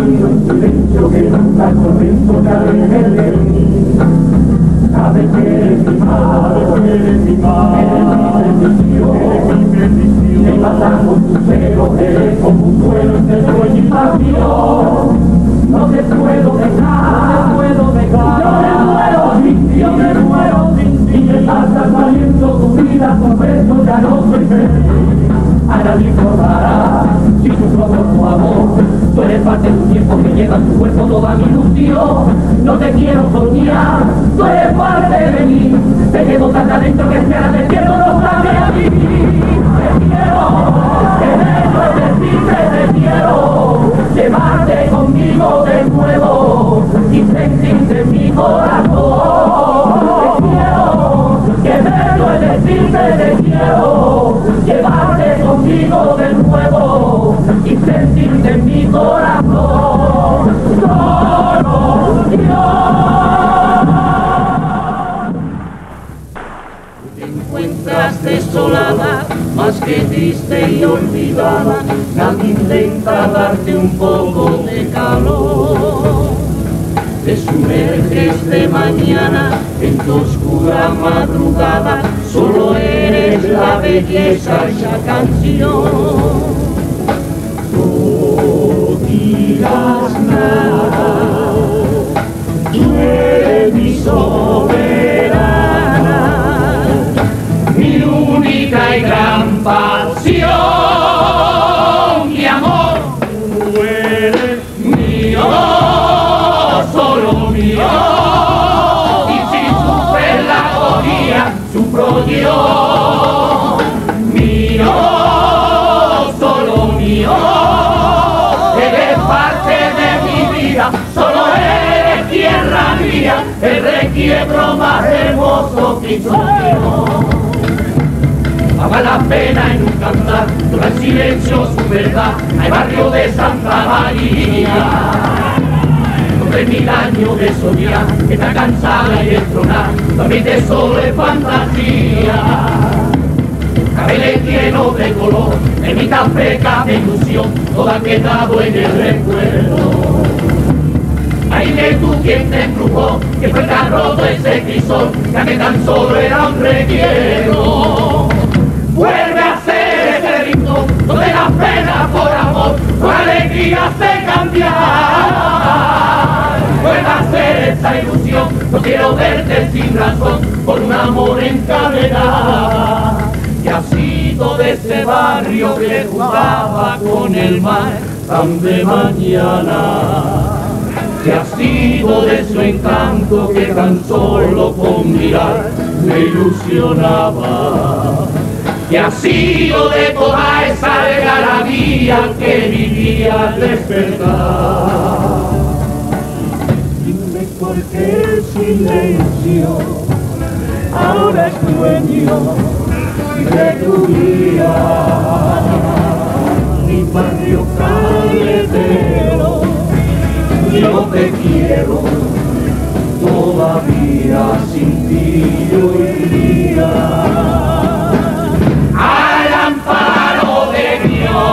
camino en silencio que nunca comenzó a caer de mí. Sabe que eres mi madre, eres mi bendición, me pasamos tu celo, eres como un duelo entre sueño y pasión. No te puedo dejar, no te puedo dejar, yo me muero sin ti, yo me muero sin ti, me pasa saliendo tu vida, por eso ya no soy feliz. A nadie importará si sufro por tu amor, tú eres parte de un tiempo que lleva en tu cuerpo toda mi ilusión. No te quiero soñar, tú eres parte de mí, te llevo tan adentro que espera del cielo no sabe a mí. Te quiero, que dentro de ti te quiero, llevarte conmigo de nuevo y sentirte en mi corazón. Te quiero, que dentro de ti te quiero, llevarte conmigo de nuevo y sentirte en mi corazón. Solo Dios. Te encuentras desolada, más que triste y olvidada, nadie intenta darte un poco de calor. Te sumerges de mañana en tu oscura madrugada, solo eres la belleza y la canción. No digas nada, tú eres mi soberana, mi única y gran pasión, mi amor, tú eres mío, solo mío, y si sufre la agonía, sufro yo, mío, solo mío, eres parte de mi vida, solo eres tierra mía, el requiebro más hermoso que hizo Dios. Ama la pena en un cantar, toda el silencio su verdad, hay barrio de Santa María. 3000 años de soñar, que está cansada y destronada, también de solo es fantasía. Cabeles llenos de color, en mi café de ilusión, todo ha quedado en el recuerdo. Ahí que tú quien te embrujó, que fue tan roto ese crisol, que tan solo era un requiero. Vuelve a ser ese ritmo, donde la pena por amor, tu alegría se cambiar. Vuelve a ser esa ilusión, no quiero verte sin razón, por un amor encadenado. Y ha sido de ese barrio que jugaba con el mar tan de mañana. Que ha sido de su encanto que tan solo con mirar me ilusionaba. Que ha sido de toda esa algarabía que vivía al despertar. Dime por qué el silencio ahora es dueño de tu vida. Mi barrio caletero, yo te quiero, todavía sin ti yo iría al amparo de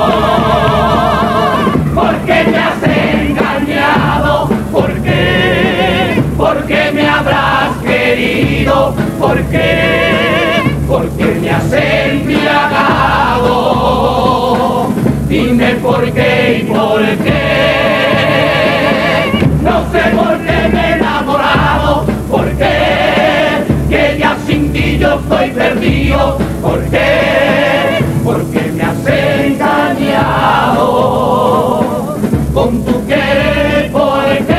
Dios. ¿Por qué me has engañado? ¿Por qué? ¿Por qué me habrás querido? ¿Por qué? ¿Por qué me has embriagado? Dime por qué y por qué. No sé por qué me he enamorado, por qué, que ya sin ti yo estoy perdido, por qué, porque me has engañado con tu querer, por qué.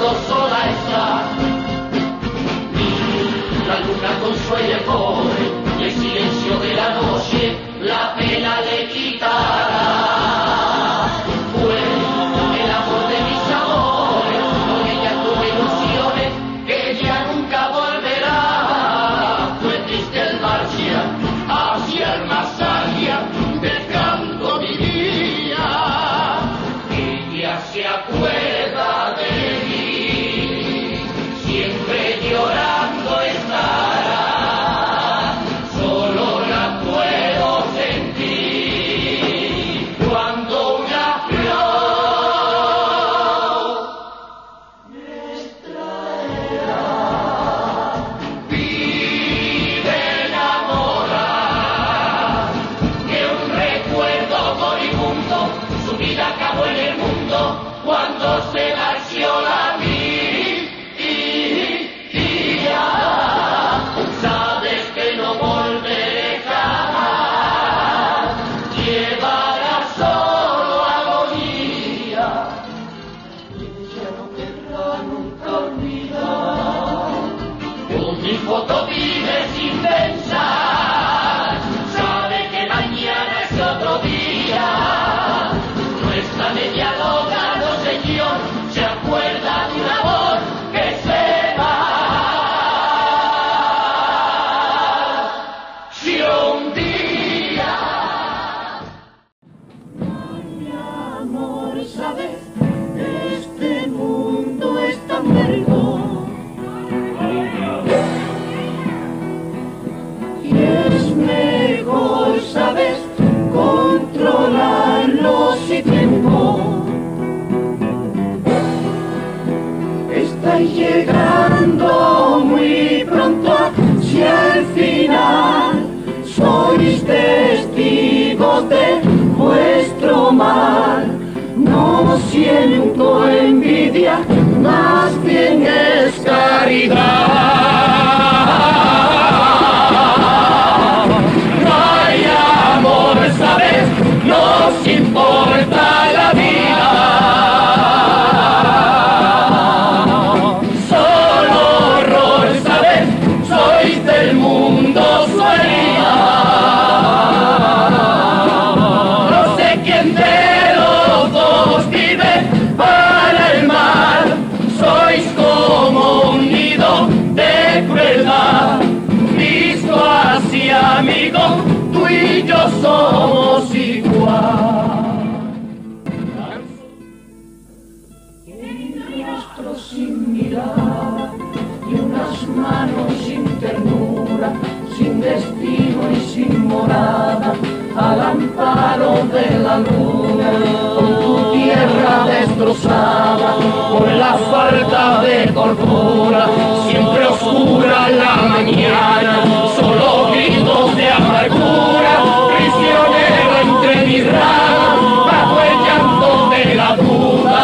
cuando sola está. La luna con su aire pobre y el silencio de la noche la pena le quitará. Fue el amor de mis amores, con ella tuve ilusiones que ya nunca volverá. Fue triste el marcha hacia el más allá, dejando mi vida. Ella se acuerda de mí, siempre llorando estará. Solo la puedo sentir cuando una flor me traerá. Vive enamorada de un recuerdo moribundo, su vida acabó en el mundo cuando se marchó la mía. Sabes que no volveré jamás, llevará solo agonía, ella no querrá nunca olvidar. Con mi foto vive sin pensar, sabe que mañana es otro día. No está media loca, no señor, se acuerda de un amor que se va. Si un día, mi amor, sabes, este mundo es tan largo y es mejor, sabes, controlarlo si tiempo. Estáis llegando muy pronto hacia el final, sois testigos de vuestro mal. No siento envidia, más bien es caridad. No hay amor, ¿sabes? Nos importa la vida. Solo horror, ¿sabes? Sois del mundo su herida. No sé quién de los dos vive para el mal. Sois como un nido de crueldad. Visto así, amigo, tú y yo somos igual. Un rostro sin mirar y unas manos sin ternura, sin destino y sin morada, al amparo de la luna, con tu tierra destrozada, por la falta de cordura, siempre oscura la mañana, solo gritos de amargura, prisionero entre mis ramas, bajo el llanto de la duda.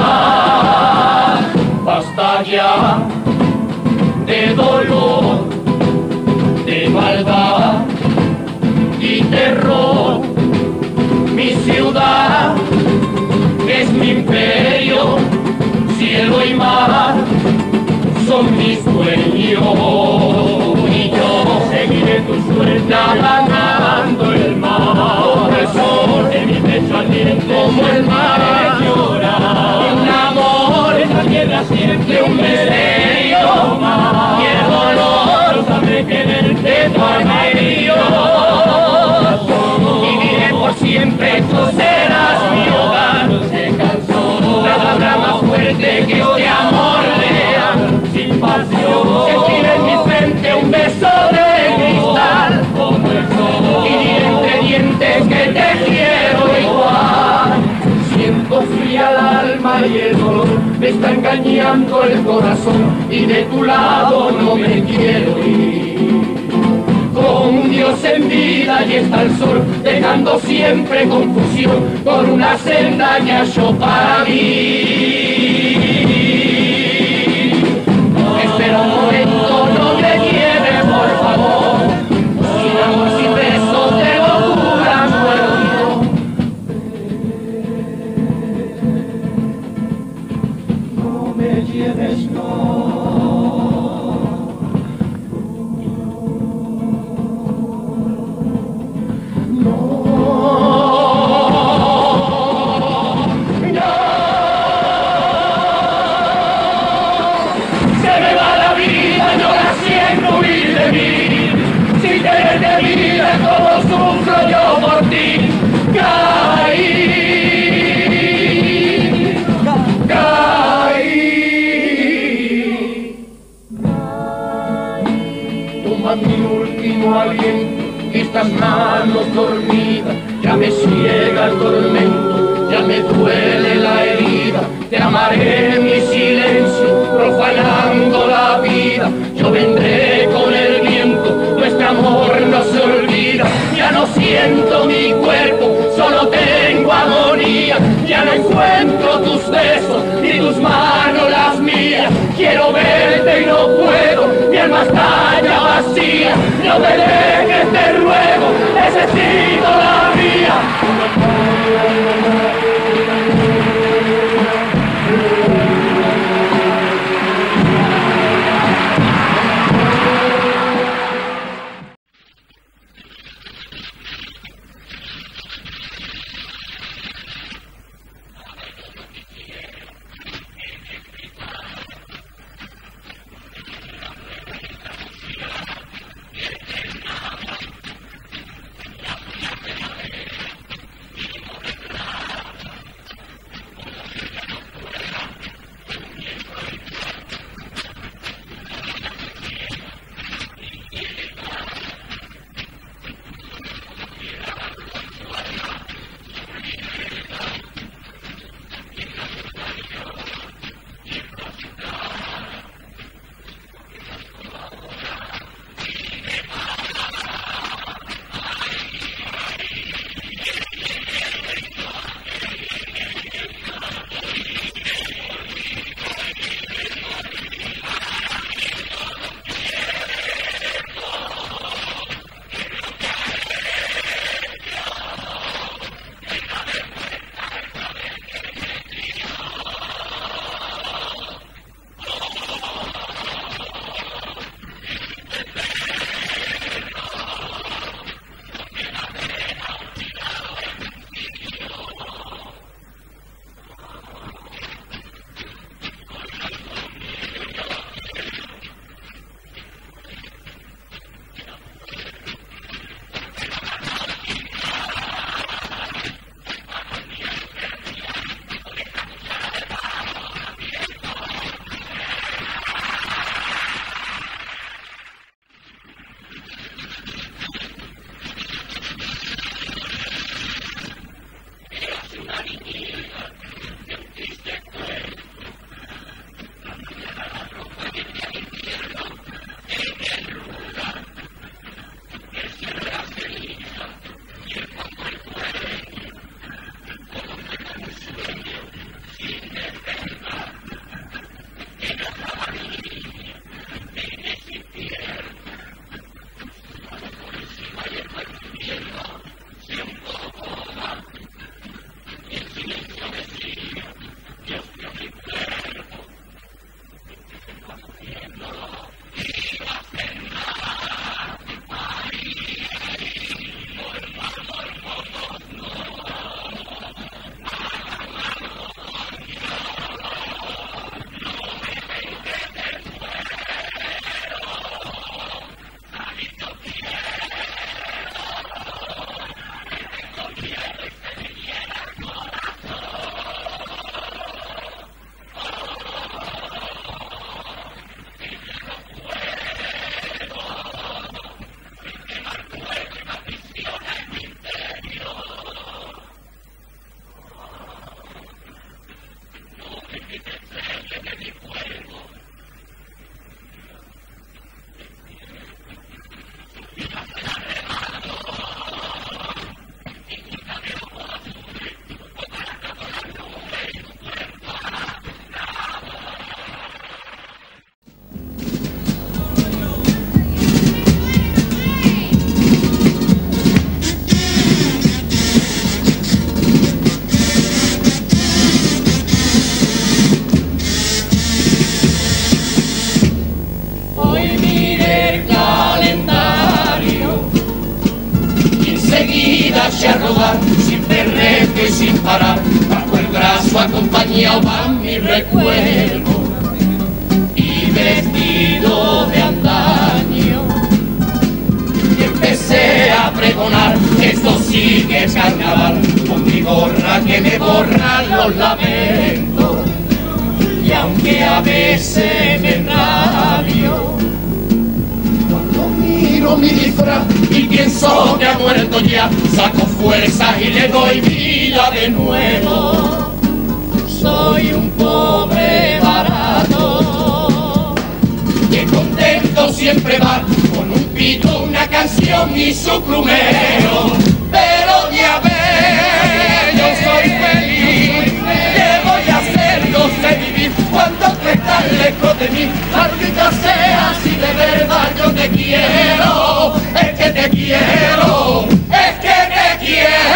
Basta ya de dolor, de maldad y terror. Mi ciudad es mi imperio, cielo y mar son mis sueños. Y yo seguiré tu suerte navegando el mar, como el sol de mi pecho ardiente, como el mar llora. Un amor en la tierra siempre un misterio, y el dolor sabe quererte medio. Y diré por siempre, tú serás mi hogar. Se cansó, nada habrá más fuerte que este amor real, sin pasión. Sentir en mi frente un beso de cristal, como el sol. Y diré entre dientes que te quiero igual. Siento fría el alma y el dolor me está engañando el corazón, y de tu lado no me quiero ir. Con un Dios en vida y está el sol, dejando siempre confusión por una senda que halló para mí. Espera un momento, no me quiere, por favor, sin amor, sin besos de locura muero yo. No me tienes no. No. Se me va la vida, yo la siento huir de mí. Si tienes de vida como sufro yo por ti. Toma mi último aliento, estas manos dormidas, ya me ciega el tormento, ya me duele la herida. Te amaré en mi silencio, profanando la vida. Yo vendré con el viento, nuestro amor no se olvida. Ya no siento mi cuerpo, solo tengo agonía. Ya no encuentro tus besos, ni tus manos las mías. Quiero verte y no puedo, mi alma está ya vacía. No me dejes, te ruego, necesito la mía. sin parar, bajo el brazo acompañado va mi recuerdo y vestido de antaño. Y empecé a pregonar que esto sí que es carnaval, con mi gorra que me borra los lamentos. Y aunque a veces me rabio, cuando miro mi disfraz y pienso que ha muerto ya, saco fuerzas y le doy vida de nuevo. Soy un pobre barato que contento siempre va con un pito, una canción y su plumero. Pero ya ves, yo soy feliz. ¿Qué voy a hacer? No sé vivir cuando tú estás lejos de mí. Maldita sea, si de verdad yo te quiero, es que te quiero, es que te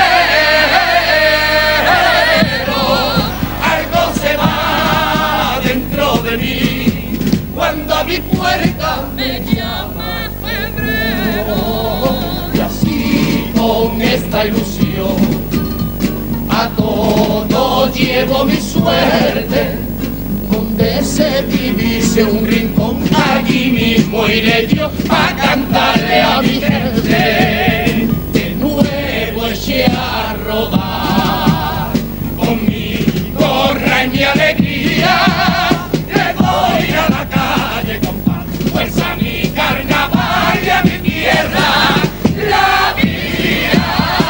quiero. Algo se va dentro de mí cuando a mi puerta me llama febrero. Y así con esta ilusión a todo llevo mi suerte. Donde se divise un rincón, allí mismo iré yo a cantarle a mi gente. De nuevo eché a rodar con mi gorra y mi alegría. Le voy a la calle, compa, pues a mi carnaval y a mi tierra la vida.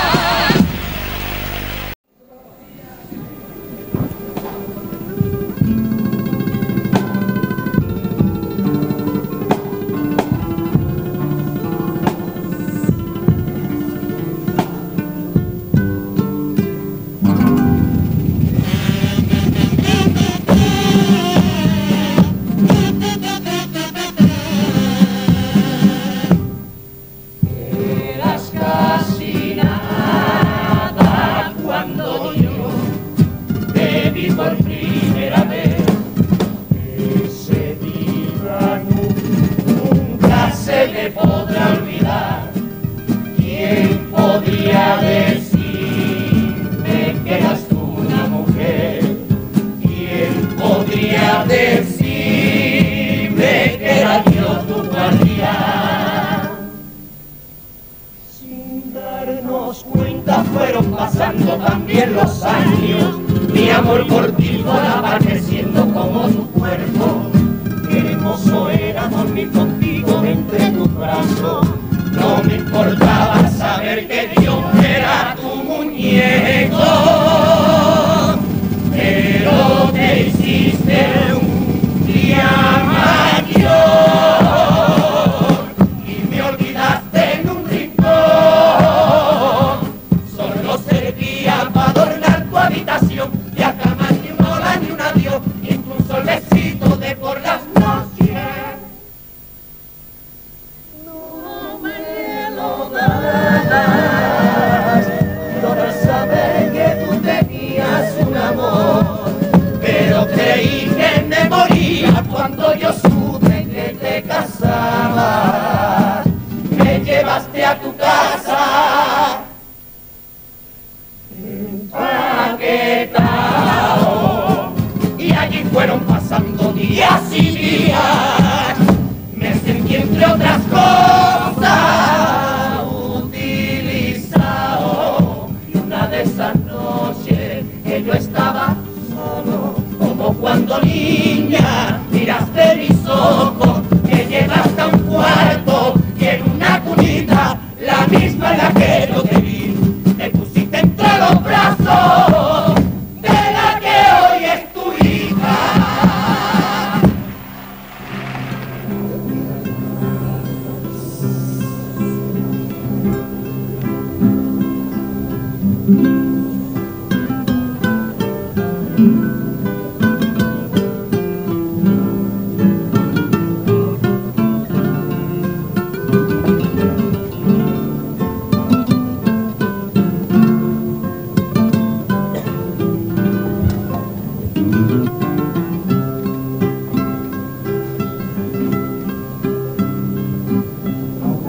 Por primera vez, ese día nunca se me podrá olvidar. ¿Quién podría decirme que eras tú una mujer? ¿Quién podría decirme que era yo tu guardián? Sin darnos cuenta fueron pasando también los años. Mi amor por ti va creciendo como tu cuerpo. Qué hermoso era dormir contigo entre tus brazos. No me importaba saber que Dios era tu muñeco, pero te hiciste un día mayor y me olvidaste en un rincón. Solo servía para adornar tu habitación. Y acá más ni un hola ni un adiós, incluso el besito de por las noches. No me lo das, todas saben que tú tenías un amor, pero creí que me moría cuando yo supe que te casabas. Me llevaste a tu casa empaquetado y allí fueron pasando días y días. Me sentí entre otras cosas utilizado, y una de esas noches que yo estaba solo, como cuando niña miraste mis ojos, que llevaste a un cuarto y en una cunita, la misma en la que yo te vi, te pusiste entre los brazos de la que hoy es tu hija.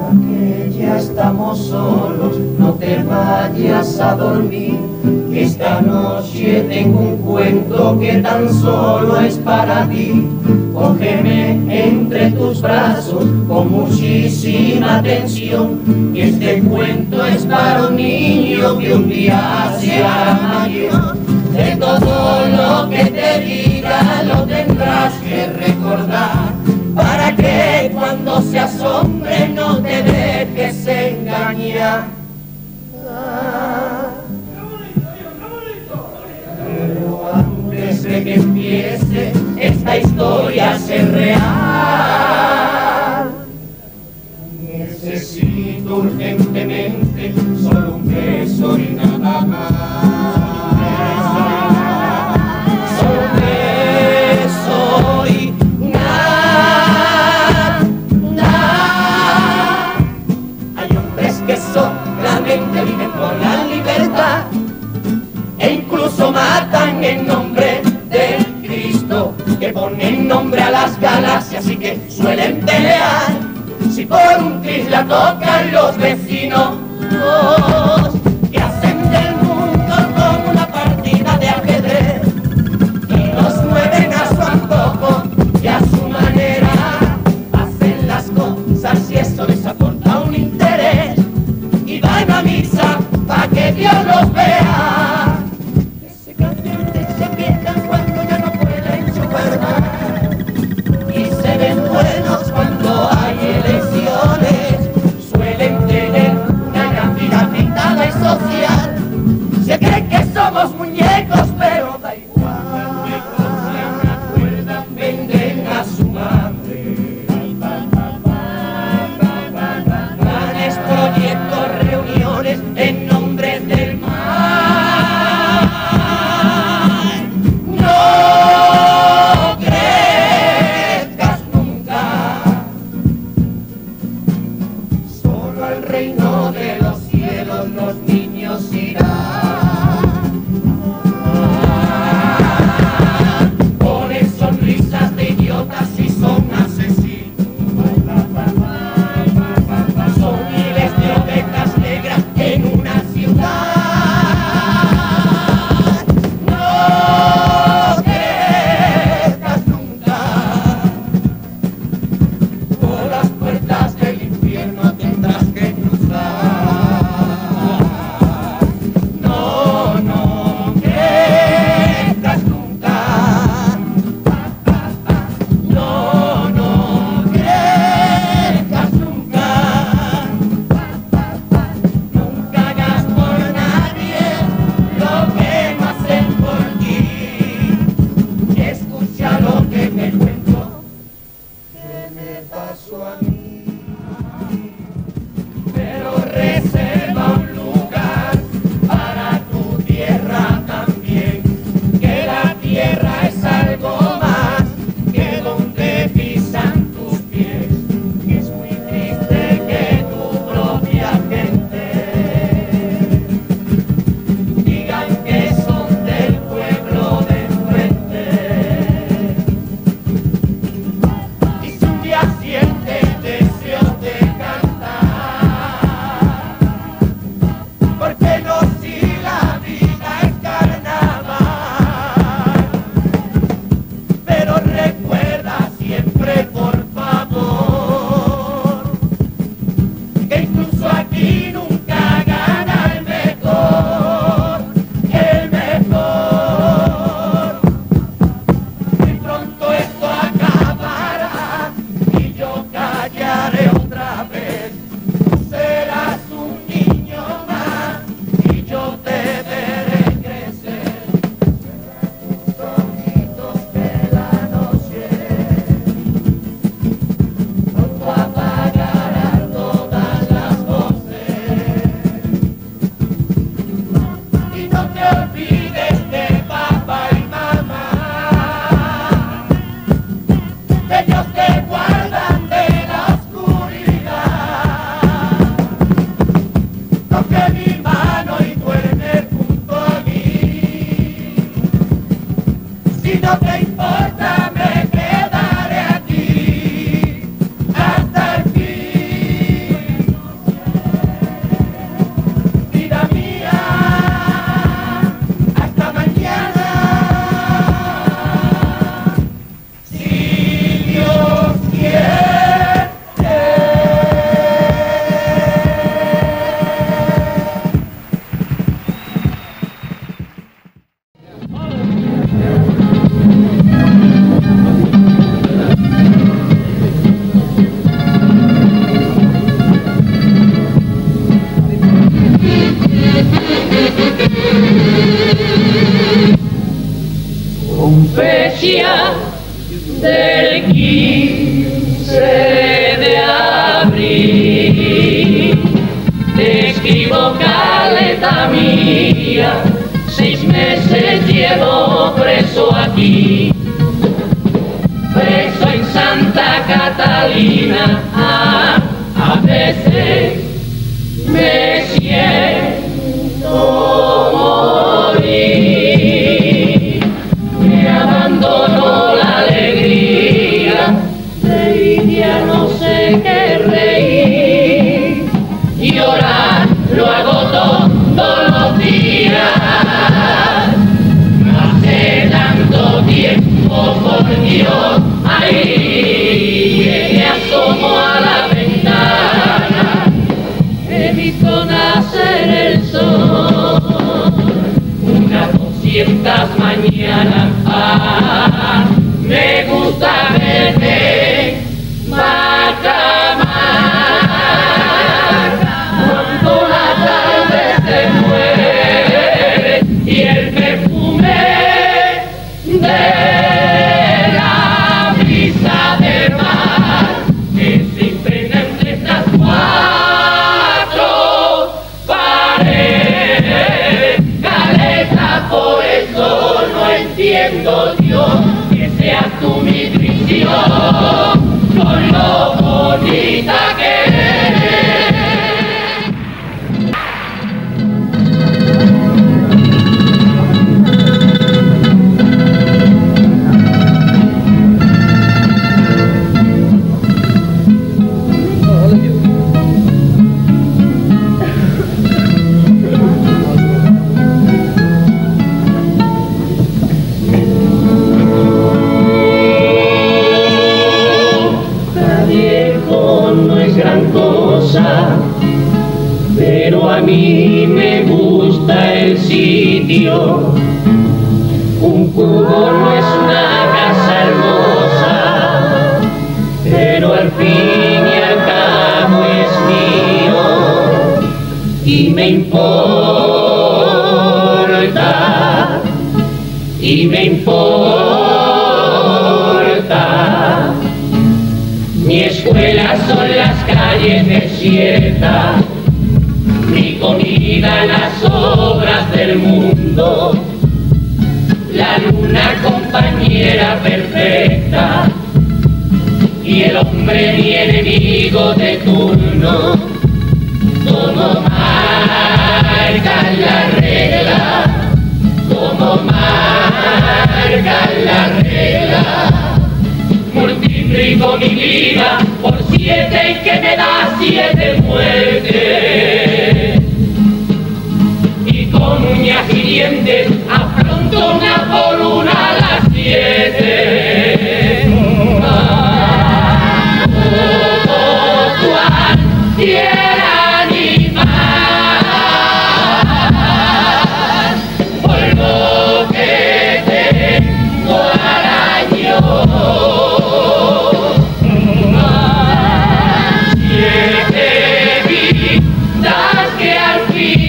Estamos solos, no te vayas a dormir, que esta Esta noche tengo un cuento que tan solo es para ti. Cógeme entre tus brazos con muchísima atención, y este cuento es para un niño que un día se hará mayor. De todo lo que te diga lo tendrás que recordar, para que cuando se asombre no te dejes engañar. Pero antes de que empiece esta historia a ser real, necesito urgentemente solo un beso y nada más. Solo un beso y nada. Hay hombres que solamente viven por la libertad e incluso matan en nombre de Cristo, que ponen nombre a las galaxias y que suelen pelear si por un tris la tocan los vecinos, que hacen del mundo como una partida de ajedrez y los mueven a su antojo y a su manera. Hacen las cosas y eso les aporta un interés, y van a misa para que Dios los vea. Se quejan cuando ya no pueden gobernar y se ven buenos cuando hay elecciones. Suelen tener una gran vida pintada y social. Se creen que somos muñecos, pero da igual. Venden a su madre. Planes, proyectos, reuniones en nombre del mal. No crezcas nunca, solo al reino de los cielos los niños irán. Ponen sonrisas de idiotas y son asesinos. Son miles de ovejas negras en una ciudad. No crezcas nunca, por las puertas del infierno tendrás que cruzar. No crezcas nunca. No crezcas nunca. Nunca hagas por nadie lo que no hacen por ti. Escucha lo que te cuento, que me pasó a mí. Pero reserva un lugar para tu tierra también, que la tierra es algo más que donde pisan tus pies. Es muy triste que tu propia gente digan que son del pueblo de enfrente. Y si un día sientes deseos de cantar, ¿por qué no si la vida es carnaval? Pero recuerda siempre, por favor, que incluso aquí nunca gana el mejor, el mejor. Y pronto esto acabará y yo callaré otra vez. Tú serás un niño más y yo te veré crecer. Tus ojitos de la noche pronto apagarán todas las voces. Y no te olvides de papá y mamá, ellos te guardan de la oscuridad. Toque mi mano y duerme junto a mí. Si no te importa, me quedaré aquí hasta el fin. Vida mía, hasta confesión del 15 de abril. Te escribo, caleta mía, 6 meses llevo preso aquí, preso en Santa Catalina. A veces me siento morir, me abandonó la alegría, reír ya no sé qué reír, llorar lo hago todos los días. Hace tanto tiempo, por Dios, ahí que me asomo a la ventana, he visto nacer el sol, unas 200 mañanas. Me gusta verte macamar, cuando la tarde se muere y el perfume de la brisa del mar que se impregna entre estas 4 paredes. Caleta, por eso no entiendo yo que seas tú mi prisión, con lo bonita que eres. Pero a mí me gusta el sitio. Un cubo no es una casa hermosa, pero al fin y al cabo es mío y me importa, y me importa. Mi escuela son las calles desiertas, mi comida las obras del mundo, la luna compañera perfecta y el hombre mi enemigo de turno. Como marcan la regla, como marcan la regla, multiplico mi vida por 7 y que me da 7 muertes. Y con uñas y dientes afronto una por una las 7. Como cualquier animal, por lo que tengo araño. 7 vidas que al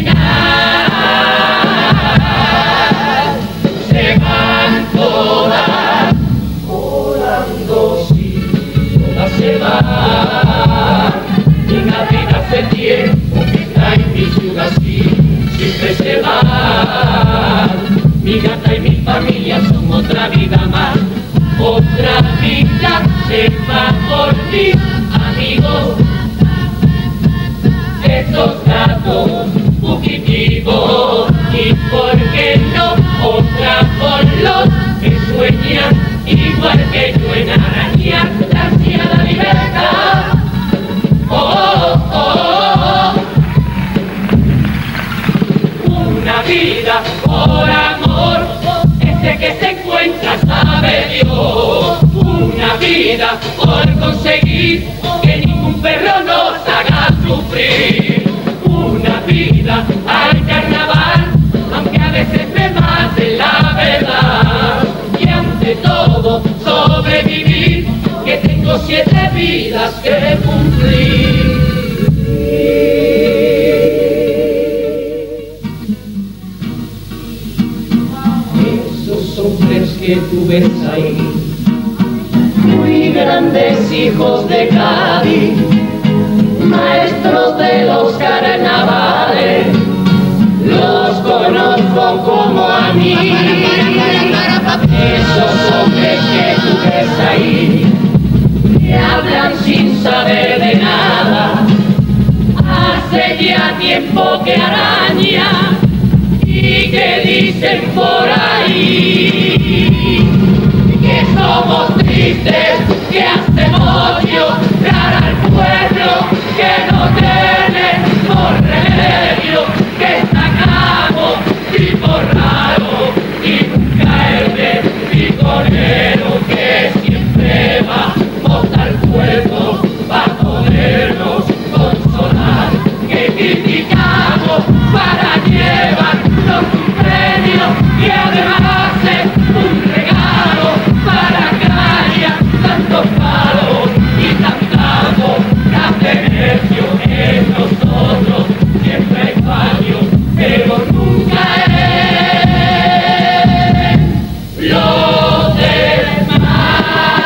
final se van todas volando, sí, todas se van. Y una vida hace tiempo que está en mi ciudad, sí, siempre se van. Mi gata y mi familia son otra vida más, otra vida se va por ti, amigos. Estos gatos fugitivos, y por qué no otra por los que sueñan igual que yo en arañar la ansiada libertad. Oh, oh, oh. Una vida por amor, ese que se encuentra sabe Dios. Una vida por conseguir que ningún perro nos haga sufrir. Una vida al carnaval, aunque a veces me mate la verdad. Y ante todo sobrevivir, que tengo 7 vidas que cumplir. Esos son 3 que tú ves ahí, muy grandes hijos de Cádiz, maestros de los carnavales, los conozco como a mí. Esos hombres que tú ves ahí, que hablan sin saber de nada, hace ya tiempo que araña y que dicen por ahí que somos tristes, que hacemos llorar al pueblo, que no tenemos remedio, que sacamos tipo raro y nunca el de piconero, que siempre vamos al pueblo para podernos consolar, que criticamos para llevarnos un premio y además es un regalo para callar tantos palos y tanta boca de necio. En nosotros siempre hay fallos, pero nunca en los demás.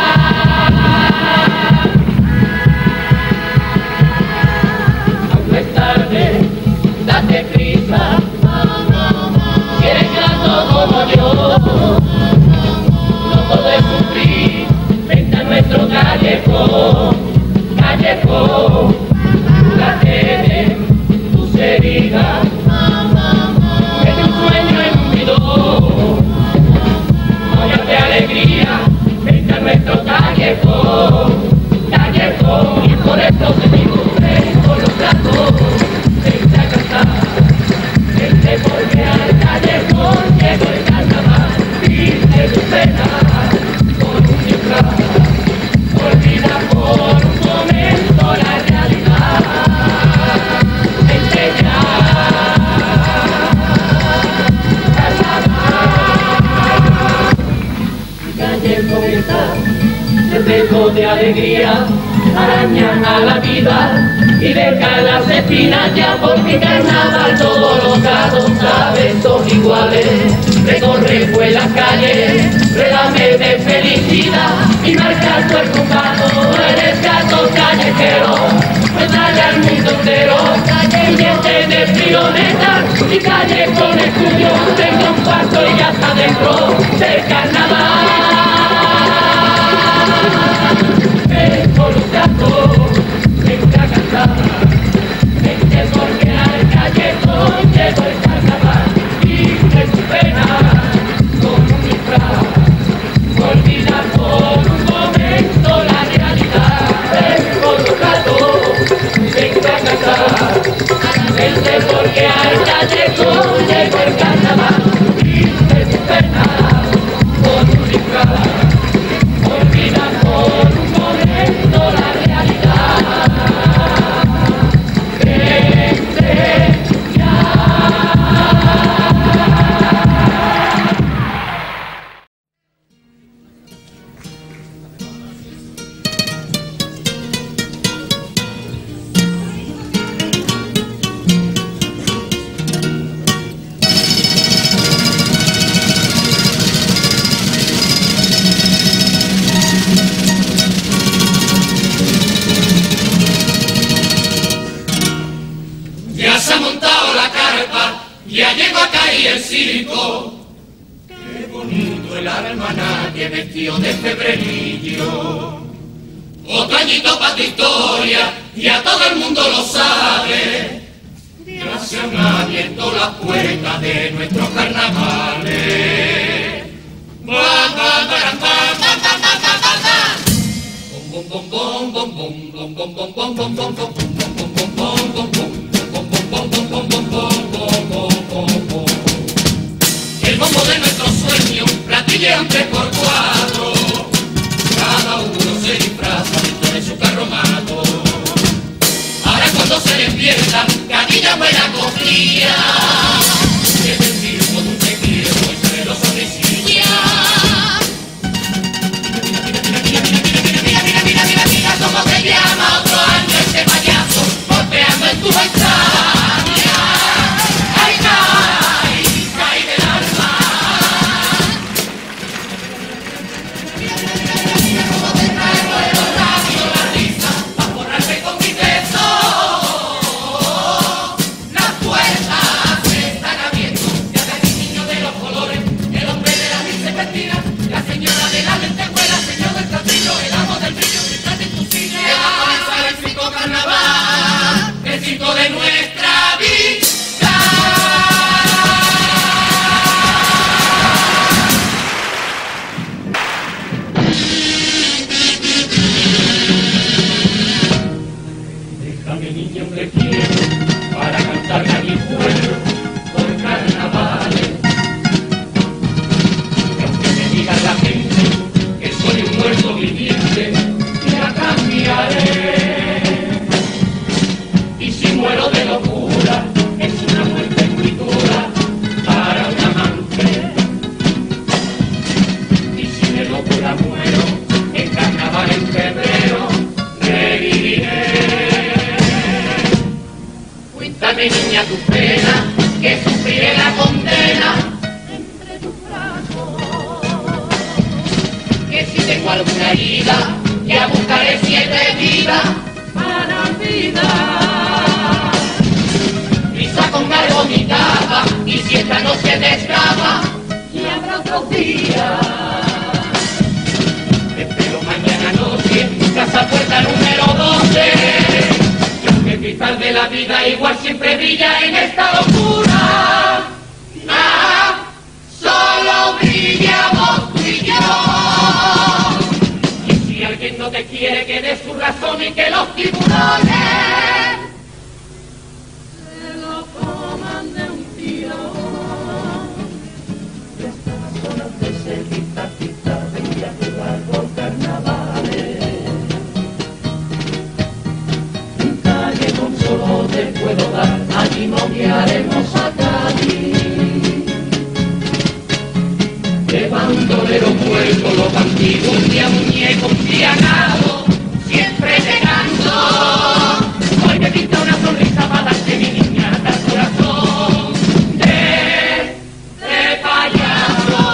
Aún no es tarde, date prisa, si eres grato como yo, no podés sufrir, vente a nuestro callejón, callejón, cúrate de tus heridas, mete un sueño en un bidón, mollate de alegría, vente a nuestro callejón, callejón, y por eso seguimos con los brazos, vente a cantar, vente porque al callejón llegó el carnaval, viste tu pena con un disfraz, olvida por un momento la realidad, vente ya, carnaval, callejón está repleto de alegría, arañan a la vida y dejan las espinas ya, porque carnaval todos los gatos, sabes, son iguales. Recorre pues las calles, regame de felicidad y marca el cuerpo un gato, eres gato callejero, muéstrale al mundo entero, y llene de prioneta y callejón es tuyo, tengo un paso y ya está dentro del carnaval. Con los gatos, vente a cantar, vente porque al callejón llegó el carnaval, viste su pena con un disfraz, olvida por un momento la realidad. Ven con los gatos, vente a cantar, vente porque al callejón llegó el carnaval, viste su pena con un disfraz, olvida por un momento la realidad. Vente ya. Ya se ha montado la carpa, ya llegó a caer el circo. Qué bonito el almanaque vestido de febrerillo. Otro añito para tu historia, ya todo el mundo lo sabe. Ya se han abierto las puertas de nuestros carnavales. Bam, bam, bam, bam, bam, bam, bam, bam, bam. Bom, bom, bom, bom, bom, bom, bom, bom, bom, bom, bom, bom, bom, bom, bom. El bombo de nuestros sueños platillean 3×4. Cada uno se disfraza dentro de su carromato. Ahora cuando se despierta, Cadilla buena costilla. Es el circo de un te quiero y se ve los sonrisillas. Mira, mira, mira, mira, mira, mira, mira, mira, mira, cómo se llama otro año este payaso. acompaña tu pena, que sufriré la condena entre tus brazos. que si tengo alguna herida, ya buscaré 7 vidas Para olvidar. Risa con cargo mi capa, y si esta noche te escapa, Y habrá otros días. te espero mañana noche, casa puerta número 12. Y aunque el cristal de la vida igual siempre brilla en esta locura, solo brillamos tú y yo. Y si alguien no te quiere, que dé su razón y que los tiburones Se lo coman de un tiro. solo te puedo dar, allí no guiaremos a Cádiz. De bandolero muerto, los antiguos, un día muñeco, un día ganado, siempre llegando. Hoy me pinta una sonrisa para darte mi niñata al corazón de payaso.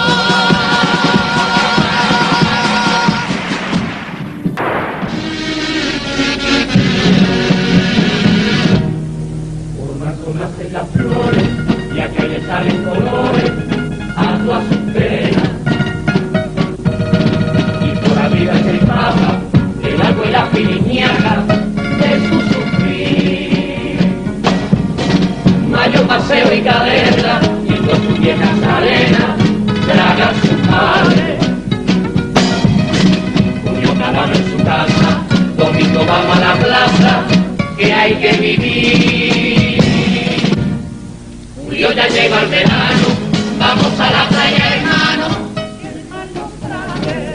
Nacen las flores y a que le salen colores a todas sus penas. Y por arriba es el papa, el agua y la filiñaca de su sufrir. Mayo, paseo y cadena, y con sus viejas arenas traga su padre. Julio Cadano en su casa, domingo vamos a la plaza, que hay que vivir. Julio ya llega el verano, vamos a la playa, hermano, Que el mar nos trague.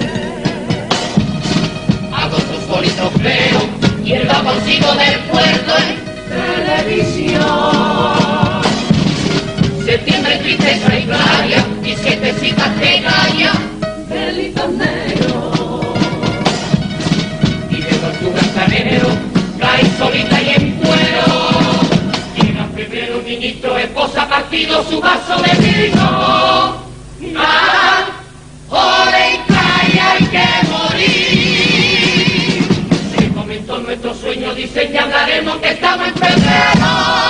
hago tus bolitos feos y el vaporcito del puerto en televisión. Septiembre, tristeza y playa, y 7 citas te calla, Delitos negros. y de tortuga hasta enero, cae solita y en cuero. Llega febrero, ministro, esposa, partido, su vaso de vino. Ole y playa, hay que morir. Se comentó nuestro sueño, dicen que hablaremos, que estamos en febrero.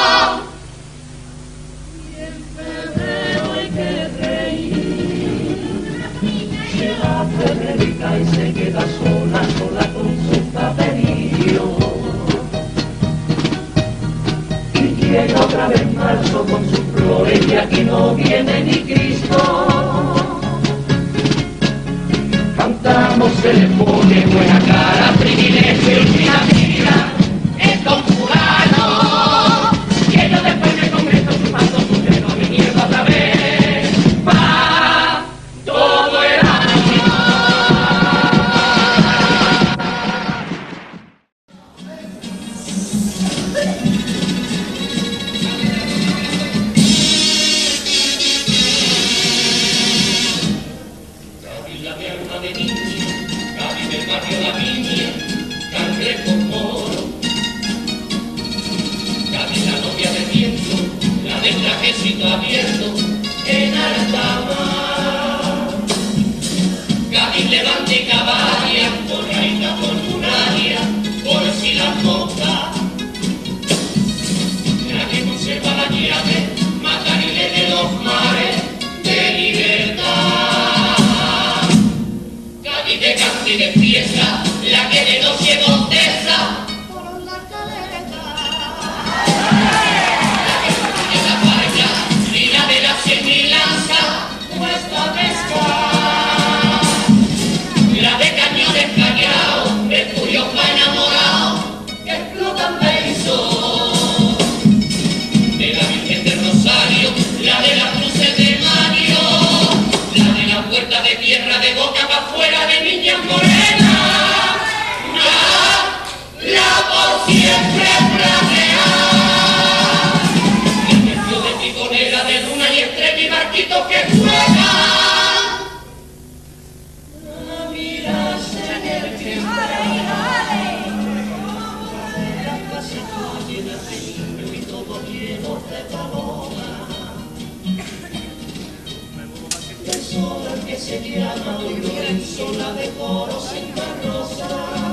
Y en febrero hay que reír. Se va Federica y se queda sola con su papelillo. Y llega otra vez marzo con sus flores y aquí no viene ni Cristo. Cantamos, se le pone buena cara, privilegio y una vida es don fulano. Y ellos después me convierto chupando su dedo a mi mierda otra vez. Va todo el año. Gaby la mierda de niño, Gaby del barrio La Viña, cangrejo moro. Gaby la novia de viento, la del trajecito abierto en alta mar. Gaby levanta y caballa, borraita por lunaria, por si la toca. Nadie conserva la llave, matarile de los mares de libertad. Gaby de canto y de fiesta, la que de noche bosteza Por la caleta. de la falla y la de la 100.000 lanza puesta a pescar. La de cañones callados, mercurios pa' enamorados que explotan besos. De la Virgen del Rosario, la de las cruces de Mario, la de la puerta de tierra de boca pa' afuera de niñas morenas, la por siempre planear. El precio de tigonera de luna y estrella y barquitos que juegan. A mirarse en el tiempo. La casa está llena de niños y todo lleno de de paloma, la sola que se llama Don Lorenzo, la de coros en carroza.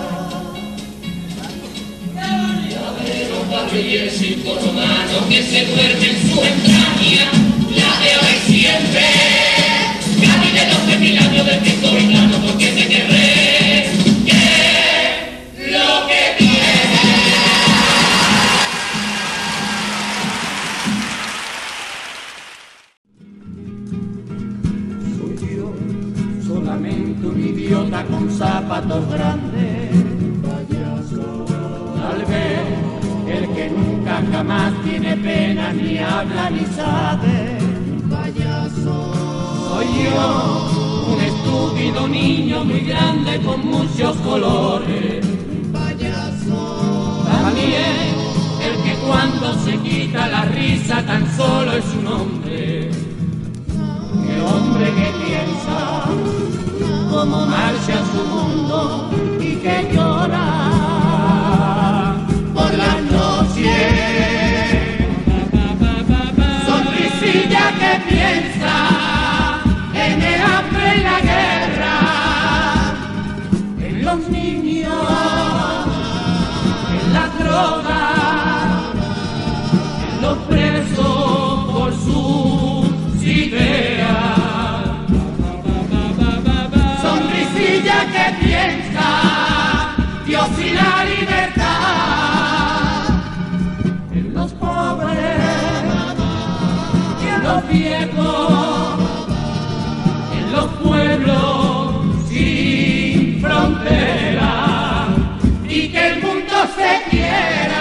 Llavero, barrillesito romano que se duerme en su entraña, la de hoy siempre, Cali de los de mil años del victoriano, porque te querré, que lo que solamente un idiota con zapatos grandes, payaso. Tal vez el que nunca jamás tiene pena, ni habla ni sabe, payaso. Soy yo, un estúpido niño muy grande con muchos colores, payaso. También el que cuando se quita la risa tan solo es un hombre. El hombre que piensa cómo marcha su mundo y que llora por la noche. Sonrisilla que piensa en el hambre y la guerra, en los niños, en la droga, en los presos por sus ideas. Que piensa Dios y la libertad, en los pobres y en los viejos, en los pueblos sin frontera, y que el mundo se quiera.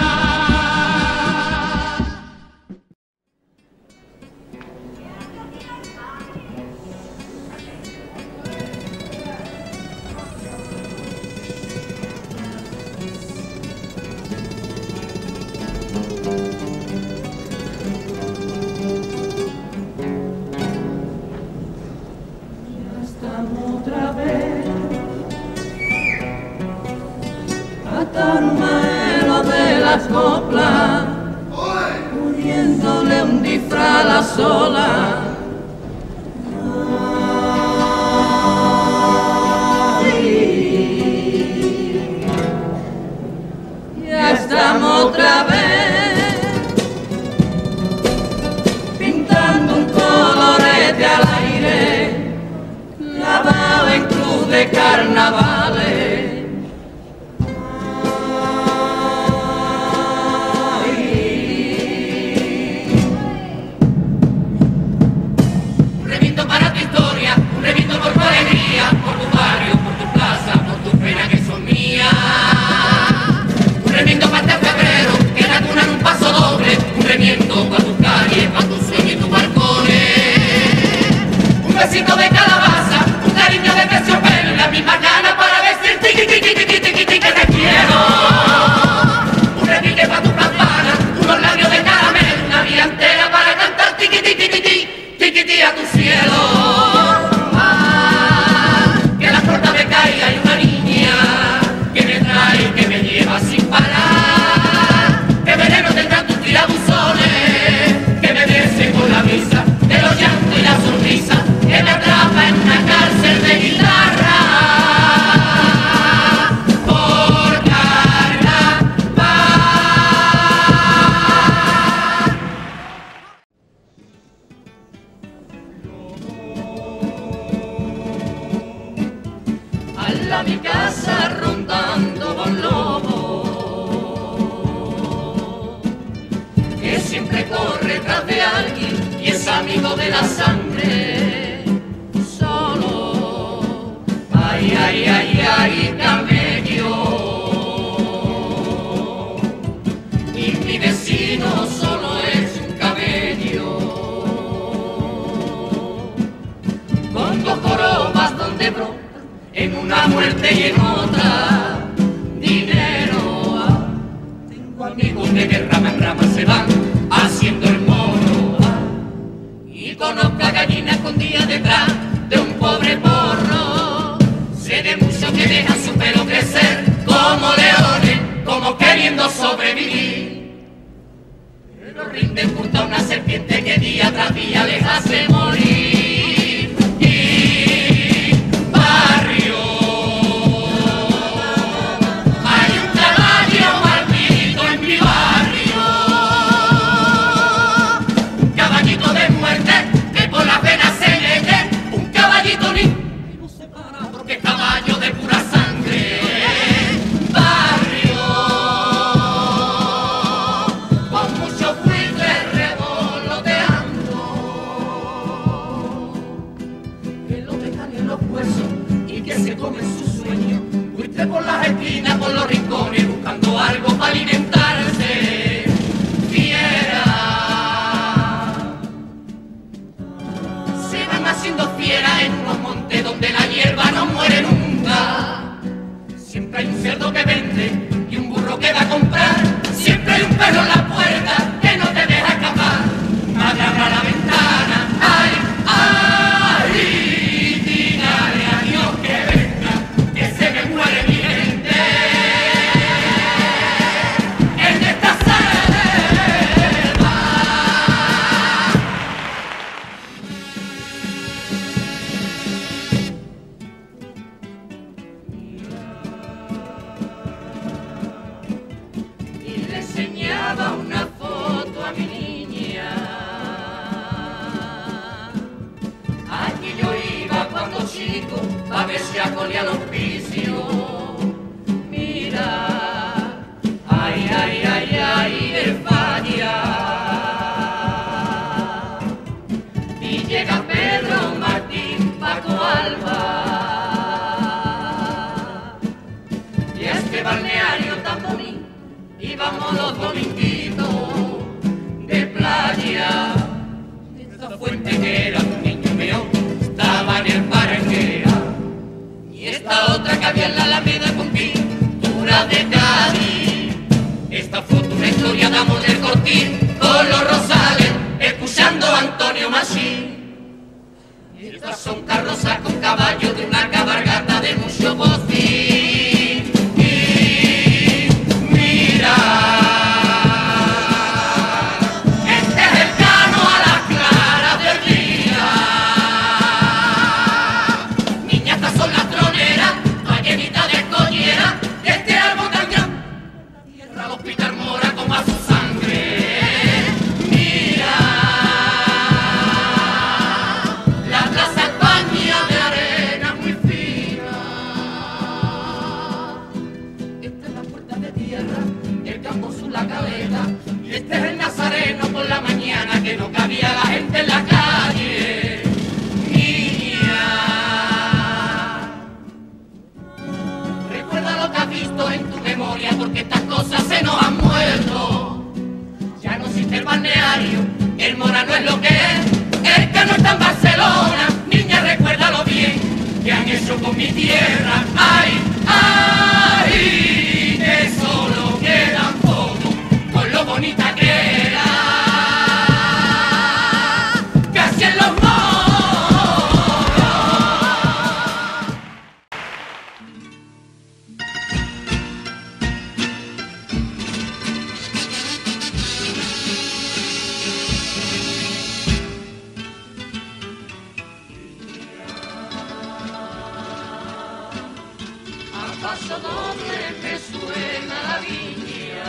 Carmelo de las coplas, poniéndole un disfraz a la sola. Ay, ya estamos otra vez pintando un colorete al aire, lavado en cruz de carnavales. Pa' tu calle, pa' tu sueño y tu balcones, un besito de calabaza, un cariño de terciopelo y la misma gana para decir tiqui tiqui tiqui tiqui tiqui que te quiero, un repique pa' tu campana, unos labios de caramelo, una vida entera para cantar tiqui tiqui tiqui tiqui tiqui a tu cielo. Que la puerta me caiga y una niña que me trae, que me lleva sin parar, que veneno tendrán tus tirabuzones, con la brisa de los llantos y la sonrisa que me atrapa en una cárcel de guitarra por carnaval. A mi casa rondando con lobo que siempre corre tras de alguien y es amigo de la sangre, solo, ay, ay, ay, ay, camello, y mi vecino solo es un camello, con dos jorobas donde brota, en una muerte y en otra, dinero, tengo amigos de que rama en rama se van, haciendo el mono, y conozco a gallina escondida detrás de un pobre porro. Sé de muchos que dejan su pelo crecer como leones, como queriendo sobrevivir, pero rinden porque caballo de pura sangre, barrio, con mucho buitres revoloteando, que lo dejan en los huesos y que se comen sus sueños, buitres por las esquinas, por los rincones, buscando algo para alimentarse, fiera. Se van haciendo fiera en unos montes donde la hierba no muere nunca. Siempre hay un cerdo que vende y un burro que va a comprar. Siempre hay un perro en la puerta que no te deja escapar. Agarra la ventana, ay, ay, dígale a Dios que venga, que se me muere mi gente. En esta selva. Y le enseñaba una foto a mi niña. Allí yo iba cuando chico a ver si acogía los vicios. Mira, ay, ay, ay, ay, de falla. Y llega Pedro, Martín, Paco, Alba. Y este balneario tan bonito, íbamos los dominguitos de playa. Esta fuente que era un niño mío estaba en el Paranguea. Y esta otra que había en la Alameda con pintura de Cádiz. Esta foto una historia de amor del Cortín con los rosales, escuchando a Antonio Machín. Y estas son carrozas con caballos de una cabalgata de mucho botín. Y mira, este es el cano a la clara del día. Niña, estas son las troneras, toda llenita de collera, de este árbol tan grande. La tierra los pita mora como a su sangre. Mira, la plaza España de arena muy fina. Esta es la puerta de tierra, el campo sur la caleta. Y este es el Nazareno por la mañana que no cabía la gente en la calle. Niña, recuerda lo que has visto en tu memoria, porque estas cosas se nos han muerto. Ya no existe el balneario, el Mora no es lo que es, el que no está en Barcelona. Niña, recuérdalo bien, que han hecho con mi tierra. Ay, ay, que solo quedan fotos con lo bonita que era. Casi en los moros. A paso doble me suena la viña,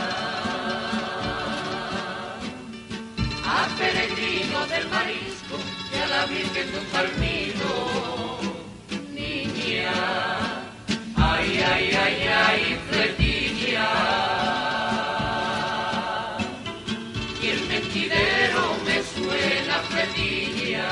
a peregrino del marisco y a la Virgen de un palmito. Niña, ay, ay, ay, ay, fletilla. Y el mentidero me suena fletilla.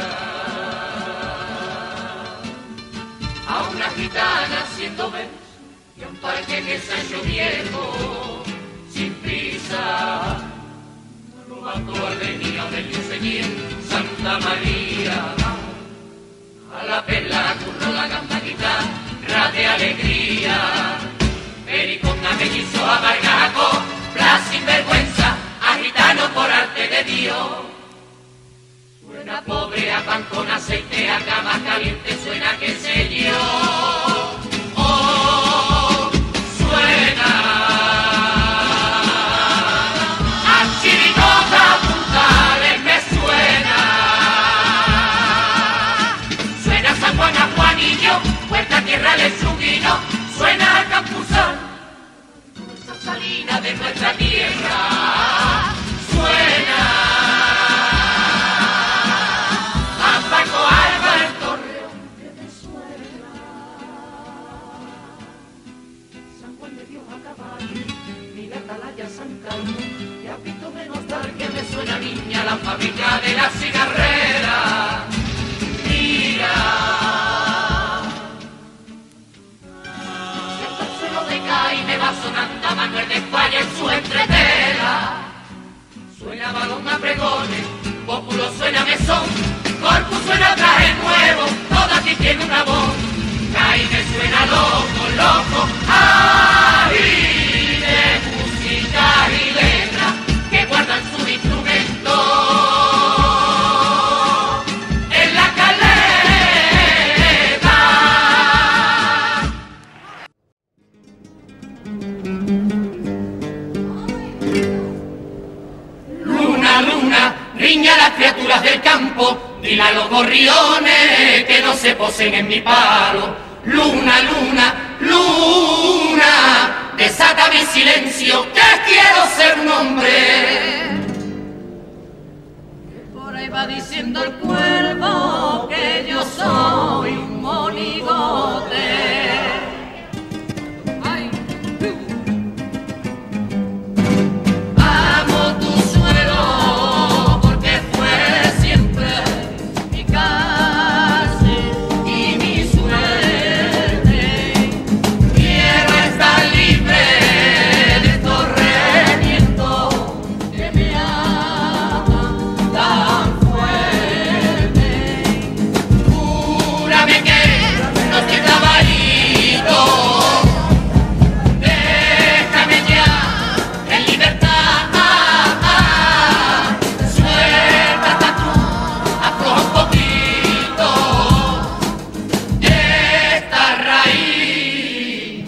A una gitana haciendo verso y a un parque que se ha hecho viejo, sin prisa. Robando ardenía del Yuseñir, Santa María. A la perla curro la gamba guitarra de alegría. Pericona mellizo a Bargaco, bla sin vergüenza, a gitano por arte de Dios. Suena pobre a pan con aceite, a cama caliente, suena qué sé yo. Oh, suena a chiricota puntales, me suena. Suena a San Juan, a Juanillo, Puerta Tierra del Suguino, suena a Campuzán, nuestra salina de nuestra tierra. Suena a Paco Alba, el Torreón que me suena. niña, la fábrica de la cigarrera. Mira, siento el suelo de cae y me va sonando a Manuel de España en su entretela. Suena balón a pregones, Pópulo suena mesón, Corpus suena traje nuevo, toda aquí tiene una voz. Jaime suena loco, loco, ahí de música y letra que guardan su instrumento en la caleta. Luna, luna, riña a las criaturas del campo, dile a los gorriones que no se posen en mi palo. Luna, luna, luna, desata mi silencio, que quiero ser un hombre. Por ahí va diciendo el cuervo que yo soy un monigote. Ay. Amo tu suelo porque fue siempre mi casa y mi suerte. Quiero estar libre de estos revientos que me aman tan fuerte. Júrame que no estoy trabajito. Déjame ya en libertad. Suéltate tú, afloja un poquito esta raíz.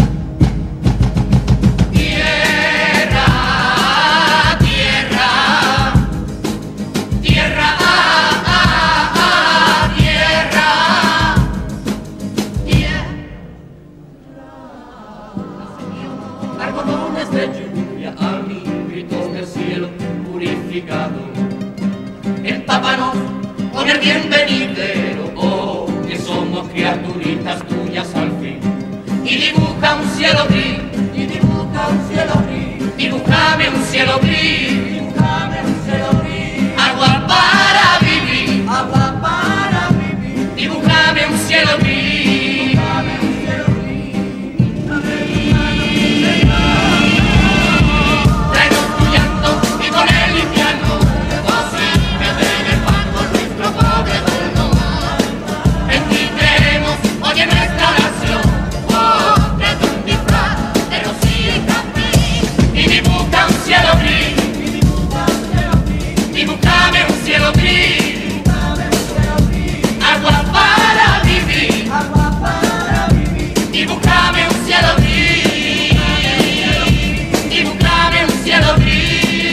Tierra, tierra, tierra, tierra, tierra. Algodones de lluvia a mí, gritos del cielo purificado. Empápanos con el bienvenidero, oh, que somos criaturitas tuyas al fin. Y dibuja un cielo gris, y dibuja un cielo gris, dibújame un cielo gris, dibújame un cielo gris. Agua para vivir, agua para vivir, dibújame un cielo gris, dibújame un cielo gris. Traemos tu llanto y con el infierno, así que den el fango nuestro pobre dolor. En ti creemos, oye nuestra oración, oh, de un disfraz de rocío y jazmín. Y dibuja un cielo gris, dibújame un cielo gris, agua para vivir, dibújame un cielo gris, dibújame un cielo gris.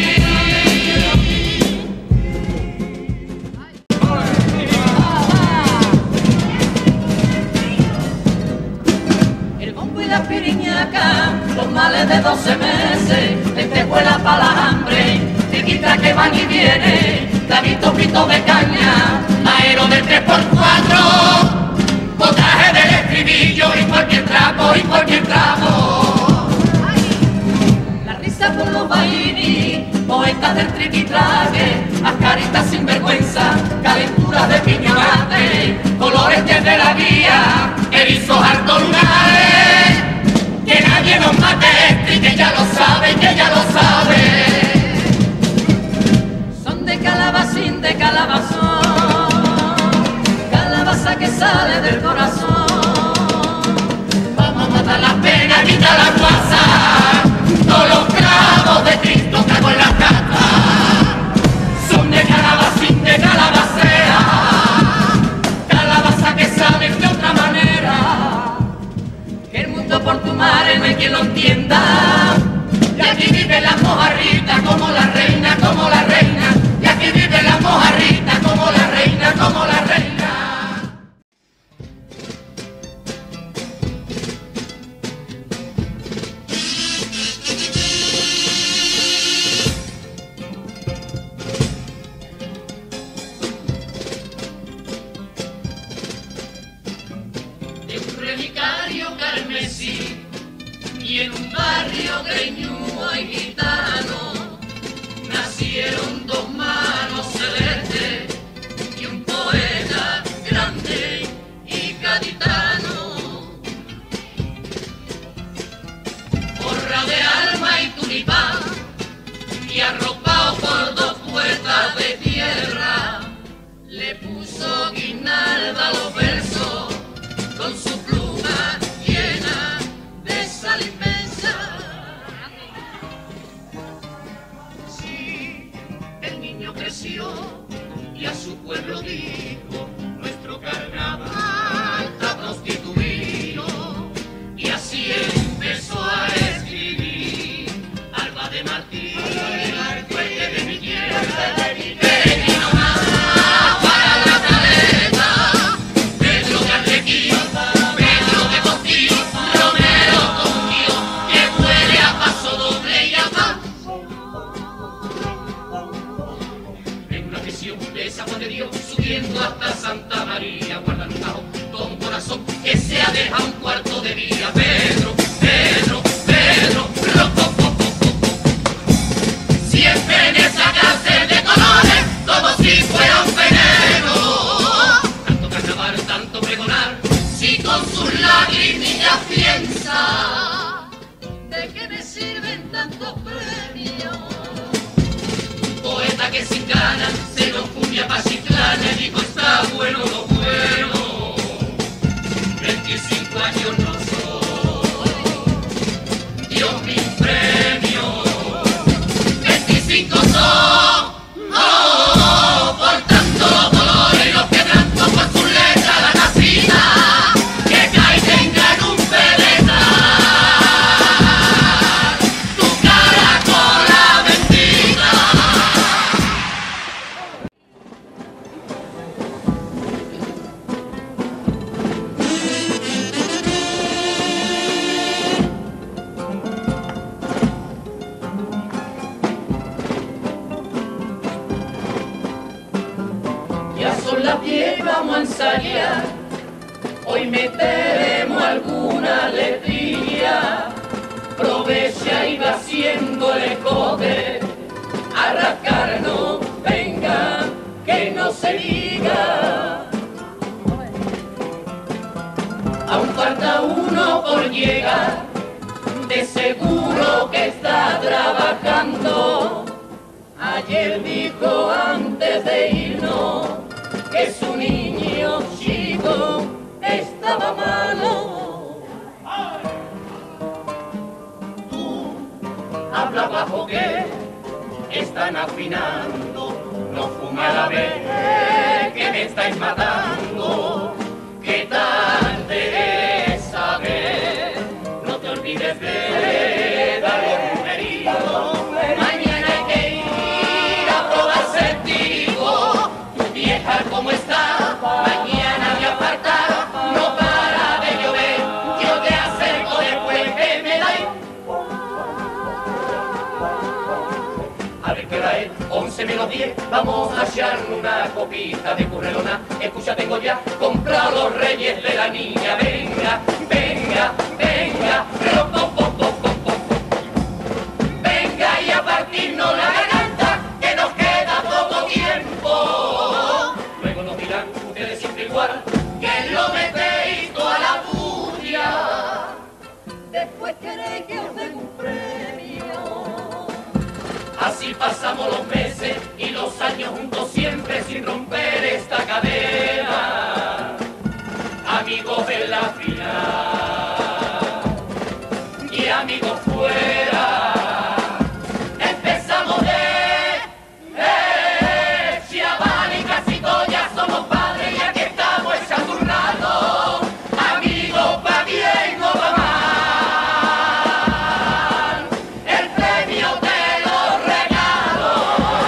El bombo y la piriñaca, los males de 12 meses, lentejuela para la hambre, tiquita que van y vienen, clavito, pito de caña, aero del 3x4, potaje del estribillo y cualquier trapo, y cualquier trapo. La risa por los bailis, poetas del triquitraje, mascaritas sin vergüenza, calenturas de piñonate, colores desde la vía, erizos hartos lunares, que nadie nos mate esto y que ya lo sabe, que ya lo sabe. Son de calabacín, de calabazón, calabaza que sale del corazón. Vamos a matar las penas, quitar la guasa, todos los clavos de Cristo cago en la casa. Son de calabacín, de calabacea, calabaza que sale de otra manera. Que el mundo por tu madre no hay quien lo entienda. Y aquí vive la mojarrita como la reina, como la reina. Y aquí vive la mojarrita como la reina, como la reina. De un relicario carmesí y en un barrio greñudo y gitano nació nacieron dos manos celestes y un poeta grande y gaditano, borra de alma y tulipán, y arropado por dos puertas de tierra, le puso guirnalda a los versos con su pluma llena de sal inmensa. Sí, el niño creció y a su pueblo dijo: nuestro carnaval está prostituido. Y así empezó a escribir Alba de Martín, fuerte de mi tierra, peregrino más para la caleta, Pedro de Arlequín, Pedro de Postín, Romero con Dios, que puede a paso doble y a paz. En una prisión de San Juan de Dios, subiendo hasta Santa María, guardan un cajón con un corazón que se ha dejado un cuarto de día. Pedro, Pedro, Pedro, siempre en esa cárcel de colores, como si fuera un veneno. Tanto carnaval, tanto pregonar, si con sus lagrimillas piensa, ¿de qué me sirven tantos premios? Un poeta que sin ganas se lo funde a Pachiclana y dijo: está bueno lo bueno. 25 años no soy, Dios mi premio. 25 son, por tanto los colores y los quebrantos por sus letras, la nacida que cae y tenga en un peletar tu cara con la bendita. Ya son las 10, vamos a ensayar, hoy meteremos alguna letrilla, provecha y va haciendo el escote, a rascarnos, venga, que no se diga. Aún falta uno por llegar, de seguro que está trabajando. Ayer dijo antes de irnos que su niño chico estaba malo. Tú habla bajo que están afinando, no fume a la vez que me estáis matando. ¿Qué tal de saber? No te olvides de dar el numerido. Mañana hay que ir a probarse el tiro. Tu vieja cómo está, mañana me aparta. No para de llover, yo te acerco después que me dais. A ver qué hora es, 11 menos 10, vamos a echar una copita de currelona. Escucha, tengo ya comprado los reyes de la niña. Venga, venga, venga, rom, pom, pom, pom, pom, pom. Venga y a partirnos la garganta, que nos queda poco tiempo. Luego nos dirán ustedes siempre igual, que lo metéis toda la bulla. Después queréis que os den un premio. Así pasamos los meses y los años juntos siempre sin romper esta cadena. Amigos en la final y amigos fuera. Empezamos de chaval y casi todos ya somos padres y aquí estamos echando un rato. Amigos, va bien o va mal, el premio te lo regalo.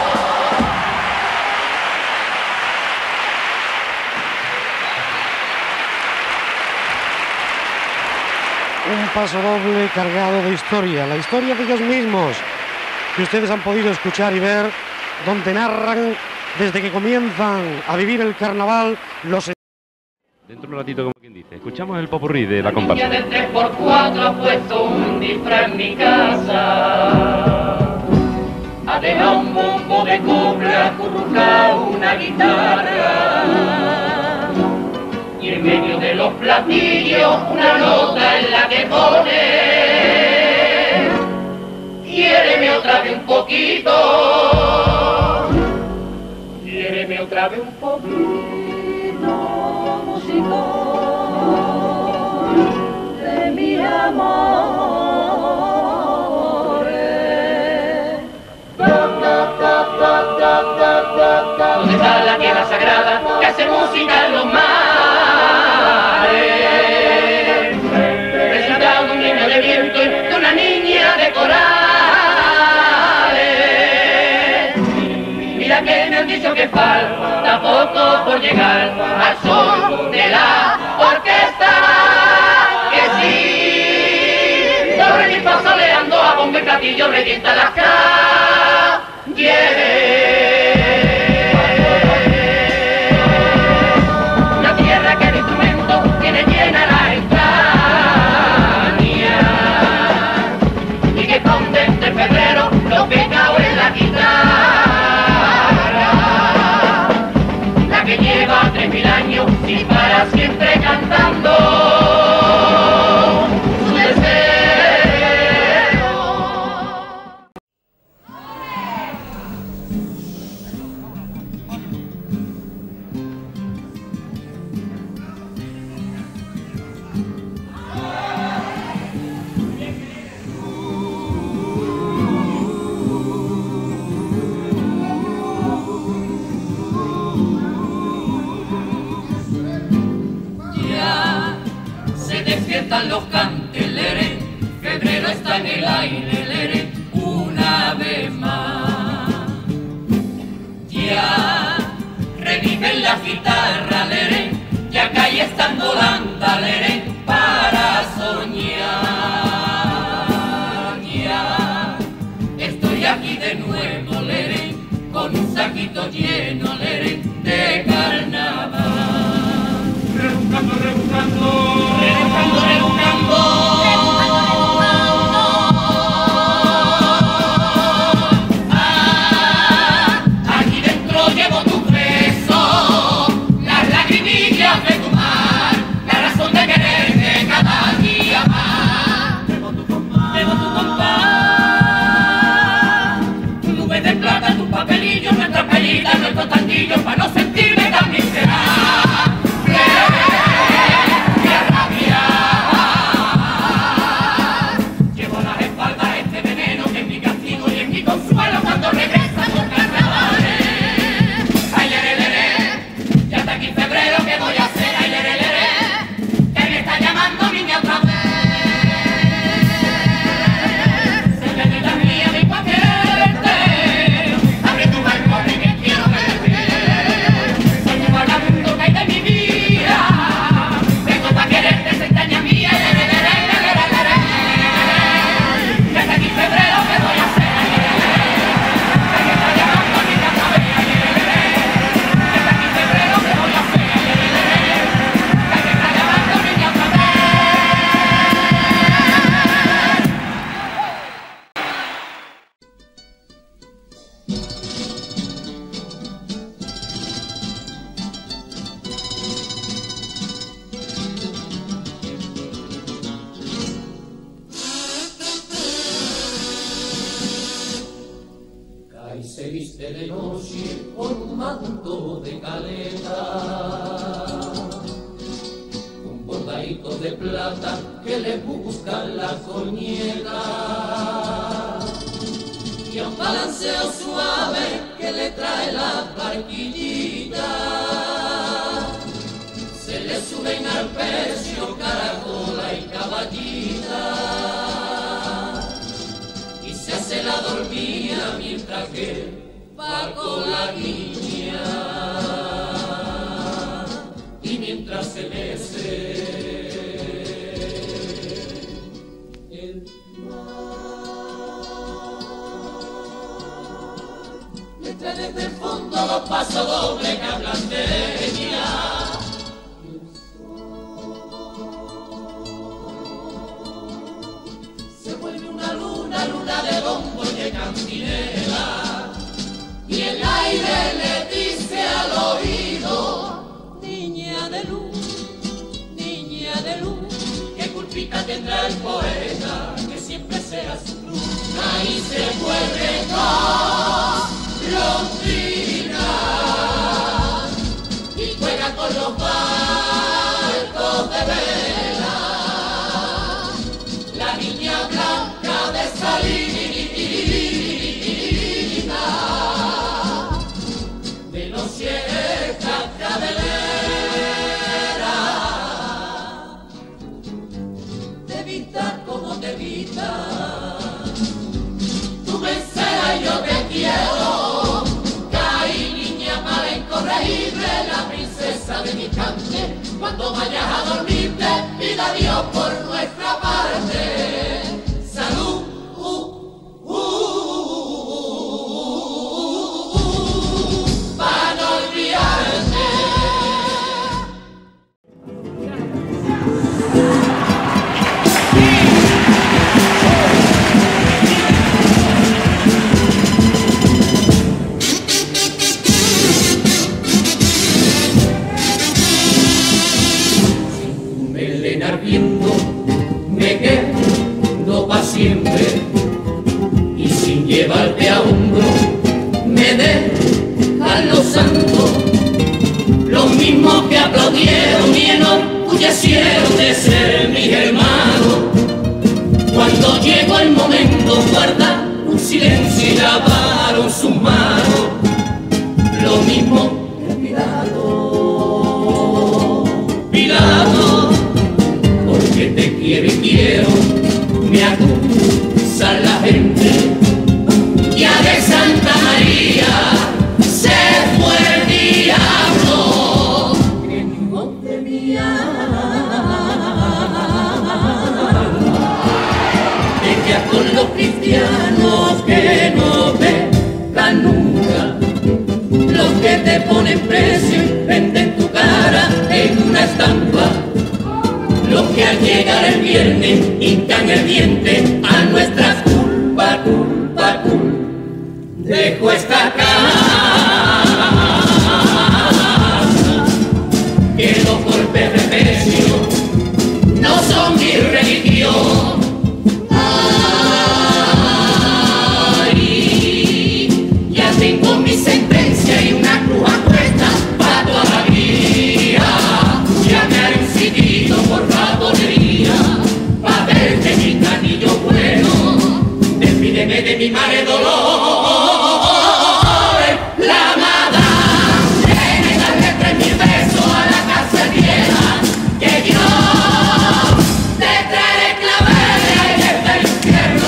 Un paso doble cargado de historia, la historia de ellos mismos, que ustedes han podido escuchar y ver, donde narran desde que comienzan a vivir el carnaval los... Dentro de un ratito, como quien dice, escuchamos el popurrí de la comparsa. La niña de 3x4 ha puesto un disfraz en mi casa. ha dejado un bombo de cobre acurrucado una guitarra. Y en medio de los platillos una nota en la que pone: quiéreme otra vez un poquito, quiéreme otra vez un poquito, músico de mi amor. ¿Dónde está la tierra sagrada que hace música en los mares? Presentado de un niño de viento y de una niña de corales. Mira que me han dicho que falta poco por llegar al son de la orquesta. Que sí, sobre mi paso leando a bombo y platillo revienta las calles. Lo pegado en la guitarra, la que lleva 3000 años y para siempre cantando su deseo. Los canteleres, febrero está en el aire, lere, una vez más. Ya reviven la guitarra, lere, ya calle están volando, lere, para soñar. Ya estoy aquí de nuevo, lere, con un saquito lleno, lere, de carnaval. Rebuscando, rebuscando. Aquí dentro llevo tu beso, las lagrimillas de tu mar, la razón de quererte cada día más. Llevo tu compás, tu nube de plata, tus papelillos, nuestras pellitas, nuestros tanquillos, para no sentirme tan miserable. Se viste de noche con un manto de caleta, con bordaditos de plata que le buscan la coñeta, y a un balanceo suave que le trae la barquillita, se le suben al pecho caracola y caballita. Se hace la dormida mientras que va con la niña, y mientras se mece el mar, le trae desde el fondo los pasos dobles que hablan de ella. Se vuelve una luna una luna de bombo de cantinela, y el aire le dice al oído, niña de luz, qué culpita tendrá el poeta, que siempre sea su cruz. Ahí se vuelve golondrina y juega con los barcos de vela, la niña blanca de Salina, de los siestas cabeleras, te vista como te vista. Yo te quiero, caí niña mala incorregible, la princesa de mi cante. Cuando vayas a dormirte, pida a Dios por nuestra parte salud, para no olvidarte. Me quedo pa' siempre y sin llevarte a hombro me dejan los santos, los mismos que aplaudieron y enorgullecieron de ser mis hermanos. Cuando llegó el momento guardaron un silencio y lavaron sus manos, lo mismo que Pilato, porque te quiero y quiero, me acusa la gente, ya de Santa María se fue el diablo, que mi voz de mi alma, te quedas con los cristianos que no pecan nunca, los que te ponen precio y venden tu cara en una estampa, los que al llegar el viernes hincan el diente a nuestra culpa, dejo esta casa, que los golpes de precio no son mi religión. Ay, ya tengo mi sentencia y una cruz a cuesta para toda la vida, ya me haré un sitio por pa' verte mi canillo bueno, despídeme de mi madre dolor, la amada, déjeme darle 3000 besos a la casa vieja, que yo te traeré claveles desde el infierno,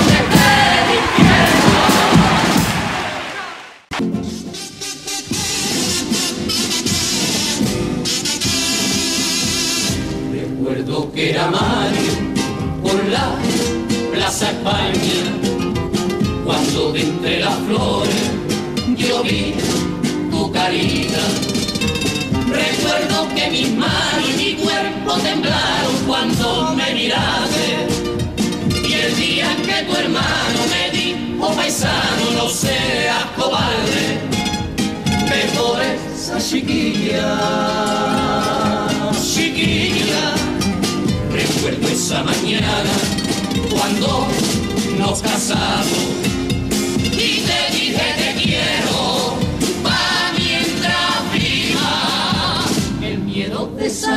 Recuerdo que era Mario por la Plaza España, cuando de entre las flores yo vi tu carita. Recuerdo que mis manos y mi cuerpo temblaron cuando me miraste, y el día en que tu hermano me dijo, paisano, no seas cobarde, mejor esa chiquilla. Recuerdo esa mañana cuando nos casamos y te dije te quiero pa' mientras viva. El miedo de esa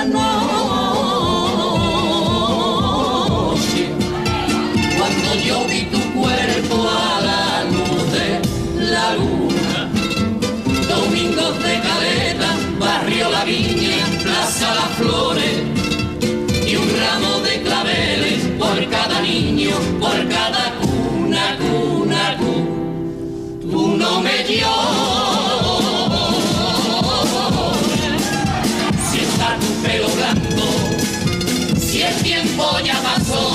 noche, cuando yo vi tu cuerpo a la luz de la luna, domingos de Caleta, barrio La Viña, Plaza Las Flores, y un ramo de claveles por cada niño, por cada cuna, tú no me llores, si está tu pelo blanco, si el tiempo ya pasó,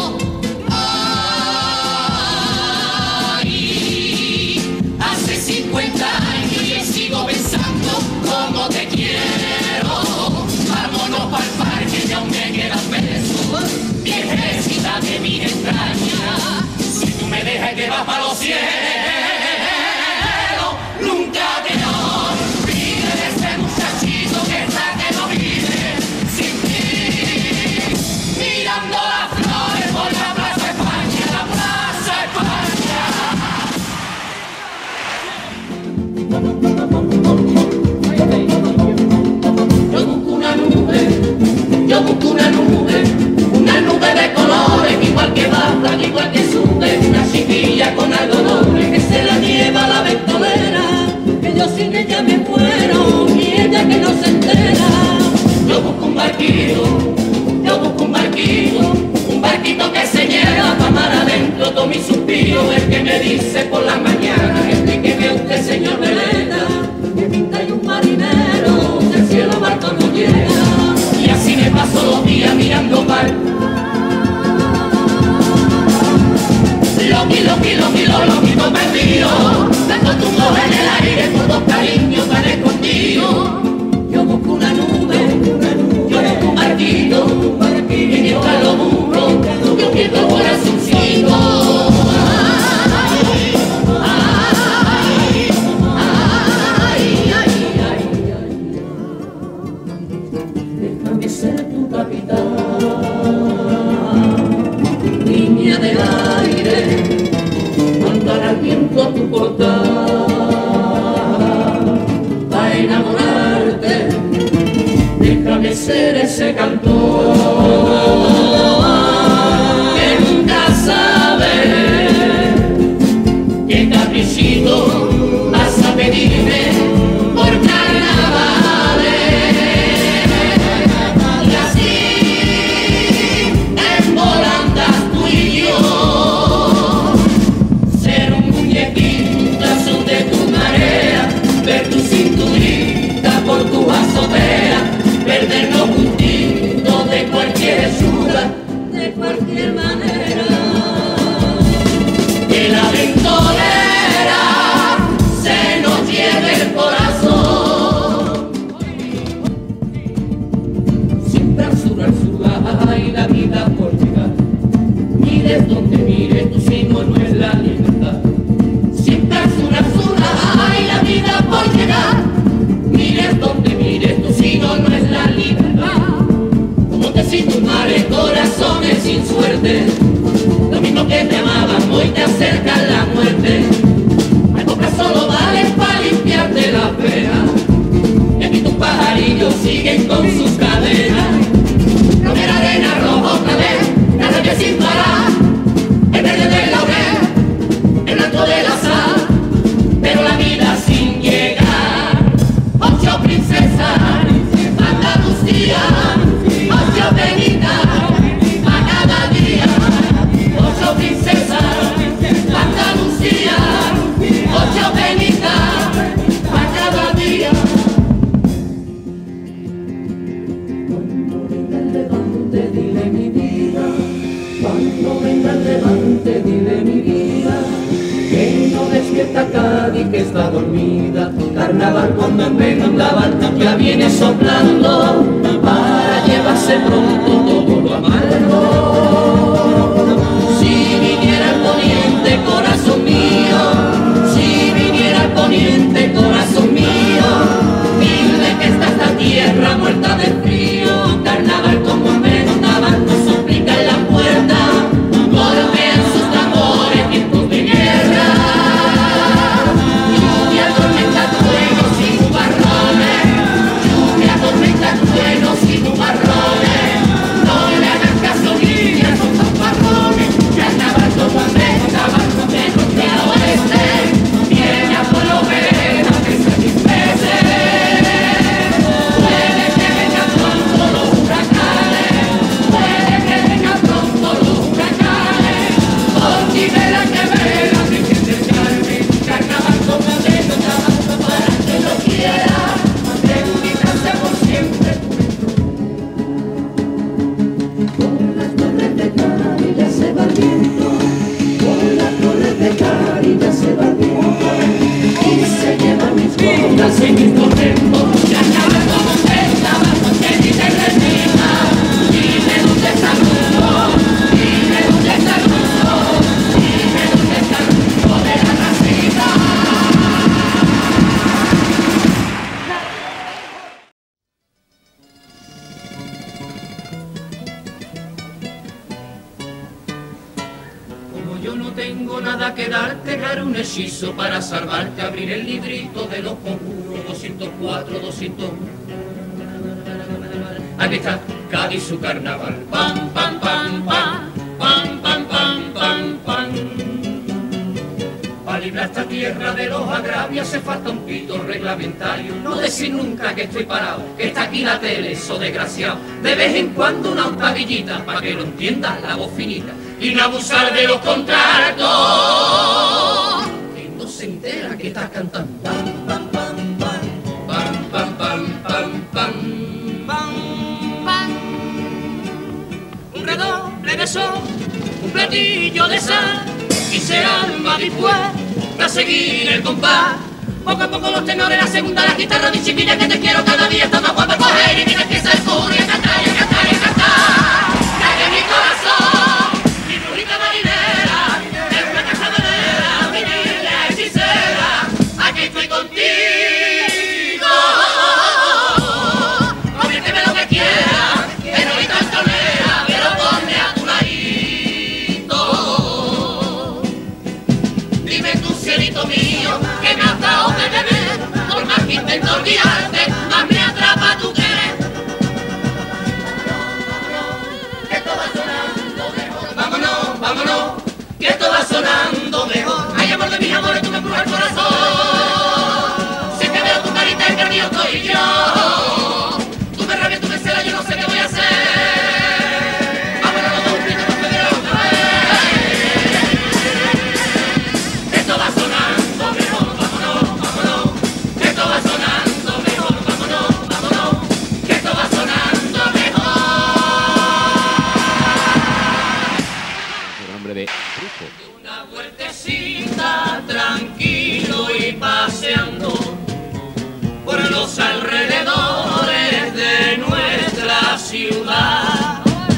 ay, hace 50 años y sigo pensando cómo te quiero, vámonos pa'l parque y aún me quedan besos, viejecita de mi entraña, si tú me mío, dando tumbos en el aire por dos cariños tan escondidos. Yo busco una nube, yo busco un barquito, y mientras lo busco, yo pierdo el corazoncito. Déjame ser tu capitán, niña del aire, mandar al viento tu portal, para enamorarte, déjame ser ese cantor que nunca sabe qué caprichito vas a pedirme por carnavales. Y así en volandas tú y yo ser un muñequito al son de tu marea, ver tu cinturita por tu azotea, perdernos juntitos de cualquier hechura, de cualquier manera. Que la ventolera se nos lleve el corazón. Siempre al y la vida por llegar. Mires donde mires, tu signo no es la libertad. Siempre al y la vida por llegar. Mires donde mires, tu signo no es la libertad. Montes sin tus mares, corazones sin suerte. Lo mismo que te amaban, hoy te acerca la muerte. Las coplas solo valen para limpiarte la pena. Y aquí tus pajarillos siguen con sus cadenas. Romera, arena, rojo, otra vez, la rabia sin parar. El verde del laurel, el blanco de la sal, pero la vida sin llegar. Ocho princesas, Andalucía, ocho venidas, a cada día. Ocho princesas, Andalucía, ocho venidas, a cada día. Cuando venga el levante, dile mi vida. Cuando venga el levante, dile mi vida. Que no despierta Cádiz, que está dormida. Carnaval cuando en vez andaba, ya viene soplando para llevarse pronto todo lo amargo. Si viniera el poniente, corazón mío, si viniera el poniente, corazón mío, dile que está esta tierra muerta de frío. Carnaval como en vez andaba, nos suplica en la puerta, golpean sus tambores, tiempos de guerra. Lluvia, tormenta, truenos y nubarrones, lluvia, tormenta, truenos y nubarrones. No le hagan caso, niñas, son fanfarrones. Carnaval como en vez andaba, de norte a oeste, viene a por lo menos que se disperse. Puede que vengan pronto los huracanes, puede que vengan pronto los huracanes. Porque verán que verán, Virgen del Carmen. Carnaval como en vez andaba, para que lo quiera, de unitarse por siempre. Con las torres de Cádiz ya se va el viento, con las torres de Cádiz ya se va el viento, y se lleva mis botas y mis torrentos. Carnaval como en vez andaba, que ni te retina. Dime dónde está el rumbo, dime dónde está el rumbo, dime dónde está el rumbo de la racita. Como yo no tengo nada que darte, haré un hechizo para salvarte, abrir el librito de los conjuros, 204, 201. Aquí está Cádiz su carnaval, pam, pam, pam, pam, pam, pam, pam, pam, pam. Para librar esta tierra de los agravios hace falta un pito reglamentario. No decir nunca que estoy parado, que está aquí la tele, eso desgraciado. De vez en cuando una octavillita, para que lo entienda la voz finita. Y no abusar de los contratos, que no se entera que estás cantando. Pam, pam, pam, pam, pam, pam, pam, pam, pam, pam, pam. Un redoble de sol, un platillo de sal, y se arma después a seguir el compás. Poco a poco los tenores, la segunda, la guitarra, mi chiquilla que te quiero cada día está más guapa coger y que empieza el coro y a cantar y a cantar y a cantar. Cae mi corazón, mi brujita marinera, es una cazadora, mi niña hechicera, aquí estoy contigo. Conviérteme lo que quieras, que no hay tanto lea, pero ponme a tu ladito. Dime tu cielito mío, que me has dado de beber, por más que intento olvidarte, más me atrapa tu querer. Que esto va sonando mejor, vámonos, vámonos, que esto va sonando mejor. Ay, amor de mis amores, tú me empujas el corazón. Si te veo tu carita, el que mío estoy yo. Tú me rabias, tú me celas, yo no sé qué voy a hacer. Vámonos los dos, grito, no me dirás otra vez. Que esto va sonando mejor, vámonos, vámonos. Que esto va sonando mejor, vámonos, vámonos. Que esto va sonando mejor. El nombre de Truco. Una vueltecita tranquilo y paseando por los alrededores de nuestra ciudad.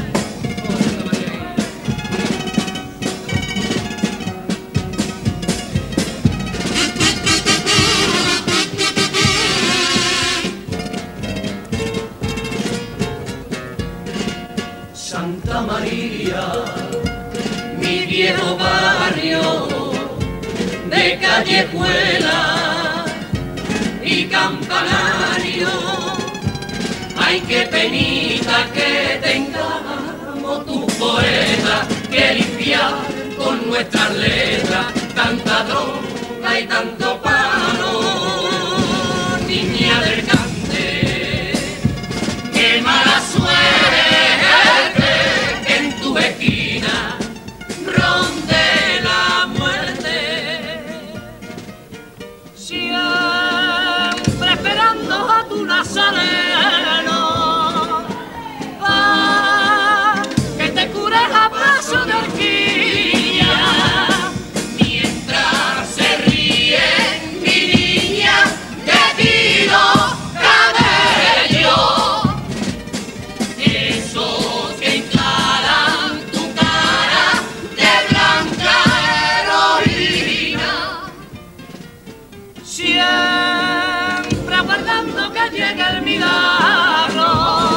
Santa María, mi viejo barrio de callejuela y campanario. Ay, qué penita que tengamos tu poeta que limpiar con nuestras letras tanta droga y tanto paro. Niña del cante, qué mala suerte en tu esquina ronde la muerte, siempre esperando a tu nazareno pa' que te cures a paso de horquilla, mientras se ríe mi niña de tiro cabello, esos que encaran tu cara de blanca heroína, siempre aguardando que llegue el milagro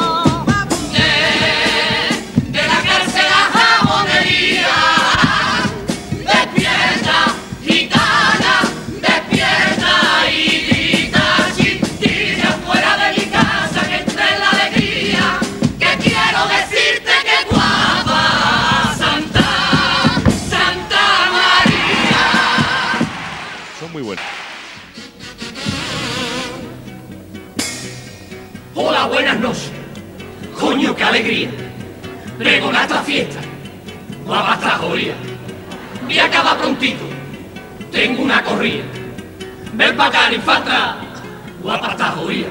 de la cárcel a jabonería. Despierta, gitana, despierta y grita chiquilla fuera de mi casa que entre la alegría, que quiero decirte que guapa Santa, Santa María. Son muy buenos. Hola, buenas noches. Coño, qué alegría. Pregonar esta fiesta. Guapa esta joya. Y acaba prontito. Tengo una corrida. Ven pa' acá, infanta. Guapa esta joya.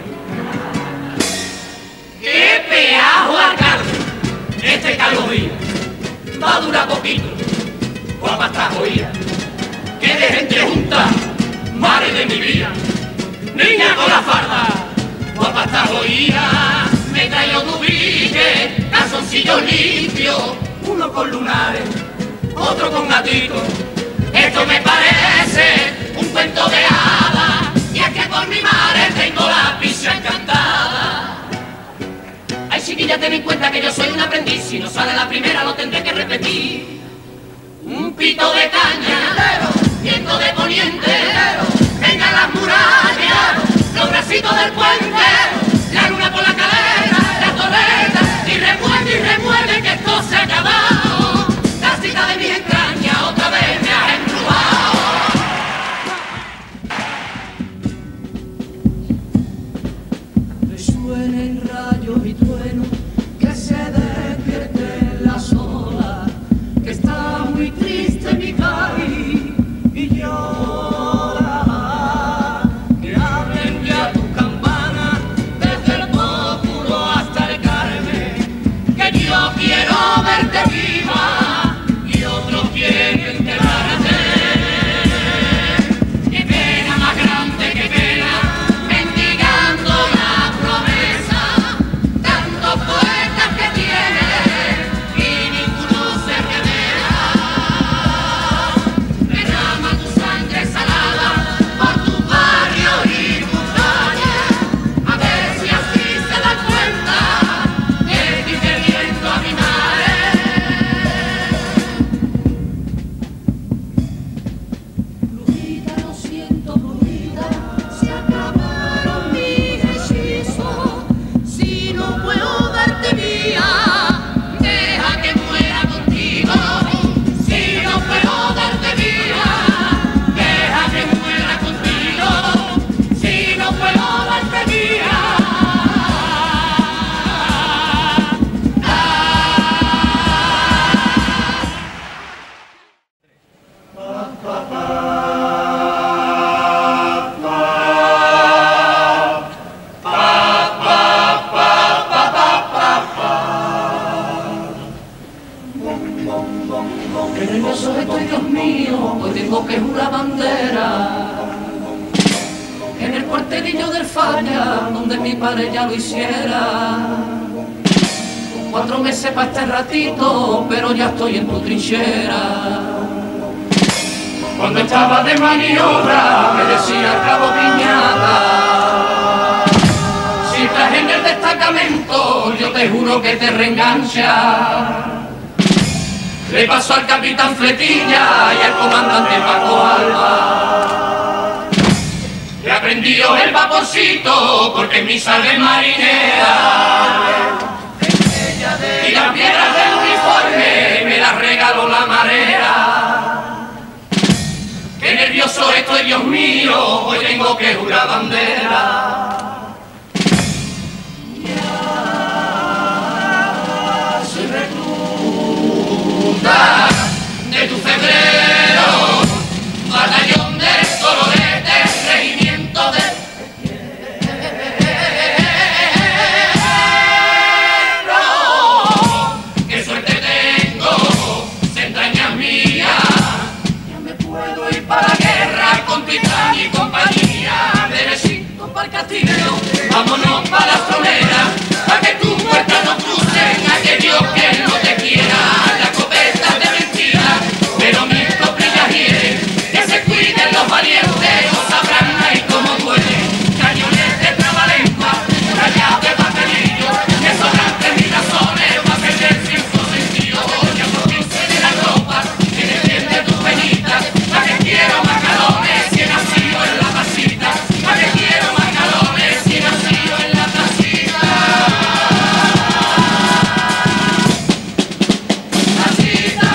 ¡Qué peajo alcalde! Este Carlos Díaz va a durar poquito. Guapa esta joya. ¡Qué de gente junta! Madre de mi vida. Niña con la farda. Guapa esta joya. Me traigo tu bique, calzoncillos limpios, uno con lunares, otro con gatitos. Esto me parece un cuento de hadas, y es que por mi madre tengo la pizza encantada. Ay, chiquilla, ten en cuenta que yo soy un aprendiz, si no sale la primera lo tendré que repetir. Un pito de caña, viento de poniente, venga las murallas, los bracitos del puente, la luna por la cadera, la torreta, y remueve que esto se ha acabado. La cita de mis entrañas otra vez me ha embrujado. Resuenen rayos y truenos, que se despierten las olas, que está muy triste mi país y llora. Que hablen ya tus campanas desde el Pópulo hasta el Carmen, que yo Qué nervioso estoy, Dios mío, hoy tengo que jurar bandera. En el cuartelillo del Falla, donde mi padre ya lo hiciera. 4 meses para este ratito, pero ya estoy en tu trinchera. Cuando estaba de maniobra, me decía el cabo Piñata: si estás en el destacamento, yo te juro que te reengancha. Le pasó al capitán Fletilla y al comandante Paco Alba, que aprendió el vaporcito porque en mi sangre marinera. Y las piedras del uniforme me las regaló la marea. Qué nervioso estoy, Dios mío, hoy tengo que jurar bandera. Ya soy recluta de tu febrero, batallón de Coloretes, regimiento de... Para la guerra con Titán y compañía, derechito para el castillo, vámonos para la frontera, para que tus puertas no crucen aquellos que no te quieran, la copeta de mentira, pero mis coprillas quieren que se cuiden los valientes, no sabrán ahí cómo duele, cañones de trabalengua, rayas de bacanillo, que sobrantes y razones, va a perder cierto sentido, ya por quince de la ropa, que defiende tus penitas. Quiero macalones si he nacido en la casita. ¿Para qué quiero macalones si he nacido en la casita? Casita.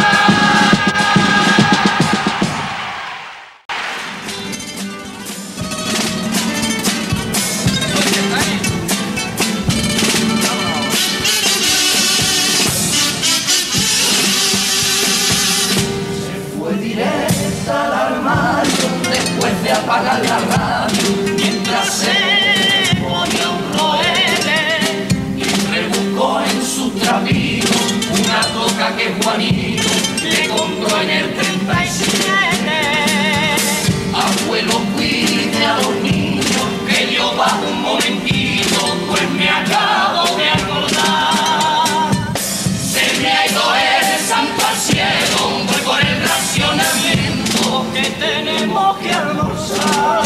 Se fue directa al armario después de apagar la radio, mientras se ponía un roele y rebuscó en su trapito una toca que Juanito le compró en el 37. Abuelo, cuide a los niños que yo bajo un momentito, pues me acabo de acordar. Se me ha ido el santo al cielo, voy por el racionamiento que tenemos que almorzar.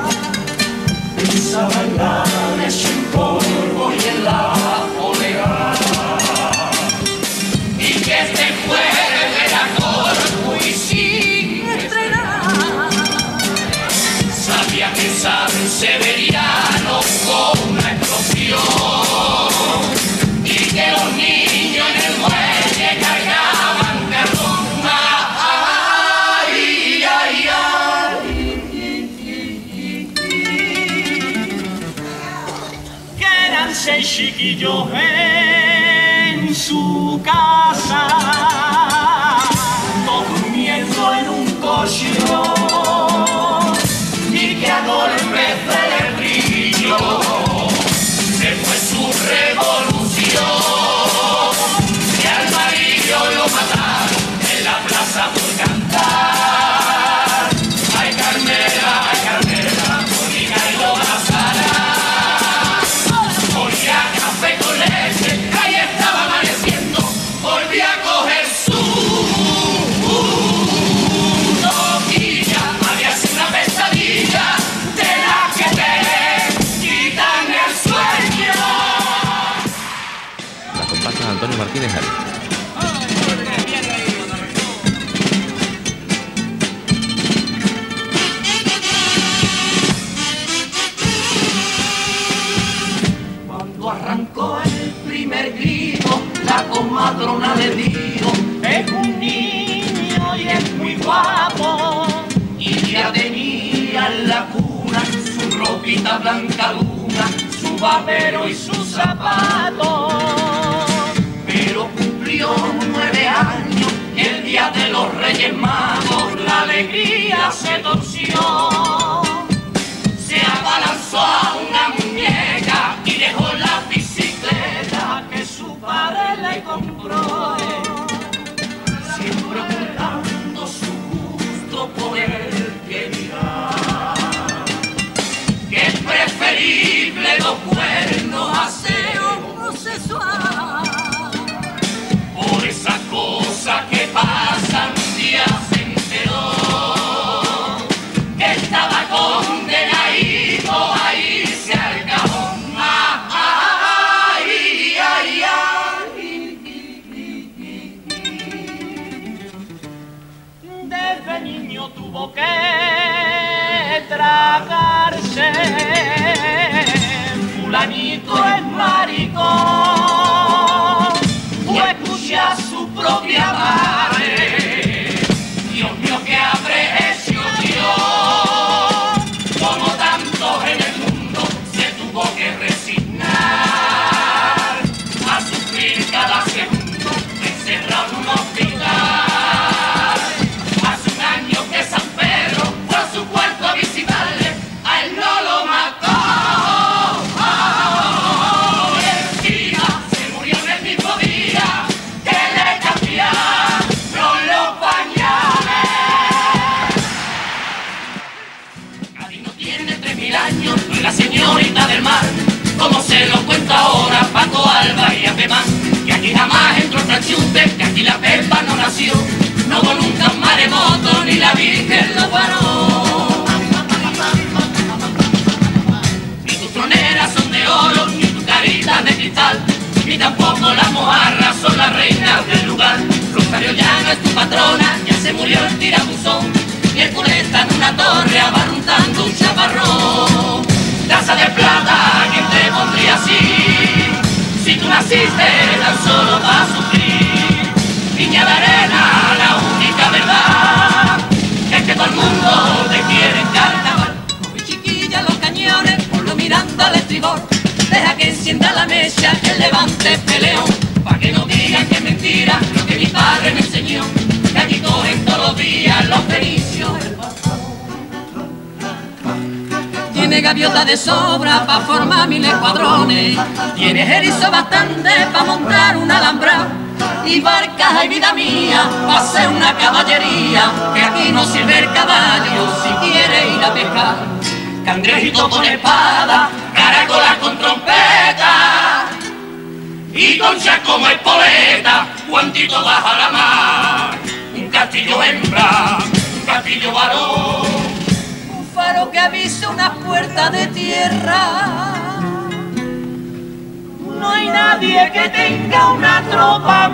Esa bailada de sin polvo y en la oleada, y que este jueves era corto y sin estrenar. Sabía que San Severiano con una explosión, y que los niños en el muelle cargaban carbón. Ay, ay, ay. Quedan 6 chiquillos en su casa, todos durmiendo en un colchón, y que a golpes de brillo se fue su revolución, y al marido lo mataron en la plaza por cantar. Ay, Carmela, Mónica y lo abrazará. Ponía café con leche, ahí estaba amaneciendo, volví a coger su toquilla, había sido una pesadilla de las que te quitan el sueño. Las comparsas de Antonio Martínez Ari. Cuando arrancó el primer grito, la comadrona le dijo: es un niño y es muy guapo. Y ya tenía en la cuna su ropita blanca luna, su babero y sus zapatos. Pero cumplió 9 años y el día de los Reyes Magos la alegría se torció. Se abalanzó a una muñeca y dejó la bicicleta que su padre le compró. lo tuvo que tragarse. Fulanito es maricón, o escucha a su propia madre. Dios mío, que aprecio Dios, como tantos en el mundo se tuvo que resignar a sufrir cada segundo encerrado en un hospital. Hace un año que San Pedro fue a su cuarto a visitarle, a él no lo mató. Encima se murió en el mismo día que le cambiaron los pañales. Cádiz no tiene 3000 años, no es la señorita del mar, como se lo cuenta ahora Paco Alba y Apemán, que aquí jamás entró tranchute, que aquí la Pepa no nació, no hubo nunca un maremoto ni la Virgen lo paró. Ni tus troneras son de oro, ni tus caritas de cristal, ni tampoco las mojarras son las reinas del lugar. Rosario ya no es tu patrona, ya se murió el tirabuzón, y el culé está en una torre abarruntando un chaparrón. Taza de plata, ¿quién te pondría así? Si tú naciste tan solo para sufrir. Niña de arena, la única verdad es que todo el mundo te quiere en carnaval. Muy chiquilla los cañones, ponlo mirando al estribor, deja que encienda la mecha, que levante peleón, pa' que no digan que es mentira lo que mi padre me enseñó, que aquí cogen todos los días los fenicios. Tiene gaviota de sobra pa' formar 1000 escuadrones, tiene erizo bastante pa' montar una alhambra, y barcas, ay vida mía, pa' hacer una caballería, que aquí no sirve el caballo si quiere ir a pescar. Cangrejito con espada, caracolas con trompeta, y concha como espoleta, guantito baja la mar. Un castillo hembra, un castillo varón, faro que avisa una puerta de tierra. No hay nadie que tenga una tropa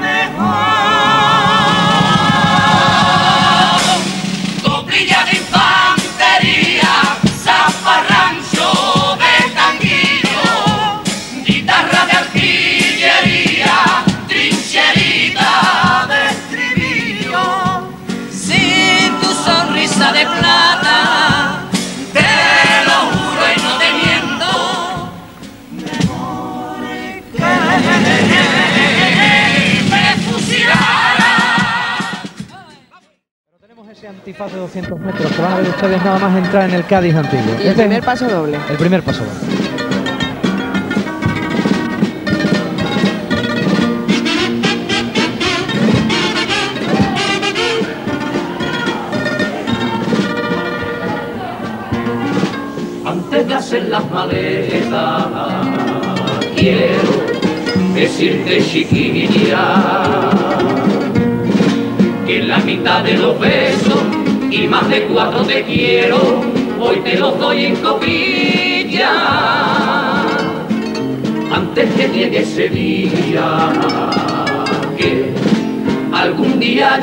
mejor. Coplilla de infantería, zafarrancho de tanguillo, guitarra de artillería, trincherita de estribillo. Sin tu sonrisa de plata, antifaz de 200 metros que van a ver ustedes nada más entrar en el Cádiz antiguo. Y el primer paso doble. El primer paso doble. Antes de hacer las maletas, quiero decirte, chiquilla, que la mitad de los besos y más de 4 te quiero, hoy te los doy en copilla. Antes que llegue ese día, que algún día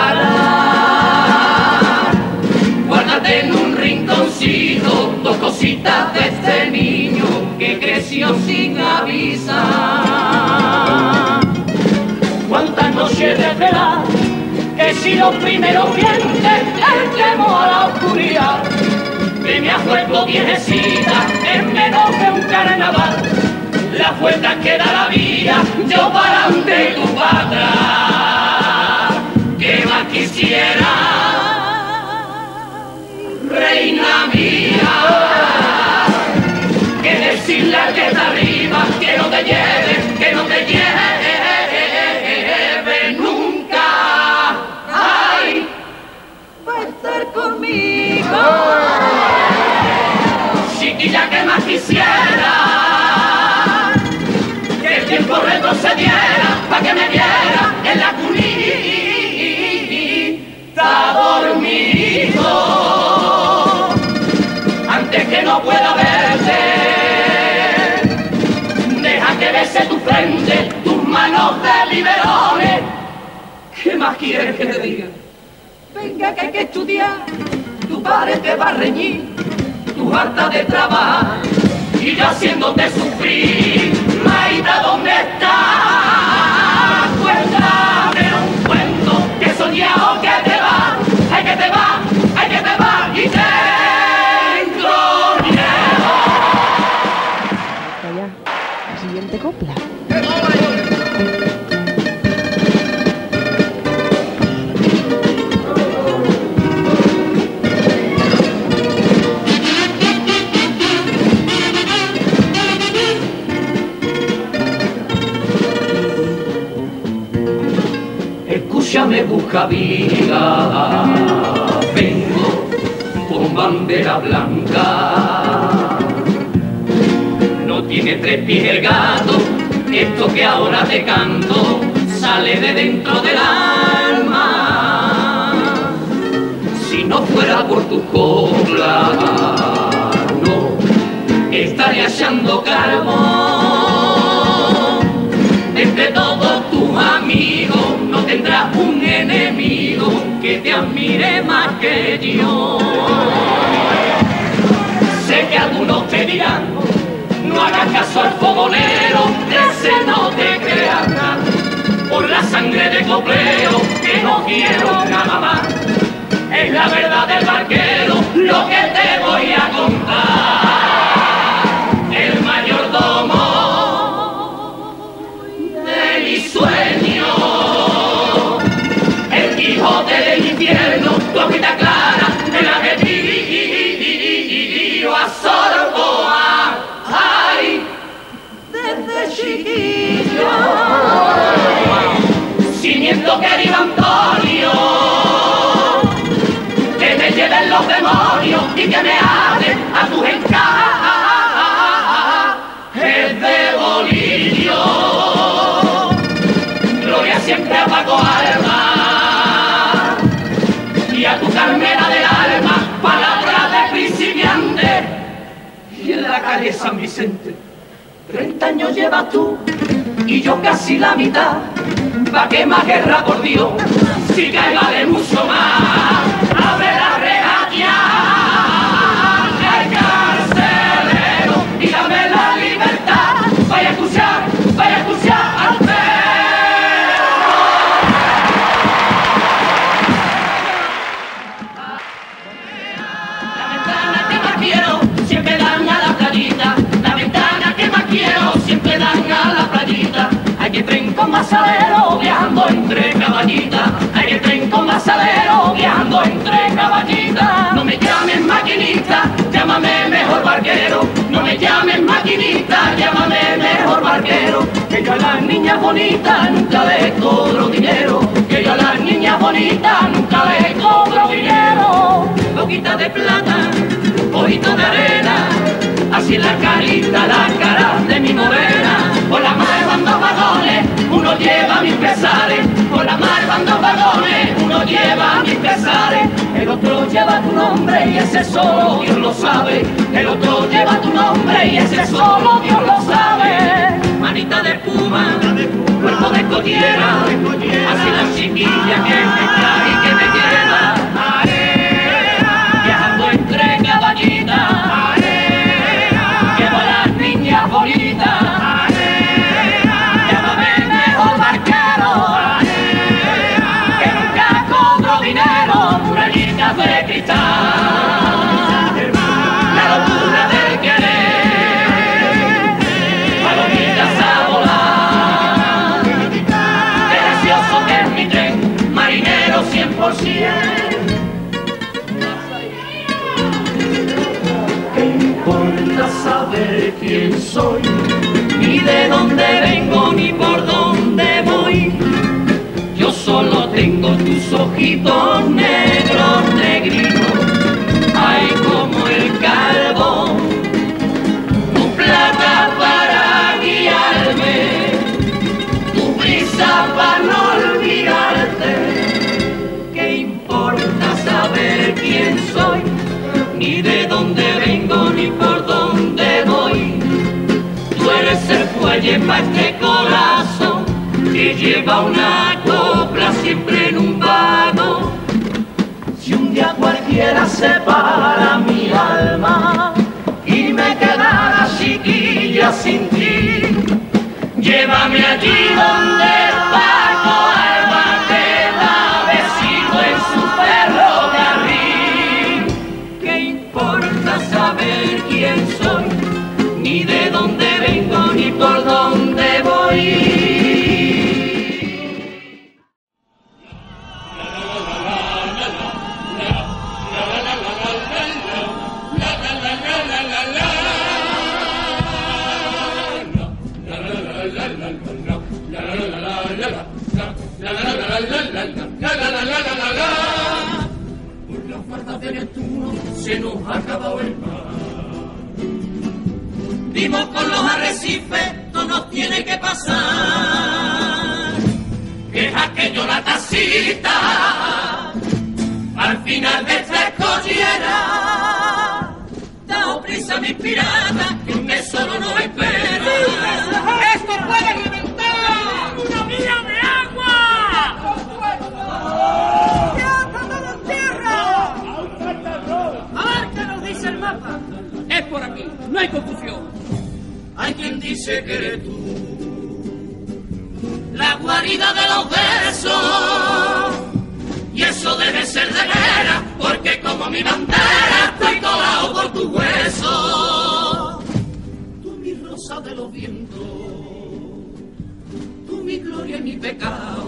llegará, guárdate en un rinconcito 2 cositas de este niño que creció sin avisar. Cuántas noches de velar, que si los primeros dientes el temor a la oscuridad, que me has vuelto viejecita en menos de un carnaval. La vuelta que da la vida, yo para adelante y tú para atrás. ¿Qué más quisiera, reina mía, que decirle al que está arriba que no te lleve, que no te lleve nunca? Ay, va a estar conmigo. Chiquilla, que más quisiera que el tiempo retrocediera para que me viera en la cunita dormido, antes que no pueda verte. Deja que bese tu frente, tus manos de liberones. ¿Qué más quieres que te diga? Venga que hay que estudiar, tu padre te va a reñir, tu harta de trabajar y yo haciéndote sufrir. Maita, ¿dónde estás? Cuéntame un cuento que he soñado que te va, ay que te va, ay que te va y tengo miedo. Vaya, la siguiente copla. Escúchame, busca vida, vengo con bandera blanca. No tiene tres pies el gato, esto que ahora te canto sale de dentro del alma. Si no fuera por tu copla, no estaría echando carbón. Entre todos tus amigos no tendrás un enemigo que te admire más que yo. Sé que algunos te dirán, no hagas caso al fogonero, de ese no te creas nada, por la sangre de coplero que no quiero nada más. Es la verdad del barquero lo que te voy a contar. El mayordomo de mi sueño, el Quijote del infierno, tu agüita clara, de la que yo a Sorboa, ay, desde chiquillo, siniendo querido Antonio, que me lleven los demonios y que me abren a tus encajes de bolillo. Gloria siempre a Paco Alba y a tu Carmela del alma, palabra de principiante. Y en la calle San Vicente, 30 años llevas tú y yo casi la mitad. ¿Pa' qué más guerra, por Dios? Si cae vale mucho más. Abre la reja ya, el carcelero, y dame la libertad. Vaya a escuchar al perro. La ventana que más quiero siempre dan a la playita. La ventana que más quiero siempre dan a la playita. Hay que tren con masadero viajando entre caballitas. Hay que tren con masadero viajando entre caballitas. No me llames maquinista, llámame mejor barquero. No me llames maquinista, llámame mejor barquero. Que yo a las niñas bonitas nunca les cobro dinero. Que yo a las niñas bonitas nunca les cobro dinero. Boquita de plata, ojito de arena, así la carita, la cara de mi morena. Por la mar van dos vagones, uno lleva mis pesares. Por la mar van dos vagones, uno lleva mis pesares. El otro lleva tu nombre y ese solo Dios lo sabe. El otro lleva tu nombre y ese solo Dios lo sabe. Manita de espuma, cuerpo de escollera, así la chiquilla que me trae y que me lleva. Viajando entre caballitas, llevo a las niñas bonitas. Llámame mejor barquero, que nunca cobro dinero. Murallitas de cristal, la locura del querer, palomitas a volar. Qué gracioso que es mi tren, marinero 100%. ¿Qué importa saber quién soy? Ni de dónde vengo, ni por dónde voy. Yo solo tengo tus ojitos negros, negritos, ay como el carbón. Tu plata para guiarme, tu brisa para no olvidarte. ¿Qué importa saber quién soy? Ni de dónde vengo, ni por dónde voy. Tú eres el fuelle para este corazón que lleva una copla siempre en un vago. fuerzas de Neptuno se nos ha acabado el mar. Dimos con los arrecifes, no nos tiene que pasar. Que es aquello la tacita, al final de esta escollera. Dao prisa, mis piratas, que un tesoro nos espera. ¡Esto puede reventar! ¡Una vía de agua! ¡Ya está todo en tierra! A ver qué nos dice el mapa. Es por aquí, no hay confusión. Hay quien dice que eres tú, la guarida de los besos, y eso debe ser de veras, porque como mi bandera estoy colado por tu hueso. Tú mi rosa de los vientos, tú mi gloria y mi pecado,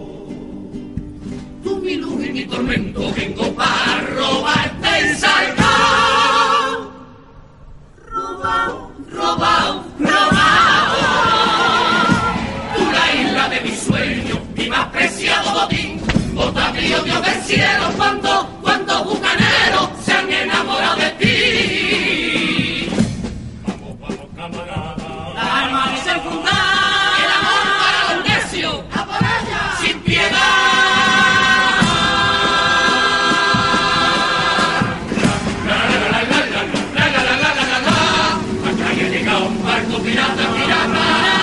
tú mi luz y mi tormento, vengo para robarte el salgado. Robado, robado, robado. Tú la isla de mi sueño, mi más preciado botín, otra mío Dios del cielo, cuando bucaneros se han enamorado de ti. Vamos, vamos, camarada. Las armas dicen fundar, el amor para los necios, a por ella, sin piedad. Pirata, pirata,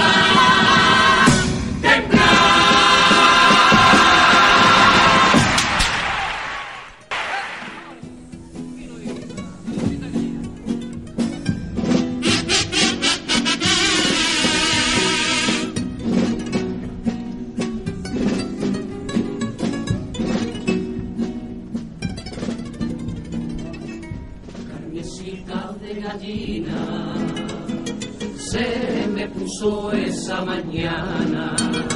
carnecita de gallina se me puso esa mañana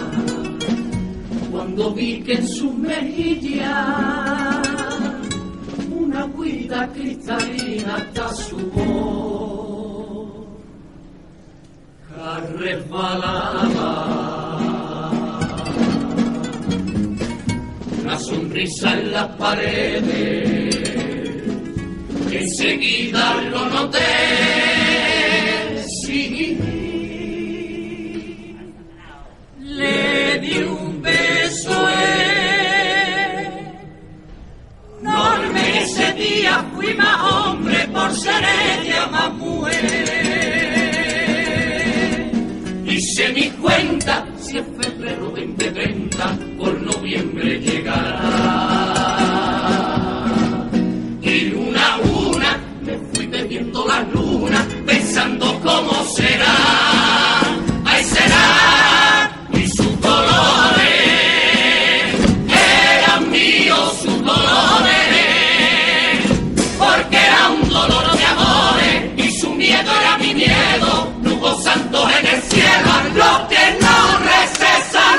cuando vi que en sus mejillas una agüita cristalina hasta su voz resbalaba. Una sonrisa en las paredes que enseguida lo noté. Le di un beso enorme, ese día fui más hombre por ser ella más mujer. Hice mi cuenta, si es febrero 2030, por noviembre llegará. Y una a una me fui bebiendo las lunas, pensando cómo será. Ay, será, y sus colores eran míos, sus dolores, porque era un dolor de amores y su miedo era mi miedo. No hubo santos en el cielo, a los que no recé esa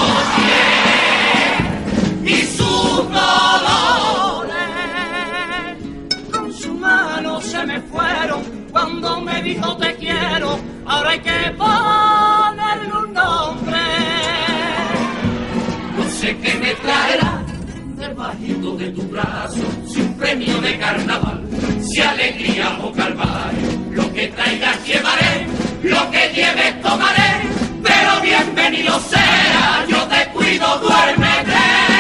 noche, y sus dolores con su mano se me fueron cuando me dijo te quiero. Ahora hay que ponerle un nombre. No sé qué me traerá debajito de tu brazo, si un premio de carnaval, si alegría o calvario. Lo que traigas llevaré, lo que lleves tomaré, pero bienvenido sea, yo te cuido, duérmete.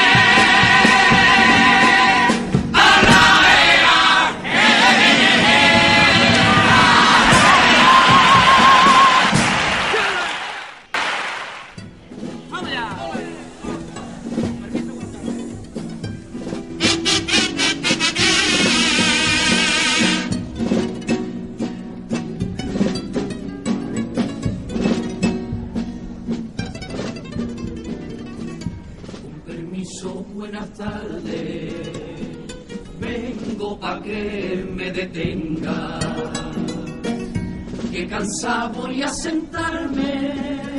Buenas tardes, vengo pa' que me detenga, que cansado voy a sentarme,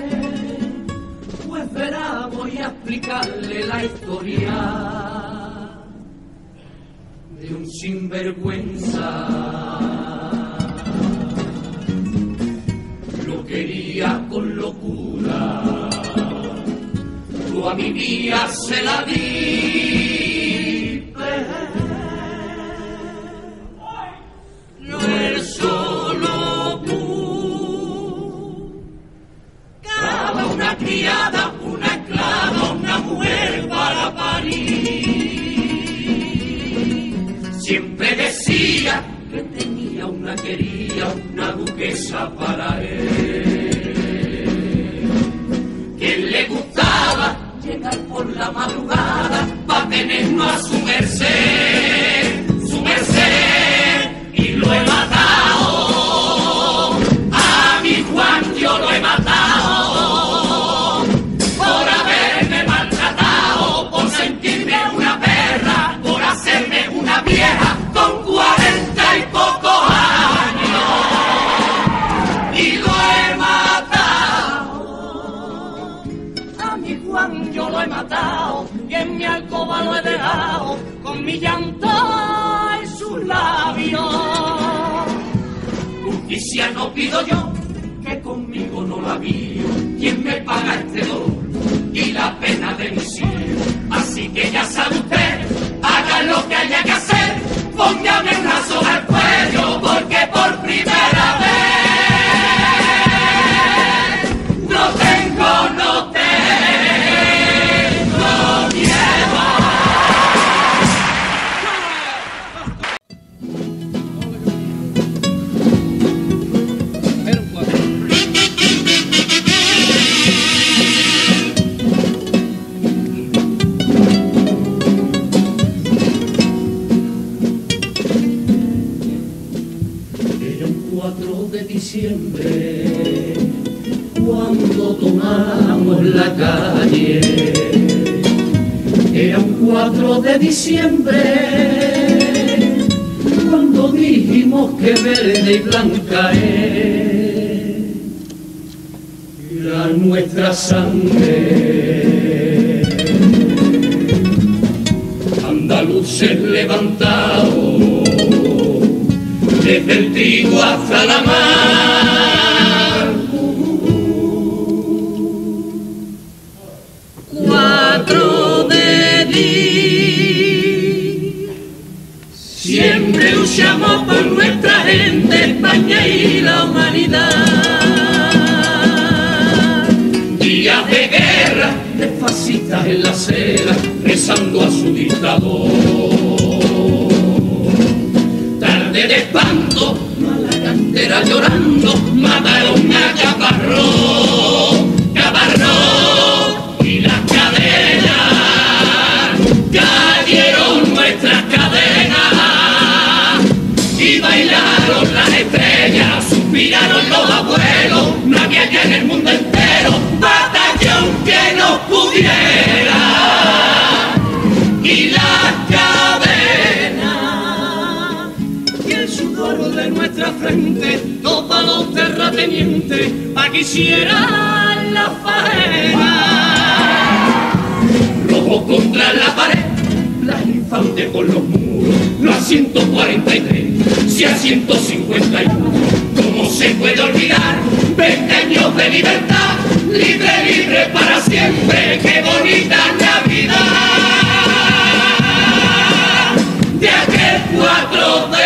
pues verá, voy a explicarle la historia de un sinvergüenza. Lo quería con locura, a mi vida se la di, criada, una esclava, una mujer para parir. Siempre decía que tenía una querida, una duquesa para él. Que le gustaba llegar por la madrugada para tenernos a su merced, y lo he matado, a mi Juan yo lo he matado, por haberme maltratado, por sentirme una perra, por hacerme una vieja con 40 y pocos años, y lo he matado, a mi Juan yo lo he matado, y en mi alcoba lo he dejado, con mi llanto en sus labios. Justicia no pido yo, que conmigo no la vio, quien me paga este dolor y la pena de mis hijos. Así que ya sabe usted, haga lo que haya que hacer, póngame un lazo al cuello, porque por primera vez no tengo miedo. Diciembre, cuando tomamos la calle, era un 4 de diciembre, cuando dijimos que verde y blanca era nuestra sangre. Andaluces levantados desde el trigo hasta la mar. 4 de diciembre luchamos por nuestra gente, España y la humanidad. Días de guerra, de fascistas en la acera, rezando a su dictador. De espanto, mala cantera llorando, mataron a Caparrós, y las cadenas, cayeron nuestras cadenas, y bailaron las estrellas, suspiraron los abuelos, no había ya en el mundo entero batallón que nos pudiera, y las de nuestra frente, todos los terratenientes, pa' que hicieran la faena. Rojo contra la pared, las infantes por los muros, no a 143, si a 151. ¿Cómo se puede olvidar 20 años de libertad? Libre, libre para siempre, qué bonita Navidad de aquel 4 de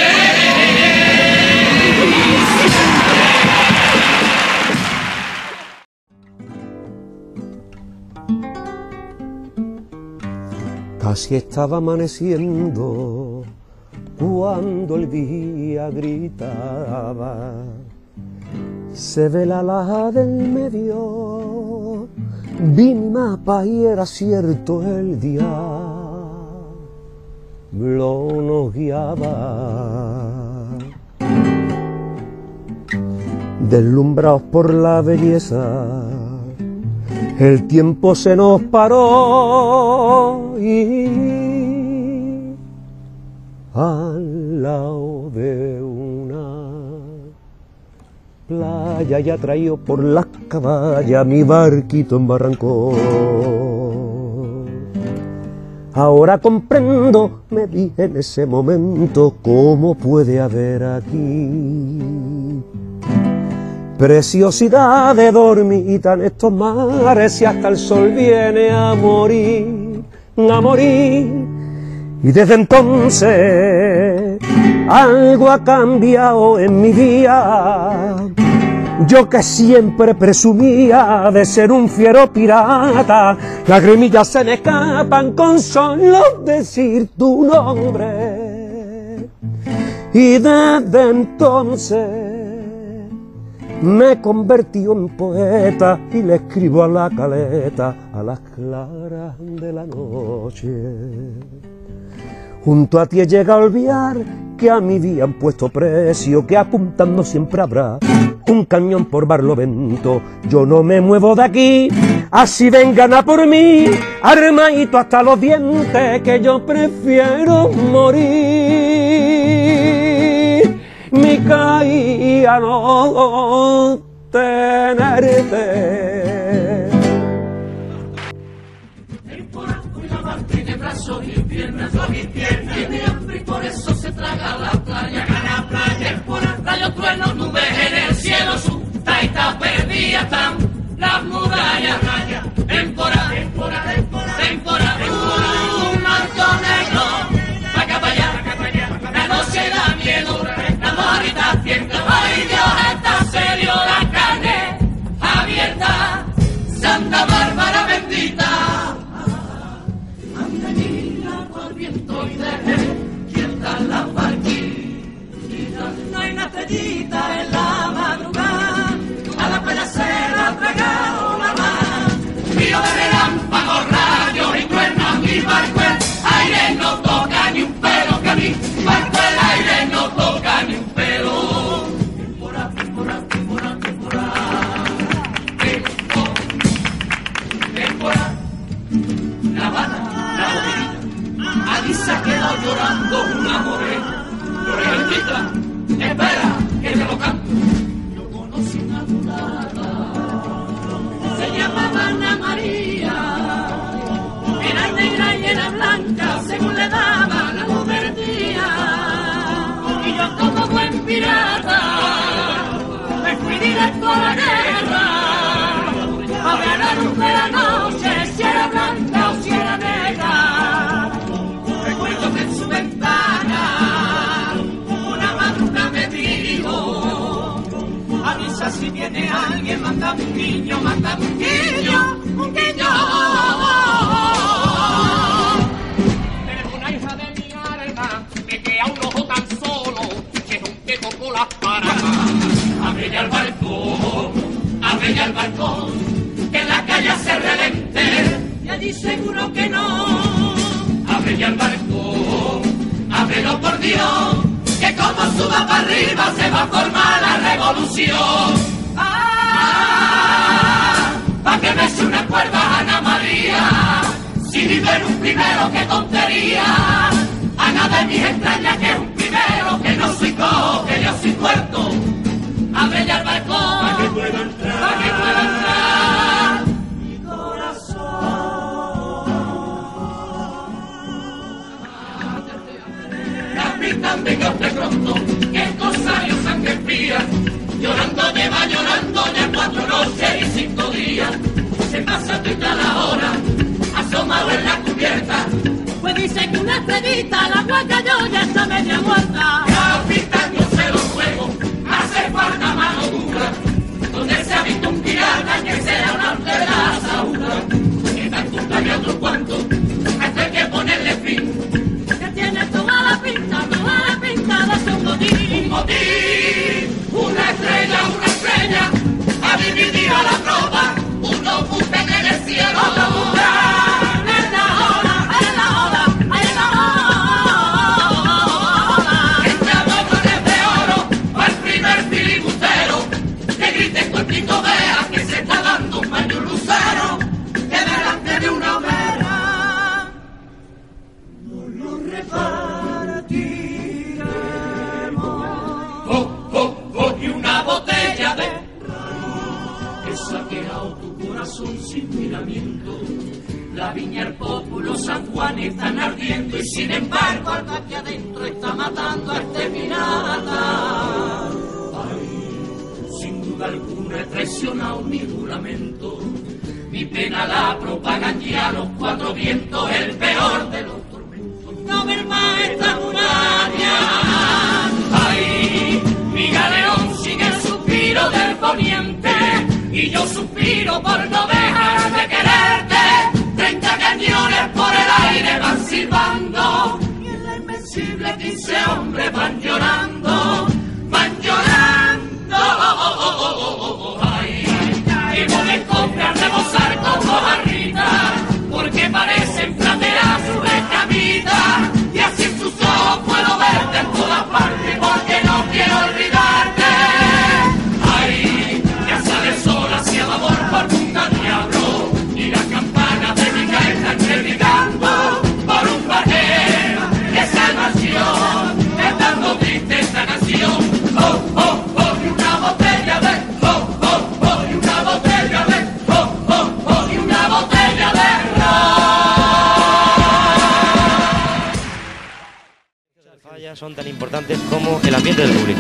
Casi estaba amaneciendo cuando el día gritaba: se ve la laja del medio, vi mi mapa y era cierto, el diablo nos guiaba. Deslumbrados por la belleza, el tiempo se nos paró y al lado de una playa ya traído por las caballas mi barquito embarrancó. Ahora comprendo, me dije en ese momento, cómo puede haber aquí preciosidad de dormita en estos mares, si hasta el sol viene a morir, a morir. Y desde entonces algo ha cambiado en mi vida, Yo que siempre presumía de ser un fiero pirata, lagrimillas se me escapan con solo decir tu nombre. Y desde entonces me convertí en poeta y le escribo a la caleta a las claras de la noche. Junto a ti he llegado a olvidar que a mi día han puesto precio, que apuntando siempre habrá un cañón por Barlovento. Yo no me muevo de aquí, así vengan a por mí, armadito hasta los dientes, que yo prefiero morir. Mi caía no tenerte. Tiene hambre y por eso se traga la playa. La playa es por rayos, truenos, nubes en el cielo, su taita perdida están las murallas. Temporada, un manto negro, pa' acá, pa' allá, la noche da miedo, la morrita tiembla. Ay Dios, está serio, la carne abierta, Santa Bárbara bendita. La barquita, no hay una estrellita en la madrugada, a la playa se la ha tragado la mar. Río de relámpagos, rayos y truenos, mi barco el aire no toca ni un pelo, que a mi barco el aire no toca ni un pelo. Temporada, La Habana, la bodeguita, allí se ha quedado llorando una morena. Bendita, espera que te lo canto. Yo conocí una mulata, se llamaba Ana María, era negra y era blanca según le daba la luz del día. Y yo como buen pirata me fui directo a la guerra a ver la luz de la noche, si era blanca o si era negra. Recuerdo que en su ventana avisa si viene alguien, mándame un niño, mándame un niño, un niño. Eres una hija de mi alma, me queda un ojo tan solo, que nunca tocó las paradas. Abre ya el balcón, que en la calle se relente, y allí seguro que no. Abre ya el balcón, ábrelo por Dios, que como suba para arriba se va a formar la revolución. Pa' que me eche una cuerda Ana María, si vive en un primero, qué tontería. Ana de mis entrañas, que es un primero, que no soy cojo, que yo soy tuerto. Abre ya el balcón, pa' que pueda entrar, pa' que pueda entrar mi corazón. Las pintan de que de pronto, que estos años sangre fría, llorando lleva llorando ya 4 noches y 5 días. Se pasa toda la hora, asomado en la cubierta, pues dice que una estrellita la cual cayó ya está media muerta. Capitán, yo se lo juego, hace falta mano dura, donde se ha visto un pirata que sea una altera saúda. Que tanto y otro cuanto, hasta hay que ponerle fin, que tiene toda la pinta de ser un motín. Un motín, una estrella, a dividir a la tropa, uno busca en el cielo, otro busca en la ola, en la ola, en la ola. Entre botones de oro, al primer filibustero, que grite cuentito, vea que se está dando un baño lucero, que delante de una hoguera no lo repartiremos. Y una botella de saqueado tu corazón sin miramiento. La viña, el Pópulo, San Juan están ardiendo, y sin embargo algo aquí adentro está matando a este pirata. Ay, sin duda alguna he traicionado mi juramento, mi pena la propagan ya los 4 vientos, el peor de los tormentos. No ver más esta muralla. Ay, mi galeón sigue el suspiro del poniente. batallas son tan importantes como el ambiente del público.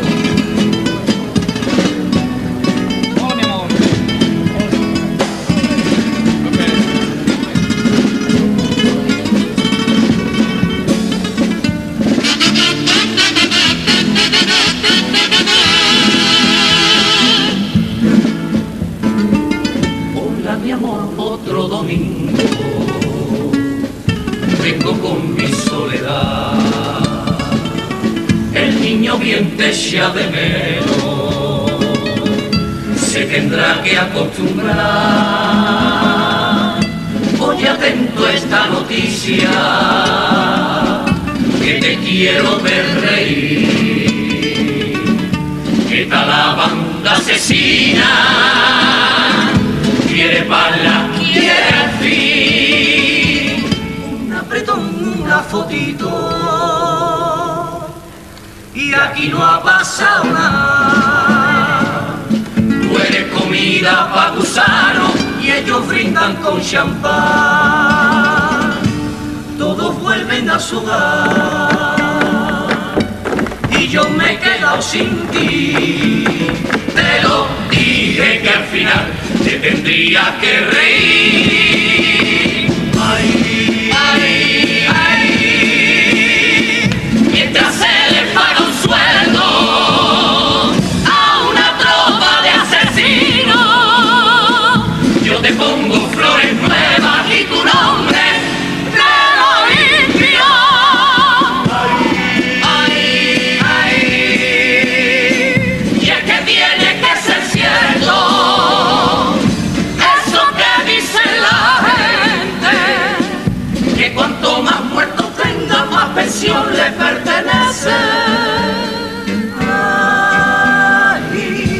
Hola mi amor, otro domingo vengo con mi soledad. El niño bien te echa de menos, se tendrá que acostumbrar. Oye atento esta noticia, que te quiero ver reír. Que tal la banda asesina, quiere parla, quiere al fin un apretón, una fotito, y aquí no ha pasado nada. Tú eres comida pa' gusano y ellos brindan con champán. Todos vuelven a su hogar y yo me he quedado sin ti. Te lo dije que al final te tendría que reír. Ay, ay, ay. Mientras se le paga un sueldo a una tropa de asesinos, yo te pongo flores nuevas y tu nombre te lo limpio. Ay, ay, ay. Y es que tiene que ser cierto eso que dice la gente, que cuanto más muertos tenga, más pensión le pertenece. Ay,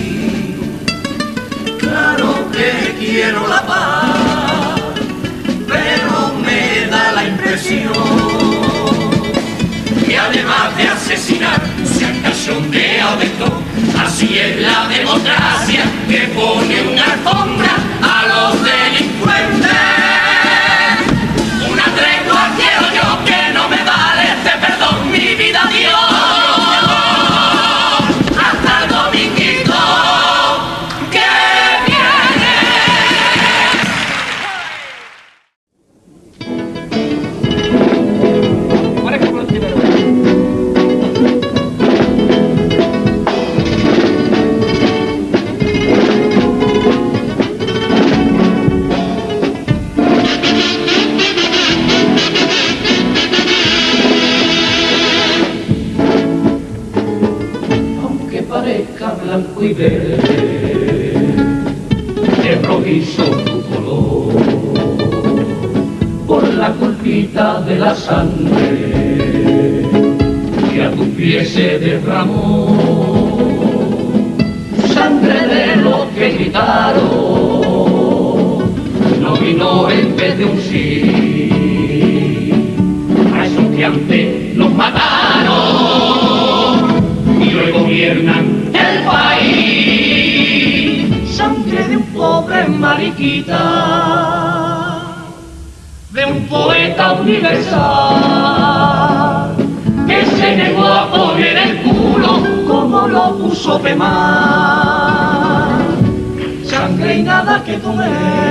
claro que quiero la paz, pero me da la impresión que además de asesinar, se han cachondeado de todo. Así es la democracia, que pone una alfombra a los delincuentes. Una tregua quiero yo, que no me vale este perdón, mi vida Dios. Hasta el dominguito que viene. Aunque parezca blanco y verde, es rojizo tu color, por la culpita de la sangre que a tus pies se derramó. Sangre de los que gritaron, no vino en vez de un sí, a esos que antes los mataron y hoy gobiernan el país. Sangre de un pobre mariquita, de un poeta universal, que se negó a poner el culo como lo puso Pemar. Sangre y nada que comer,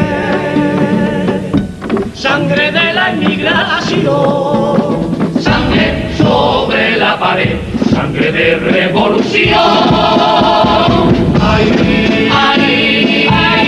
sangre de la inmigración, sangre sobre la pared, sangre de revolución. Ay, ay, ay.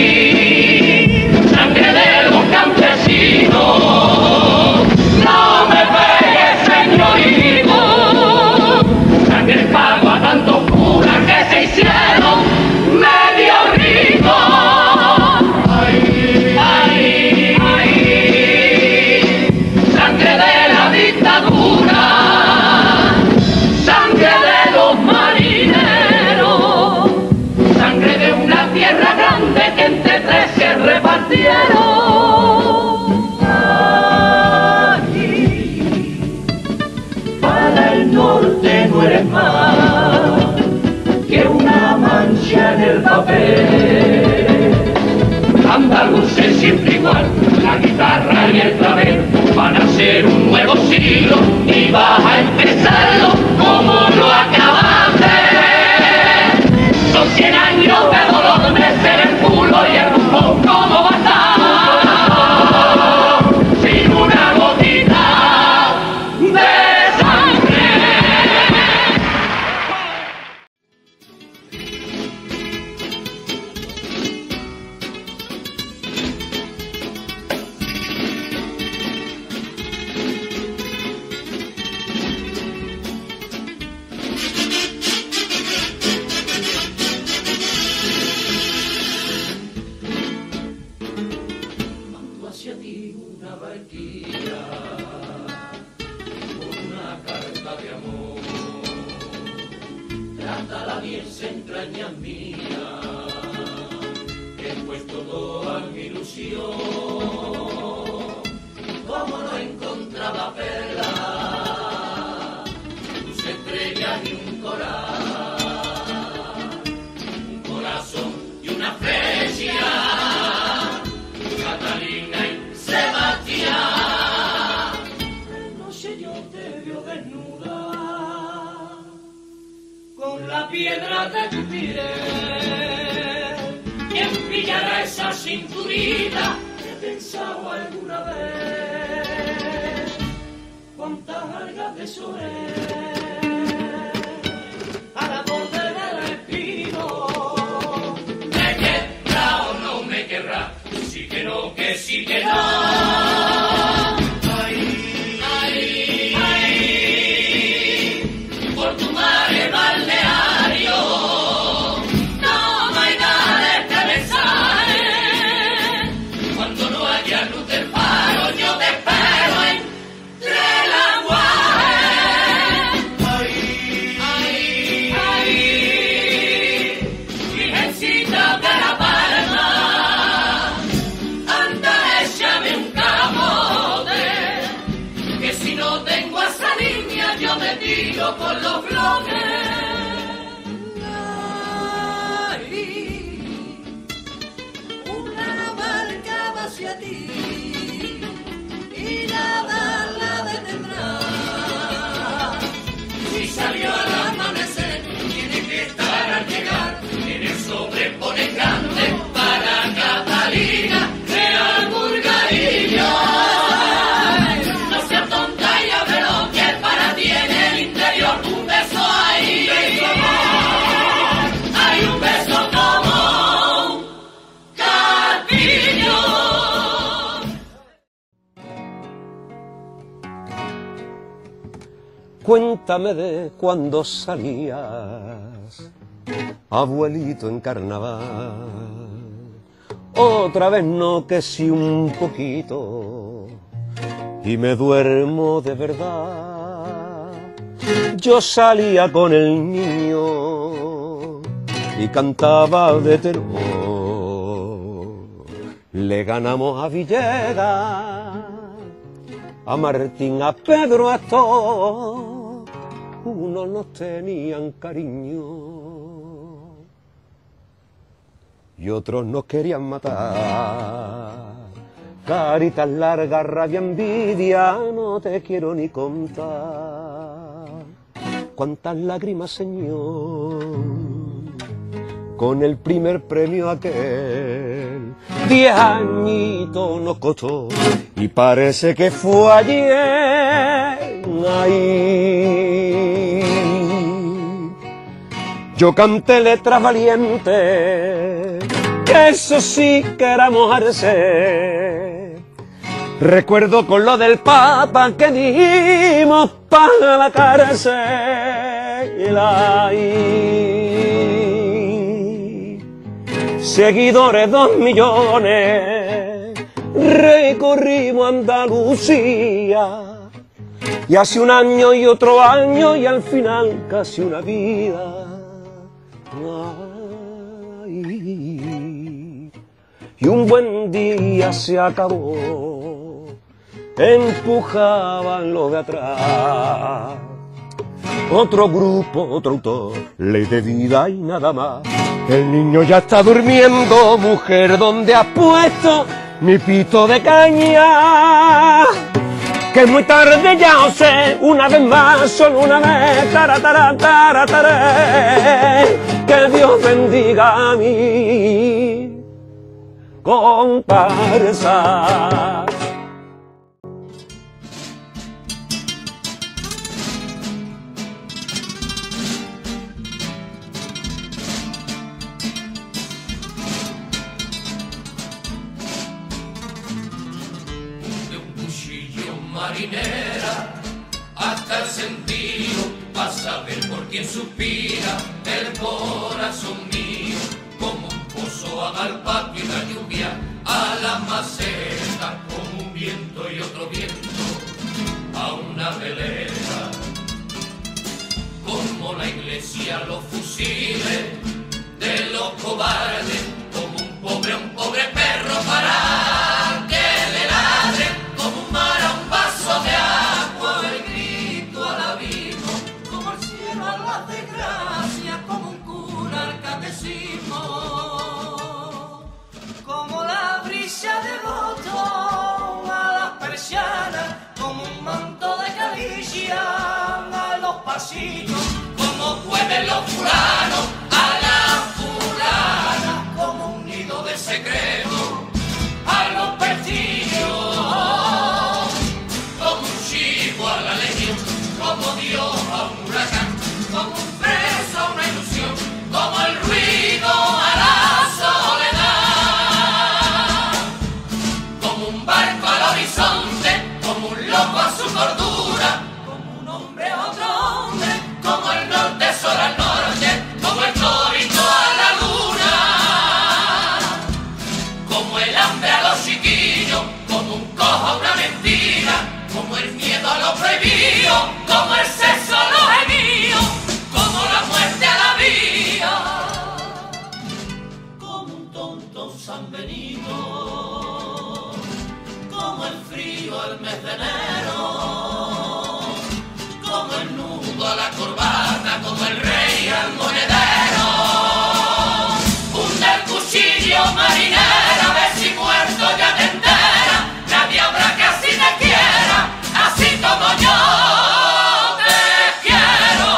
Sangre de los campesinos, no me pegues, señorito. Sangre pago a tantos curas que se hicieron medio ricos. Ay, ay, ay. Sangre de la dictadura, sangre de los marineros, sangre de una tierra grande que entre tres se repartieron. Ay, para el norte no eres más que una mancha en el papel. Andaluces siempre igual, la guitarra y el clavel van a ser un nuevo siglo y vas a empezarlo piensa entraña mía, que he puesto toda mi ilusión, como no encontraba perla, tus estrellas y un corazón y una flecha, Catalina y Sebastián. No sé, yo te veo desnuda con la piedra de tu piel. ¿Quién pillará esa cinturita? He pensado alguna vez cuántas algas de soler a la borde del espino. ¿Me querrá o no me querrá? Sí que no, que sí que no. Ay, ay, ay, por tu mare balneario no hay nada que me sale. Cuando no haya luz del faro yo te espero entre la guay. Ay, ay, ay, virgencita de la Palma, anda, échame un camote, que si no tengo a esa niña yo me tiro por los bloques. Ay, una barca va hacia ti y nada la detendrá. Si salió al amanecer, tiene que estar al llegar. En el sobrepone grande para Catalina Real Burgarillo. No seas tonta y abre lo que para ti en el interior. Un beso ahí, hay un beso como un carpillo. Cuéntame de cuando salías, abuelito en carnaval. Otra vez no, que si un poquito, y me duermo de verdad. Yo salía con el niño y cantaba de terror. Le ganamos a Villegas, a Martín, a Pedro, a todos. Unos nos tenían cariño y otros nos querían matar. Caritas largas, rabia, envidia, no te quiero ni contar. Cuántas lágrimas, Señor, con el primer premio aquel. 10 añitos nos costó y parece que fue ayer. Ahí yo canté letras valientes, que eso sí que era mojarse. Recuerdo con lo del Papa que dijimos para la cárcel. Ahí, seguidores 2 millones, recorrimos Andalucía. Y hace un año y otro año y al final casi una vida. Ay, y un buen día se acabó, empujaban los de atrás. Otro grupo, otro autor, ley de vida y nada más. El niño ya está durmiendo, mujer, ¿dónde has puesto mi pito de caña? Que es muy tarde ya o sé, una vez más, solo una vez, que Dios bendiga a mi comparsa. Marinera, hasta el sentido, para saber por quién suspira el corazón mío, como un pozo al patio y la lluvia a la maceta, como un viento y otro viento a una veleta, como la iglesia decía los fusiles de los cobardes, como un pobre perro para que le ladre, como un mar a un vaso de agua, el grito al abismo, como el cielo a las desgracias, como un cura al catecismo, como la brisa de botón a las persianas, como un manto de caricia a los pasillos, como pueden los fulanos a la fulana, como un nido de secreto a los pestillos, como un chivo a la legión, como Dios a un huracán, como un preso a una ilusión, como el ruido a la soledad, como un barco al horizonte, como un loco a su cordura, como un hombre a otro hombre, como el norte sol al norte, como el torito a la luna, como el hambre a los chiquillos, como un cojo a una mentira, como el miedo a lo prohibido, como el sexo a lo gemido, como la muerte a la vida, como un tonto San Benito, como el frío al mes de enero, como el nudo a la corbata, como el rey al monedero, hunde el cuchillo marinera, a ver si muerto ya te entera, nadie habrá que así te quiera, así como yo te quiero.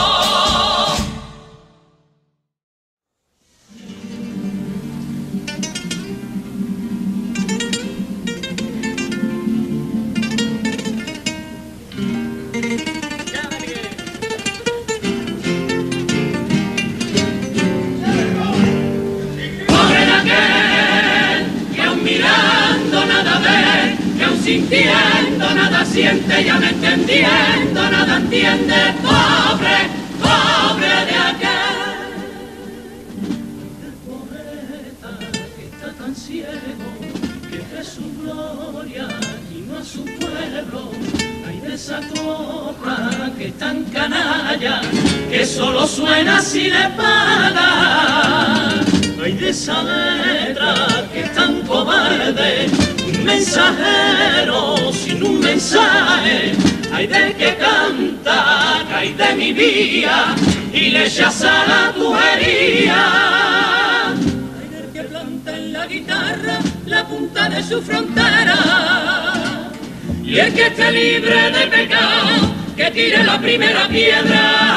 Pobre de aquel que aun mirando nada ve, que aun sintiendo nada siente, ya no entendiendo nada entiende. Pobre, pobre de aquel, el poeta que está tan ciego, que ve su gloria y no a su pueblo. Ay, de esa copla que es tan canalla, que solo suena si le paga. Ay, de esa letra que es tan cobarde, un mensajero sin un mensaje. Ay, del que canta, ay, de mi vía, y le echa sal a tu herida. Ay, del que planta en la guitarra la punta de su frontera. Y el que esté libre de pecado, que tire la primera piedra.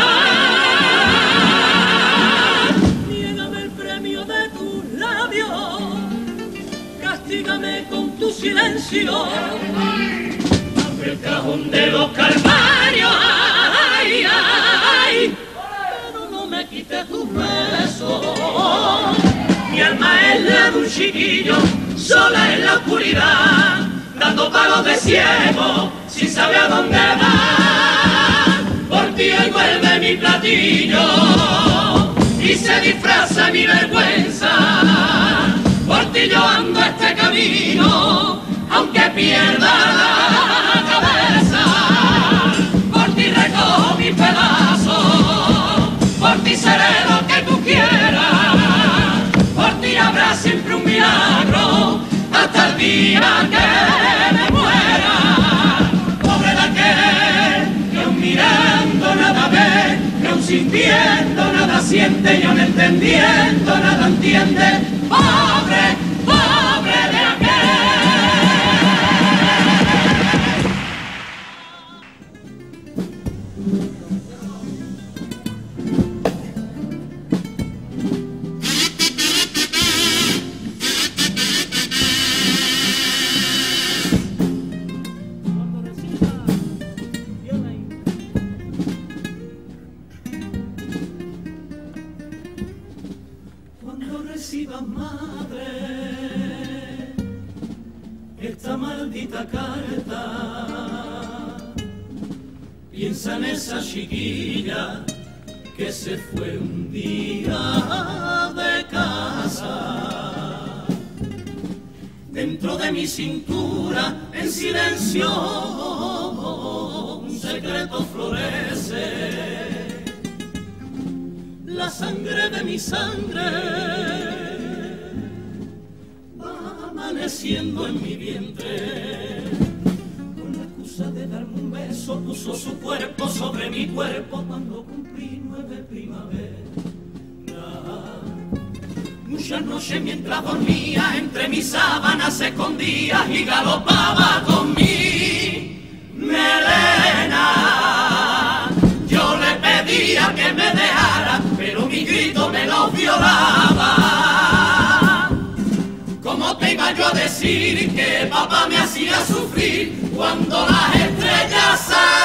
Niégame el premio de tus labios, castígame con tu silencio. Abre el cajón de los calvarios, ay, ay, pero no me quites tus besos. Mi alma es la de un chiquillo, sola en la oscuridad, dando palos de ciego, sin saber a dónde va. Por ti hoy vuelve mi platillo, y se disfraza mi vergüenza. Por ti yo ando este camino, aunque pierda la cabeza. Por ti recojo mis pedazos, por ti seré lo que tú quieras. Por ti habrá siempre un milagro, hasta el día que me muera. Pobre de aquel que aun mirando nada ve, que aun sintiendo nada siente, y aun entendiendo nada entiende. Pobre, pobre de aquel. Cuando recibas, madre, esta maldita carta, piensa en esa chiquilla que se fue un día de casa. Dentro de mi cintura, en silencio, un secreto florece. sangre de mi sangre va amaneciendo en mi vientre. Con la excusa de darme un beso puso su cuerpo sobre mi cuerpo cuando cumplí 9 primaveras. Muchas noches mientras dormía entre mis sábanas se escondía y galopaba con mi melena. Yo le pedía que me dejara, pero mi grito me lo violaba. ¿Cómo te iba yo a decir que papá me hacía sufrir cuando las estrellas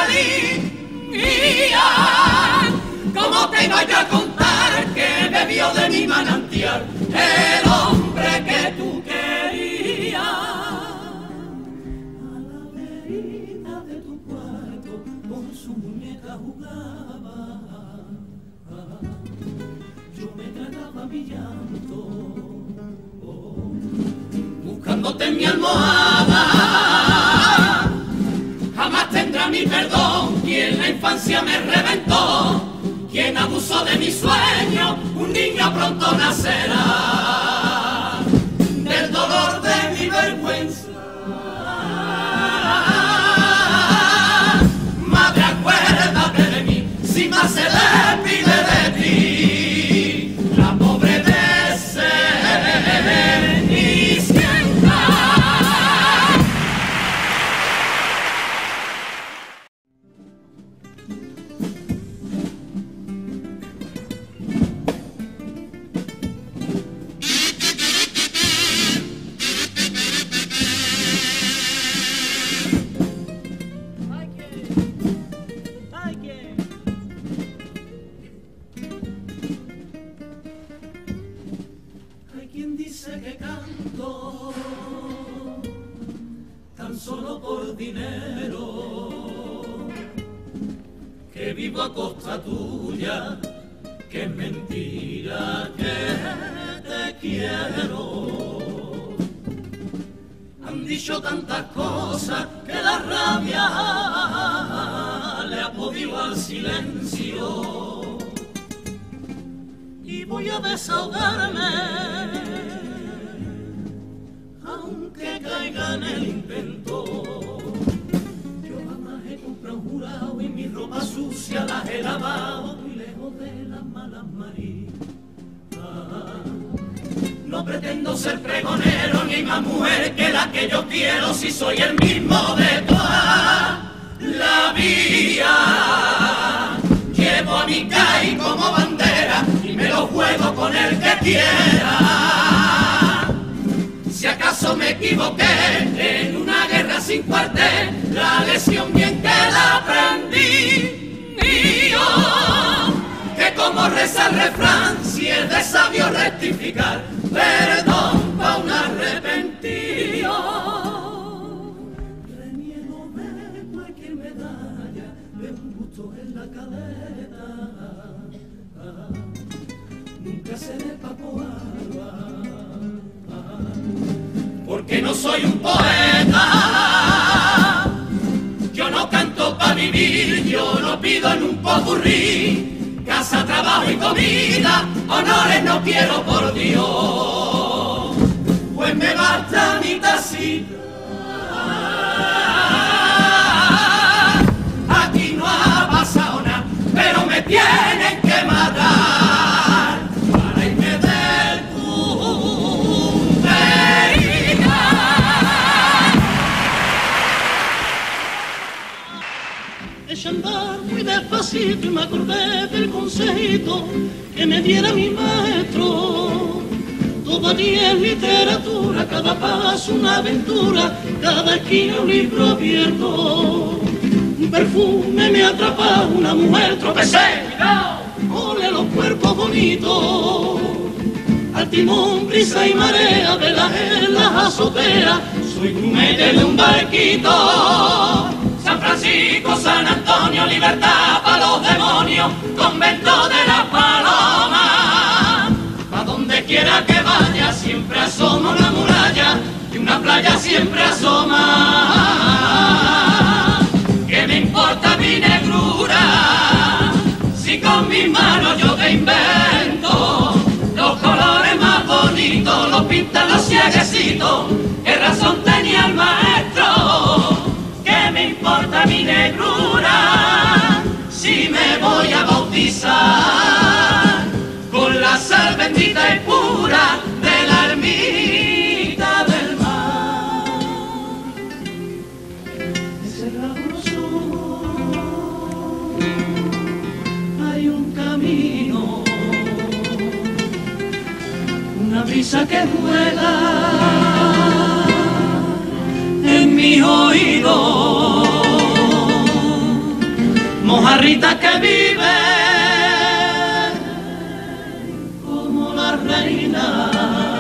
salían? ¿Cómo te iba yo a contar que bebió de mi manantial el hombre que tú querías? A la verita de tu cuarto con su muñeca jugaba. Yo me tragaba mi llanto, buscándote en mi almohada. Jamás tendrá mi perdón quien la infancia me reventó. Quien abusó de mi sueño, un niño pronto nacerá. Del dolor de mi vergüenza, madre, acuérdate de mí, si más se le pide de ti. La pobre de Cenicienta. Que canto tan solo por dinero, que vivo a costa tuya, que es mentira que te quiero. Han dicho tantas cosas que la rabia le ha podido al silencio y voy a desahogarme aunque caiga en el intento. Yo jamás he comprado un jurado y mi ropa sucia la he lavado muy lejos de las malas maridas. No pretendo ser pregonero ni más mujer que la que yo quiero, si soy el mismo de toda la vida. Llevo a mi CAI como bandera y me lo juego con el que quiera. Si acaso me equivoqué en una guerra sin cuartel, la lección bien que la aprendí. Y yo, que como reza el refrán, si es de sabio rectificar, perdón pa' un arrepentido. Reniego de cualquier medalla, de un gusto en la cadera. Nunca seré Paco Alba, porque no soy un poeta. Yo no canto pa' vivir, yo no pido en un popurrí. Casa, trabajo y comida, honores no quiero por Dios. Pues me basta mi tacita. Aquí no ha pasado nada, pero me tienen que matar para irme del eché a andar muy despacito y me acordé del consejito que me diera mi maestro. Todavía es literatura, cada paso una aventura, cada esquina un libro abierto. Un perfume me atrapa, una mujer tropecé, cuidado, ole los cuerpos bonitos. Al timón, brisa y marea, velas en las azoteas, soy grumete de un barquito. San Francisco, San Antonio, libertad para los demonios, convento de las palomas. Pa' donde quiera que vaya, siempre asoma una muralla y una playa siempre asoma. ¿Qué me importa mi negrura? Si con mis manos yo te invento pintan los cieguecitos, qué razón tenía el maestro, que me importa mi negrura, si me voy a bautizar con la sal bendita y pura de la ermita del mar. He cerrado los ojos, hay un camino, una brisa que vuela en mis oídos, mojarrita que vive como la reina,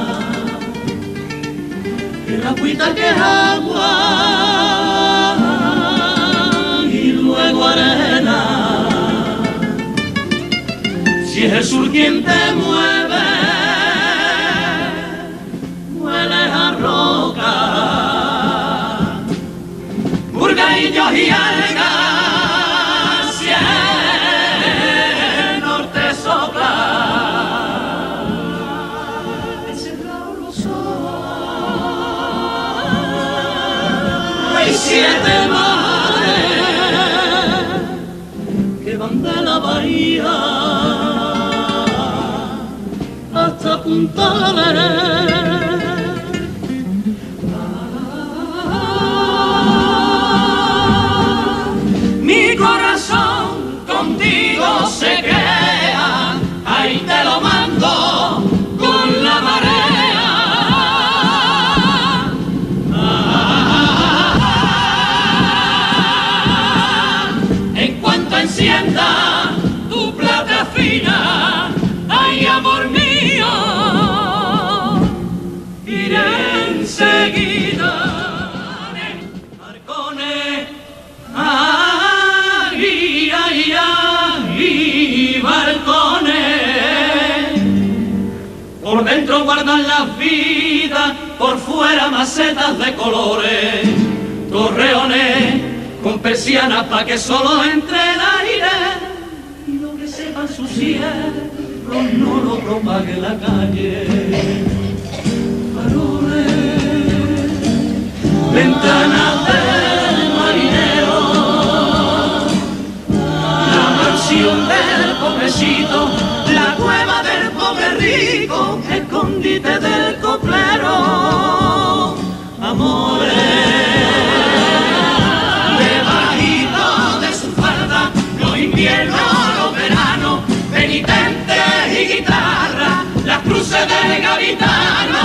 el agüita que es agua y luego arena. Si es el sur quien te mueve, hueles a roca, burgaillos y algas, si el norte sopla. He cerrado los ojos, hay 7 mares que van de la bahía hasta Punta Arenas. Mi corazón contigo se queda, ahí te lo mando con la marea. En cuanto encienda tu plata fina, ay amor mío, iré enseguida. Marcones, ay, ay, ay, balcones, por dentro guardan las vidas, por fuera macetas de colores, torreones con persianas pa' que solo entre el aire y lo que sepan sus cielos no lo propague la calle. Faroles, ventanas de marinero, la mansión del pobrecito, la cueva del pobre rico, escondite del coplero. Amores, debajito de su falda, los inviernos, los veranos, penitentes y guitarra, las cruces de gavitano,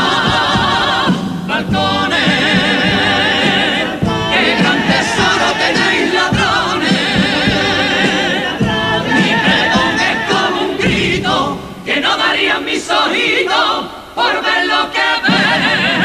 balcones, qué gran tesoro tenéis ladrones. Mi pregón es como un grito que no darían mis ojitos por ver lo que ven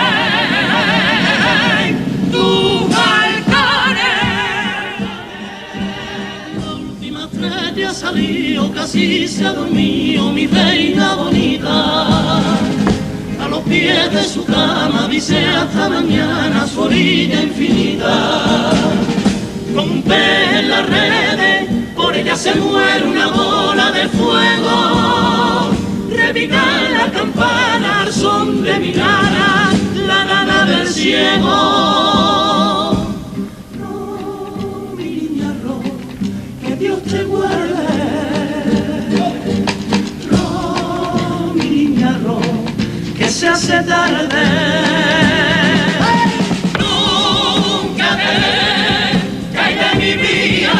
tus balcones. La última estrella ha salido, casi se ha dormido mi reina bonita. A los pies de su cama dice hasta mañana su orilla infinita. Con un pez en las redes, por ella se muere una bola de fuego. Repica la campana al son de mi nana, la nana del ciego. No, mi niña Ro, que Dios te guarde. Ro, mi niña Ro, que se hace tarde. Nunca te caiga en mi vida.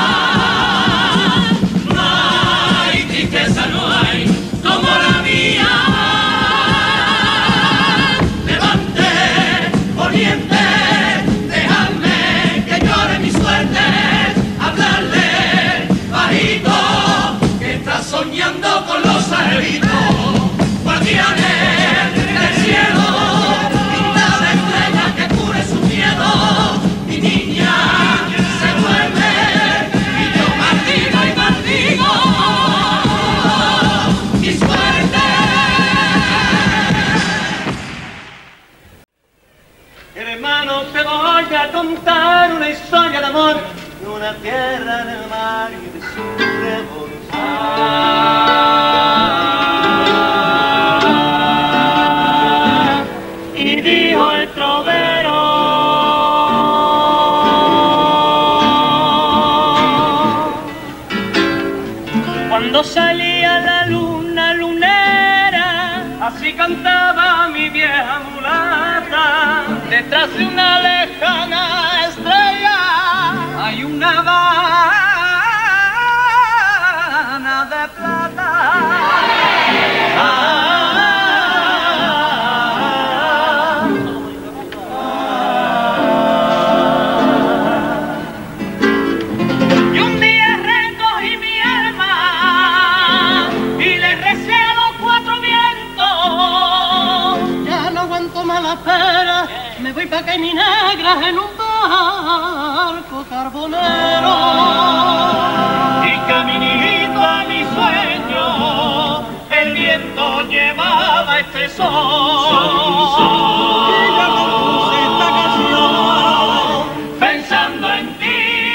No hay tristeza, no hay como la mía. Levante, poniente, dejadme que llore mi suerte. Hablarle bajito, que está soñando con los angelitos, guardianes del cielo, pintada de estrellas que cure su miedo. Mi niña se duerme y yo maldigo y maldigo mi suerte. Hermano, te voy a contar una historia de amor de una tierra en el mar y de su revolución. cuando salía la luna lunera, así cantaba mi vieja mulata. Detrás de una lejana estrella hay una Habana de plata. Y un día recogí mi alma y le recé a los cuatro vientos. Ya no aguanto más la espera, me voy pa' que mi negra en un barco carbonero. Y caminito a mi sueño, el viento llevaba este sol. Y yo compuse esta canción pensando en ti.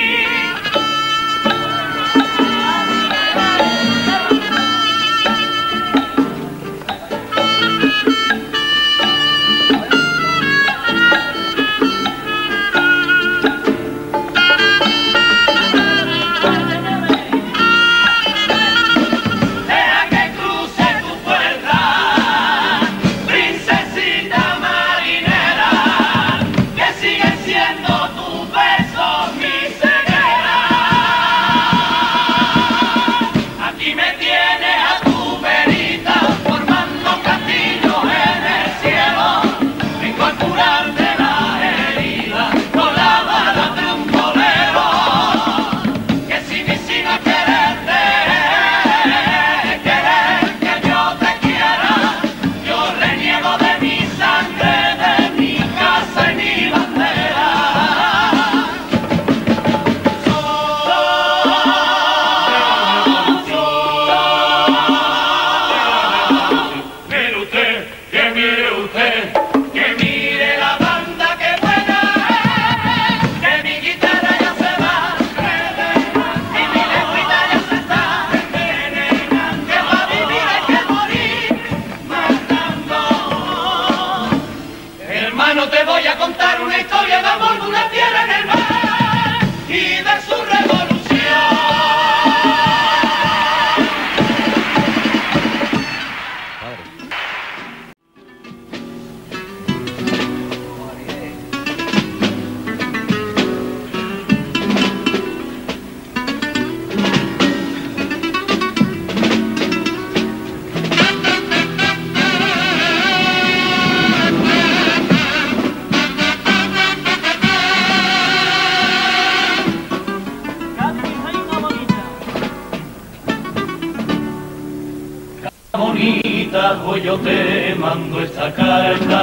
Bonita, hoy yo te mando esta carta.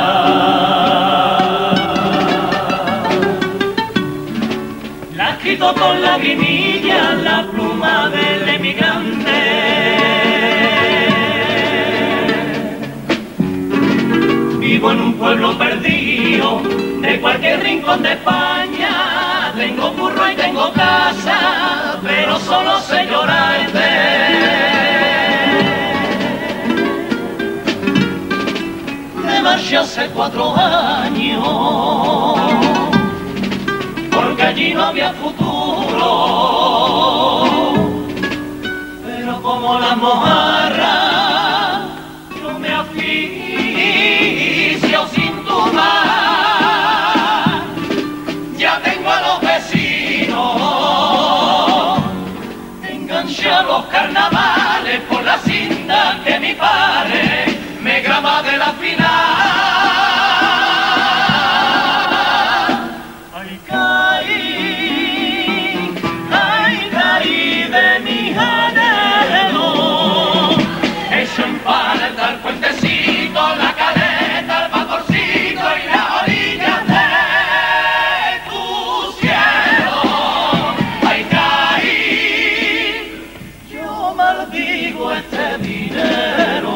La he escrito con lagrimilla, la pluma del emigrante. Vivo en un pueblo perdido, de cualquier rincón de España. Tengo curro y tengo casa, pero solo sé llorarte. Marché hace 4 años, porque allí no había futuro. Pero como la mojarra, yo me aficio sin tu mar. Ya tengo a los vecinos, enganché a los carnavales por la cinta que mi padre me graba de la final. Ay, caí de mi janero, hecho en paleta el puentecito, la caleta, el vaporcito y la orilla de tu cielo. Ay, caí, yo maldigo este dinero.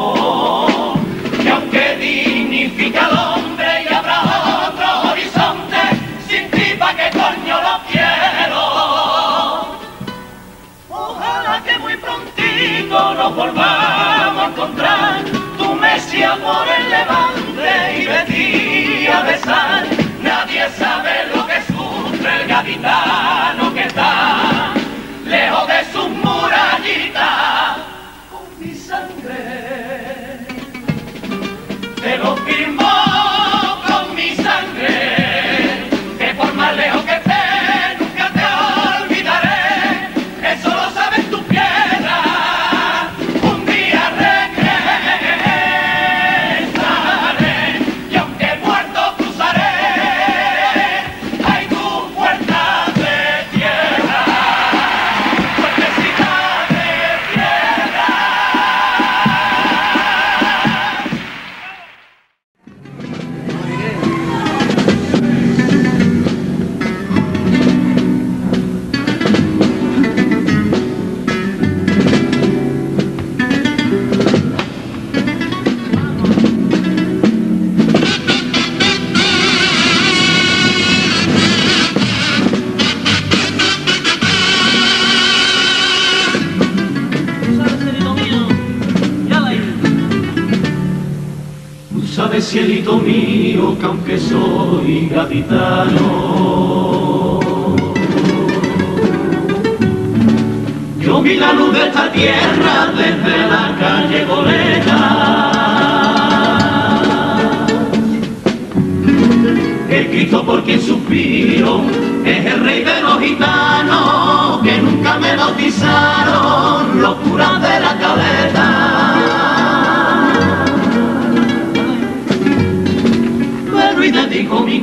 Dignifica al hombre y habrá otro horizonte. Sin ti, ¿pa' qué coño lo quiero? Ojalá que muy prontito nos volvamos a encontrar. Tú Mesía por el Levante y Betty a besar. Nadie sabe lo que sufre el gaditano que está lejos de sus murallitas. sabes, cielito mío, que aunque soy gaditano, yo vi la luz de esta tierra desde la calle Goleta. El Cristo por quien suspiro es el rey de los gitanos, que nunca me bautizaron los curas de la Caleta. Pero y dedico mi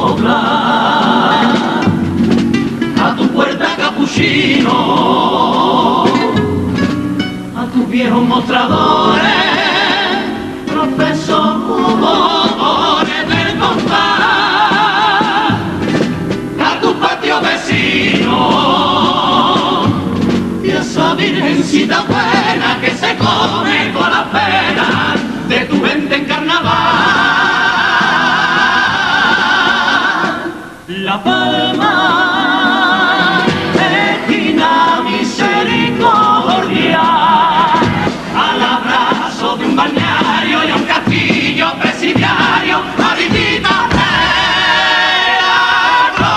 copla a tu puerta, capuchino, a tus viejos mostradores, profesores del compás, a tu patio vecino y a esa virgencita buena que se come con las penas de tu gente en carnaval. La Palma, esquina misericordia, al abrazo de un balneario y a un castillo presidiario, maritita de la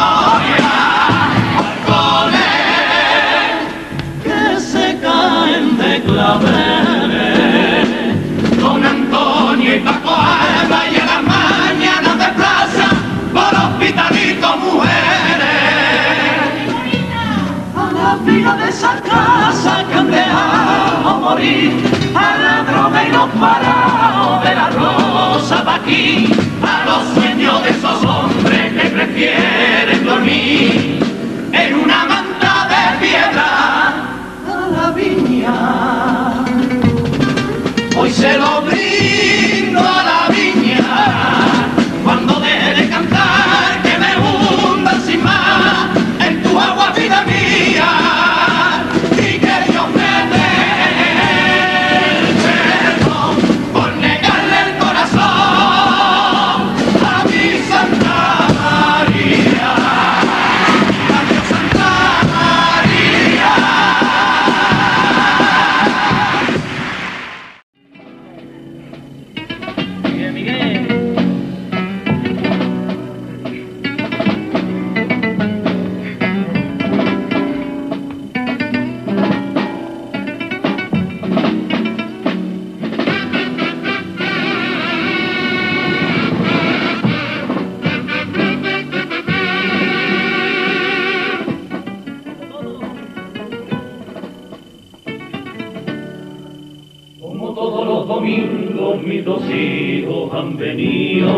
gloria, balcones que se caen de claveles, Don Antonio y Paco Alba y en las mañanas de plaza por hospitalitos mujeres, a la fila de esa casa que han dejado morir, a la droga y los parados de la rosa pa' aquí, a los sueños de esos hombres que prefieren dormir en una manta de piedra, a la viña. Hoy se lo brindo a la viña, cuando deje de cantar que me hundan sin más en tu agua, vida mía, y que Dios me dé el perdón por negarle el corazón a mi Santa María. Adiós, Santa María. Como todos los domingos mis dos hijos han venido,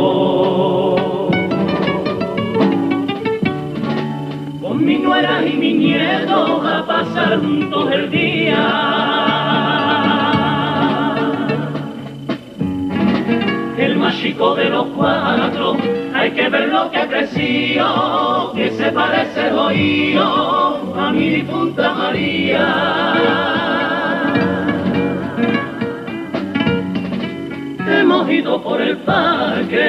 con mi nuera y mi nieto a pasar juntos el día. El más chico de los cuatro, hay que ver lo que creció, que se parece el oído a mi difunta María. Hemos ido por el parque,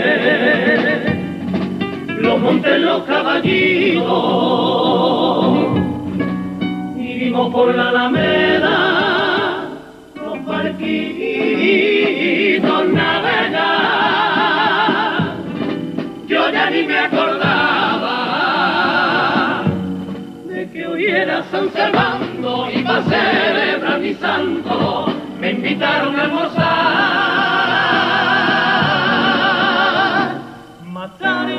los montes, los caballitos, y vimos por la alameda los barquitos navegar. Yo ya ni me acordaba de que hoy era San Servando y para celebrar mi santo me invitaron a almorzar. Más tarde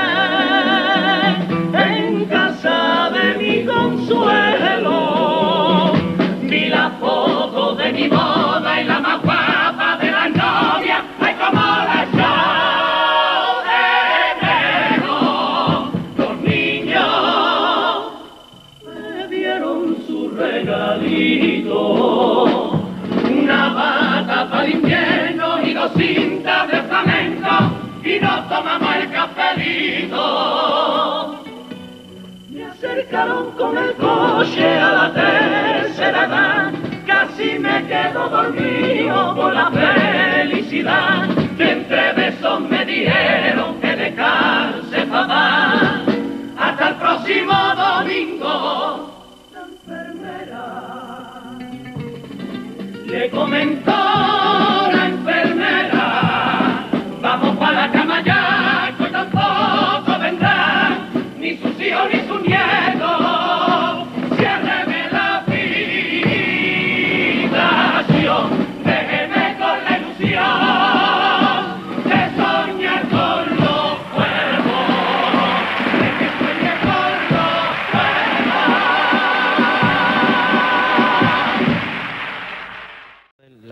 en casa de mi Consuelo vi la foto de mi boda y la más guapa de la novia, ay como la echó de menos. Los niños me dieron su regalito, una bata para el invierno y dos cintas de flamenco, y nos tomamos el cafelito. Me acercaron con el coche a la tercera edad, casi me quedo dormido por la felicidad, que entre besos me dijeron que dejarse papá. Hasta el próximo domingo, la enfermera le comentó la enfermera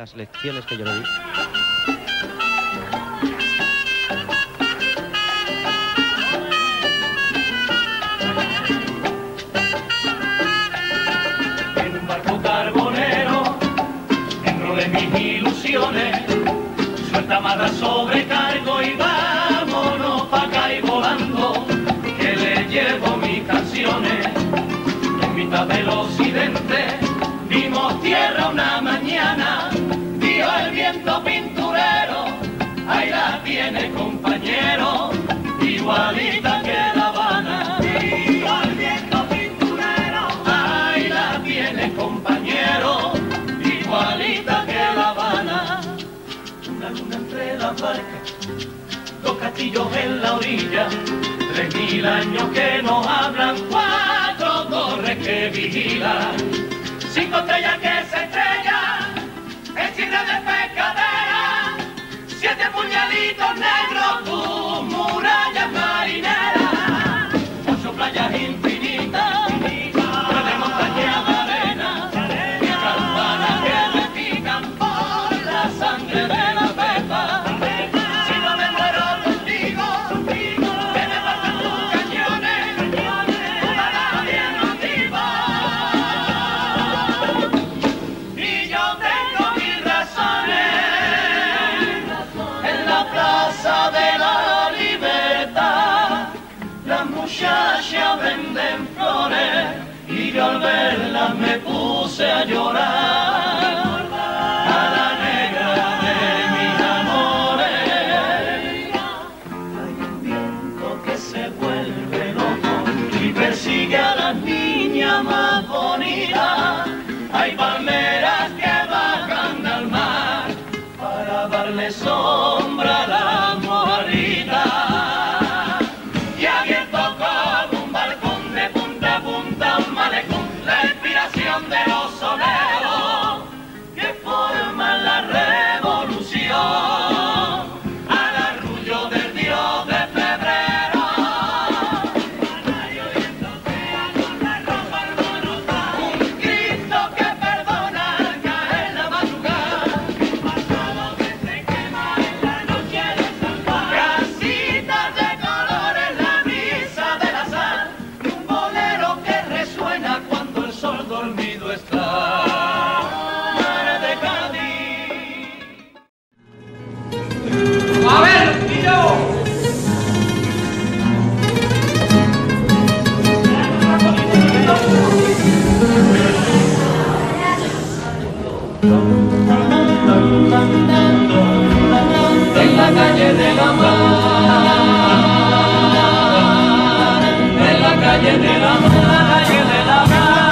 las lecciones que yo le di. En un barco carbonero, dentro de mis ilusiones, suelta amarra sobrecargo y vámonos pa' acá y volando, que le llevo mis canciones. En mitad del occidente vimos tierra una mañana, dio el viento pinturero, ahí la tiene compañero, igualita que La Habana. Dio el viento pinturero, ahí la tiene compañero, igualita que La Habana. Una luna entre las barcas, dos castillos en la orilla, 3000 años que nos hablan, 4 torres que vigilan, 5 estrellas que se estrellan, el cisne de pescadera, 7 puñalitos negros, tus murallas marineras, 8 playas infinitas, 9 montañas de arena, y campanas que repican por la sangre de la pepa. Si no me muero contigo, que me partan tus cañones, una nadie nos viva. Y yo tengo mis razones en la plaza de la libertad. Las muchachas venden flores y yo al verlas me puse a llorar. A la negra de mis amores. Hay un viento que se vuelve loco y persigue a las niñas más bonitas. Hay palmeras que bajan al mar para darle sombra a la mojarrita. Y abierto como un balcón de punta a punta, un malecón, la inspiración de los soneros que forman la revolución, al arrullo del Dios de febrero. Un Cristo que perdona al caer la madrugada, casitas de colores, la brisa de la sal, y un bolero que resuena cuando el sol dormido está. Mar de Cádiz. A ver, tío. En la calle de la mar, en la calle de la mar, calle de la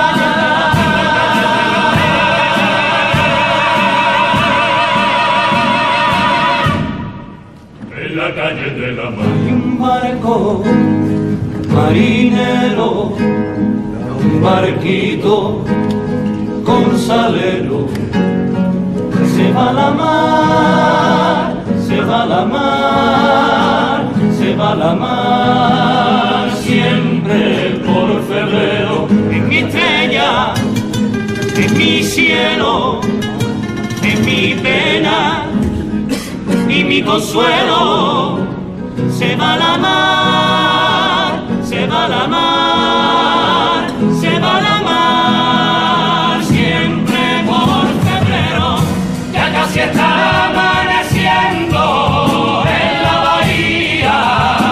mar. En la calle de la mar. Un barco marinero, un barquito con salero, se va la mar, se va la mar, se va la mar, siempre por febrero. En mi estrella, en mi cielo, en mi pena y mi consuelo, se va la mar, se va la mar, se va la mar, siempre por febrero. Ya casi está amaneciendo en la bahía,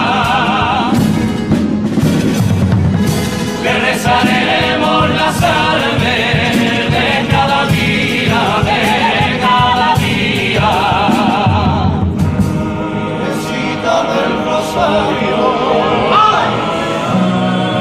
le rezaremos la salve de cada día, de cada día. Besita del rosario, ¡ay!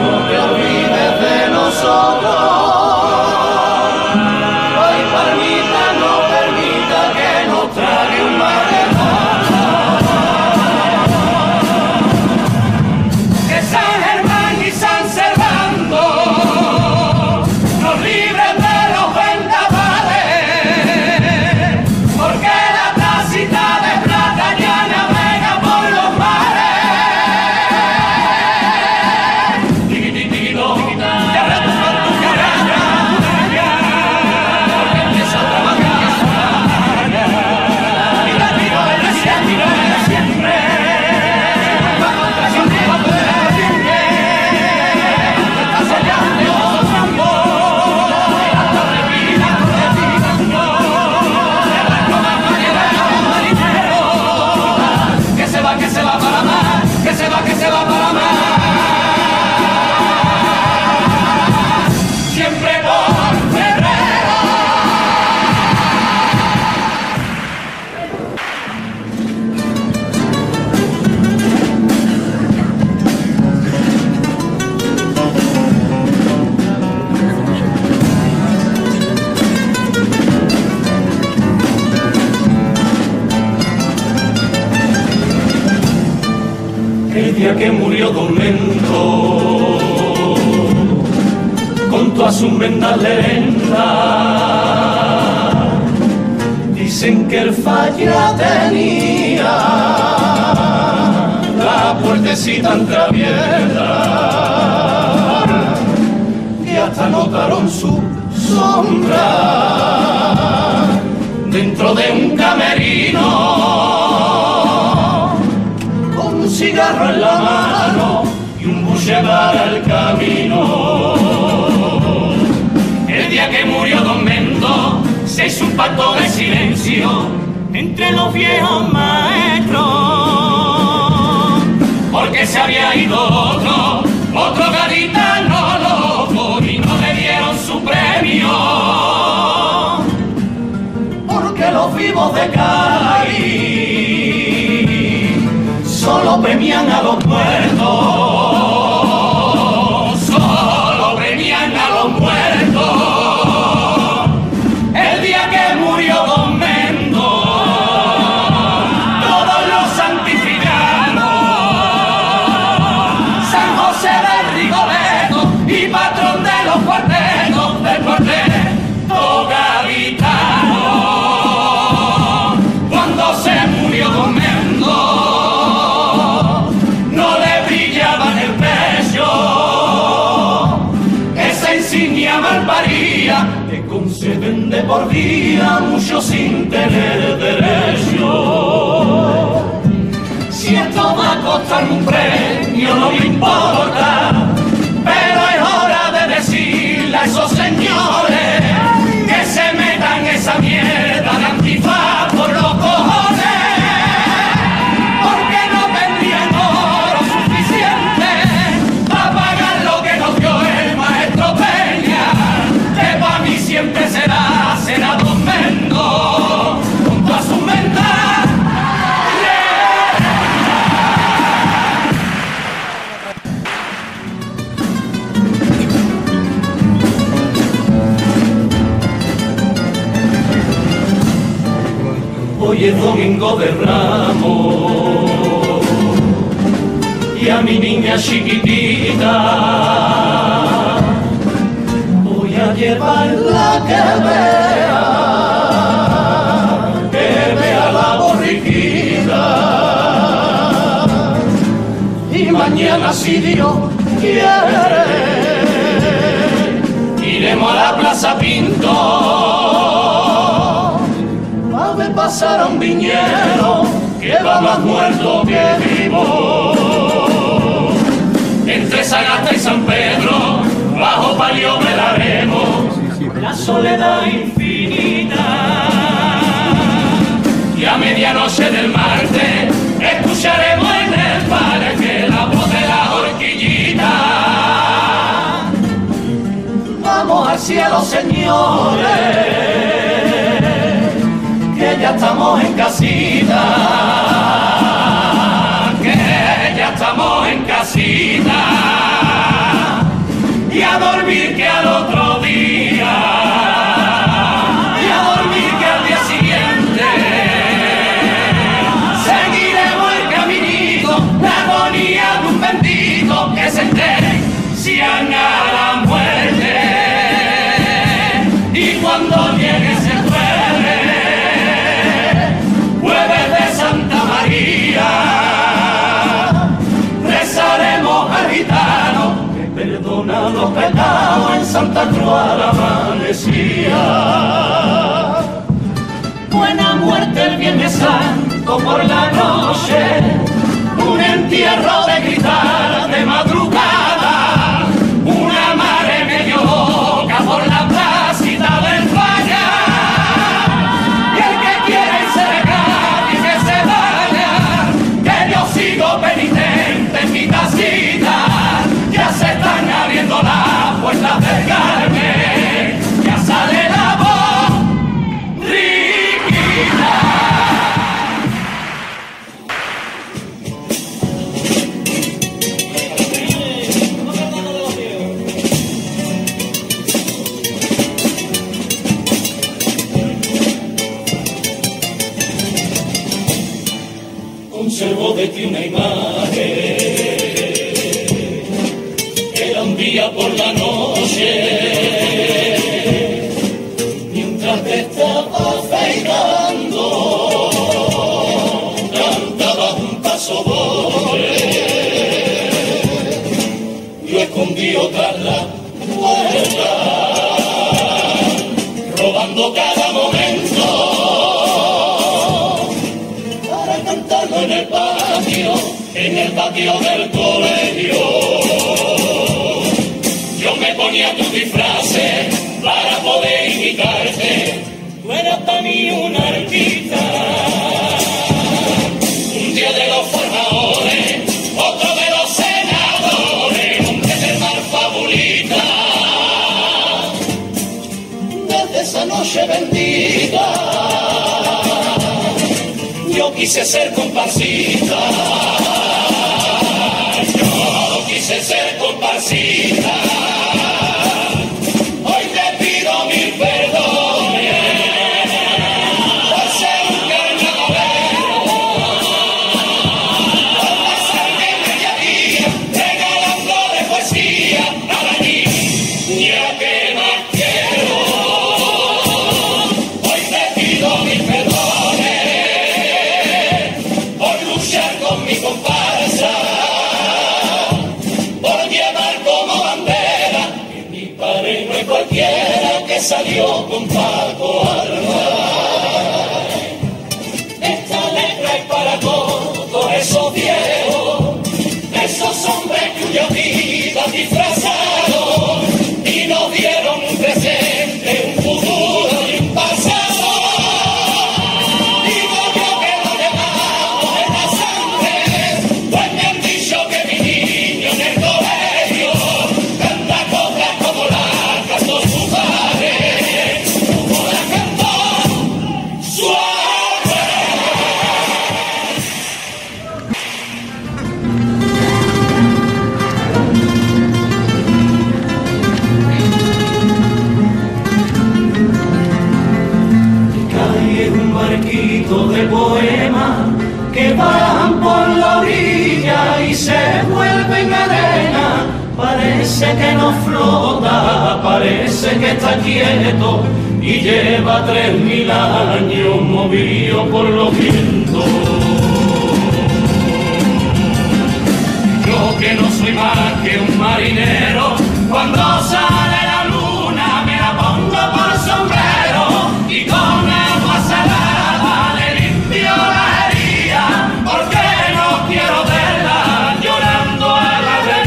día que murió Don Mendo, con todas sus vendas lerendas, dicen que el falla tenía la puertecita entreabierta, que hasta notaron su sombra dentro de un camerino, con un cigarro en la mano y un buche para el camino. El día que murió Don Mendo se hizo un pacto de silencio entre los viejos maestros, porque se había ido otro gaditano loco y no le dieron su premio, porque los vivos de Cádiz solo premian a los muertos, solo premian a los muertos. El día que murió Don Mendo, todos los santificados, San José del Rigoletto y patrón de los cuartetos, del cuarteto gaditano, cuando se murió Don Mendo, no le brillaba en el pecho esa insignia malparida que conceden de por vida muchos sin tener derecho. Si esto va a costarme un premio no me importa, pero es hora de decirle a esos señores que se metan esa mierda de antifaz por los cojones, porque no tendrían oro suficiente para pagar lo que nos dio el maestro Peña, que para mí siempre será Don Mendo, junto a su mental. Hoy es domingo de Ramos y a mi niña chiquitita voy a llevarla que vea la borriquita, y mañana si Dios quiere iremos a la Plaza Pinto a ver pasar a un viñero que va más muerto que vivo. Entre Sagasta y San Pedro, bajo palio velaremos la soledad infinita, y a medianoche del martes escucharemos en el parque la voz de la horquillita. Vamos al cielo, señores, que ya estamos en casita, que ya estamos en casita, y a dormir que al otro día, y a dormir que al día siguiente seguiremos el caminito, la agonía de un bendito que sentencian a la muerte, y cuando llegue ese jueves de Santa María, rezaremos al gitano que perdona los pecados en Santa Cruz al amanecía. Buena muerte el Viernes Santo por la noche, un entierro de gritar de madrugada, una madre medio loca por la placita del Falla, y el que quiera irse de Cádiz que se vaya, que yo sigo penitente en mi casita, ya se están abriendo las puertas del Carmen, ya sale la voz riquita. Conservo de ti una imagen por la noche, mientras te estaba afeitando, cantaba un paso doble, lo escondió tras la puerta, robando cada momento para cantarlo en el patio del colegio. Yo me ponía tus disfraces para poder imitarte, tú eras para mí una artista. Un día de los formadores, otro de los senadores, un vez del mar fabulita. Desde esa noche bendita, yo quise ser comparsita. Yo quise ser comparsita. Hoy te pido mil perdones por ser un carnavalero, por pasarme media día regalando de poesía a la niña que más quiero. Hoy te pido mil perdones por luchar con mi comparsa, por llevar como bandera que mi padre no es cualquiera que salió con Paco Alba. Esta letra es para todos esos viejos, esos hombres cuya vida disfrazaron y nos dieron un presente, un futuro y un pasado. Digo yo que lo llevamos en la sangre, pues me han dicho que mi niño en el colegio canta coplas como la cantó su padre, como la cantó su abuelo. Cae un barquito de poemas que bajan por la orilla y se vuelven arena. Parece que no flota, parece que está quieto y lleva 3000 años movido por los vientos. Yo que no soy más que un marinero, cuando sale la luna me la pongo por sombrero y con agua salada le limpio la herida, porque no quiero verla llorando a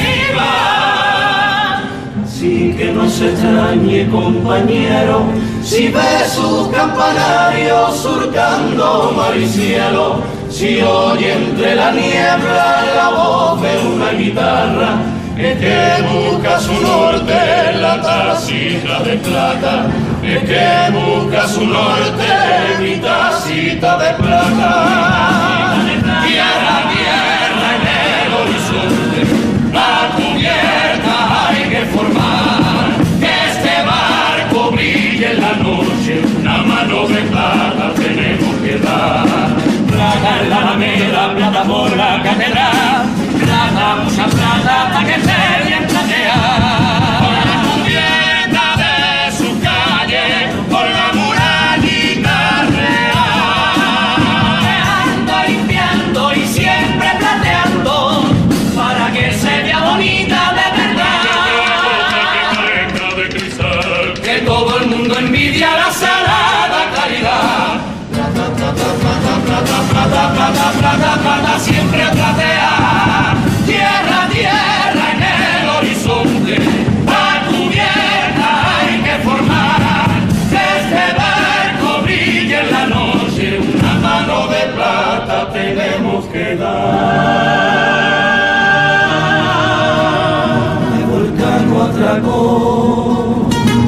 la deriva. Sí que no se extrañe, compañero, si ve sus campanarios surcando mar y cielo, si oye entre la niebla la voz de una guitarra, es que busca su norte en la tacita de plata, es que busca su norte en mi tacita de plata. Tierra, tierra en el horizonte, la cubierta hay que formar, que este barco brille en la noche, una mano de plata tenemos que dar. Plata en la alameda, plata por la catedral, plata, mucha plata, para que esté bien plateada. Por la cubierta de su calle, por la murallita real, anda limpiando y siempre plateando, para que se vea bonita de verdad. Que todo el mundo envidia la salada claridad. Plata, plata, plata, plata, plata, siempre platea. Tierra, tierra en el horizonte, la cubierta hay que formar, que este barco brille en la noche, una mano de plata tenemos que dar. De Volcano atracó,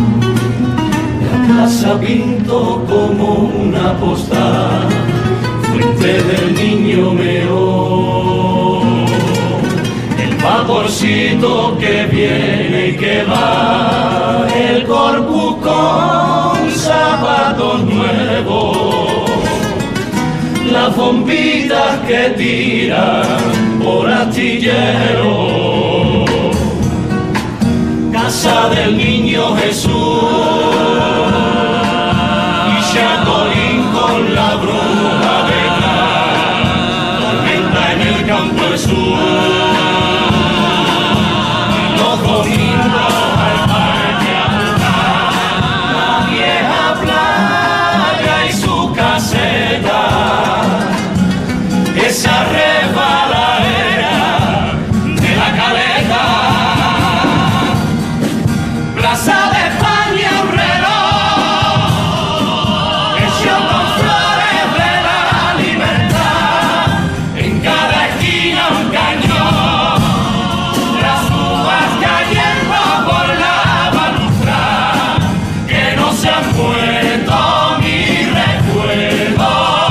la casa pintó como una postal, fuente del niño Meón, el vaporcito que viene y que va, el Corpus con zapatos nuevos, las bombitas que tiran por astillero. casa del niño Jesús, y Chacolín con la bruja detrás, tormenta en el campo del sur, los domingos al parque a jugar, la vieja playa y su caseta, esa resbaladera de la caleta, Plaza de España un reloj hecho con flores de la libertad, en cada esquina un cañón, las uvas cayendo por la balustra, que no se han muerto mi recuerdo,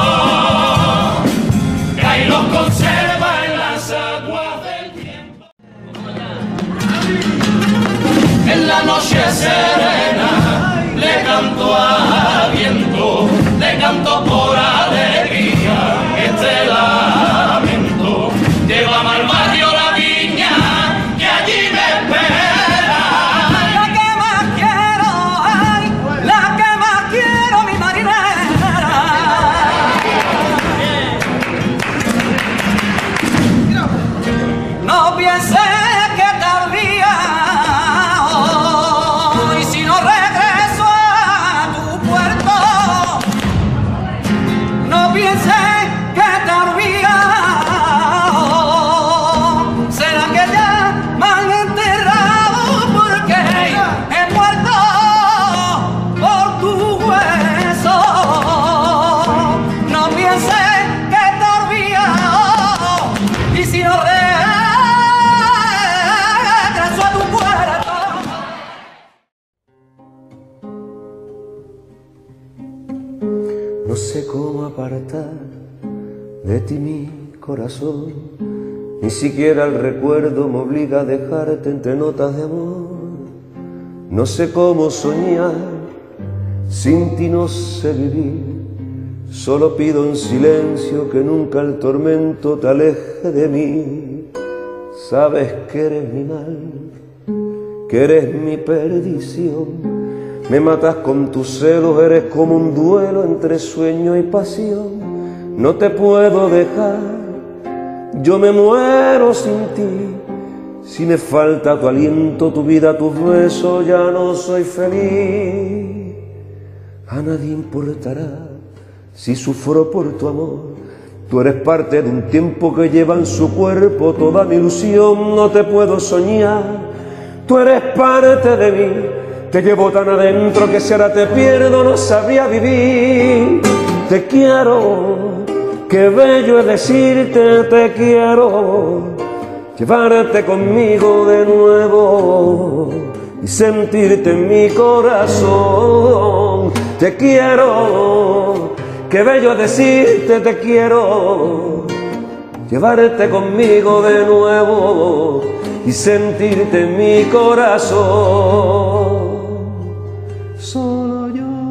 que ahí los conserva en las aguas del tiempo. En la noche serena le canto a viento, le canto por alegría este lamento. Llévame al barrio La Viña, que allí me espera. La que más quiero, ay, la que más quiero, mi marinera. No pienses que tardía hoy, si no regreso a tu puerto. No pienses que tardía hoy, será que ya me han enterrado porque he muerto por tu hueso. No pienses que tardía hoy, y si no regreso a tu puerto. No sé cómo apartar de ti mi corazón, ni siquiera el recuerdo me obliga a dejarte entre notas de amor. No sé cómo soñar, sin ti no sé vivir, solo pido en silencio que nunca el tormento te aleje de mí. Sabes que eres mi mal, que eres mi perdición. Me matas con tus celos, eres como un duelo entre sueño y pasión. No te puedo dejar, yo me muero sin ti. Si me falta tu aliento, tu vida, tus besos, ya no soy feliz. A nadie importará si sufro por tu amor. Tú eres parte de un tiempo que lleva en su cuerpo toda mi ilusión. No te puedo soñar, tú eres parte de mí. Te llevo tan adentro que si ahora te pierdo no sabría vivir. Te quiero, qué bello es decirte te quiero. Llevarte conmigo de nuevo y sentirte en mi corazón. Te quiero, qué bello es decirte te quiero. Llevarte conmigo de nuevo y sentirte en mi corazón. Solo yo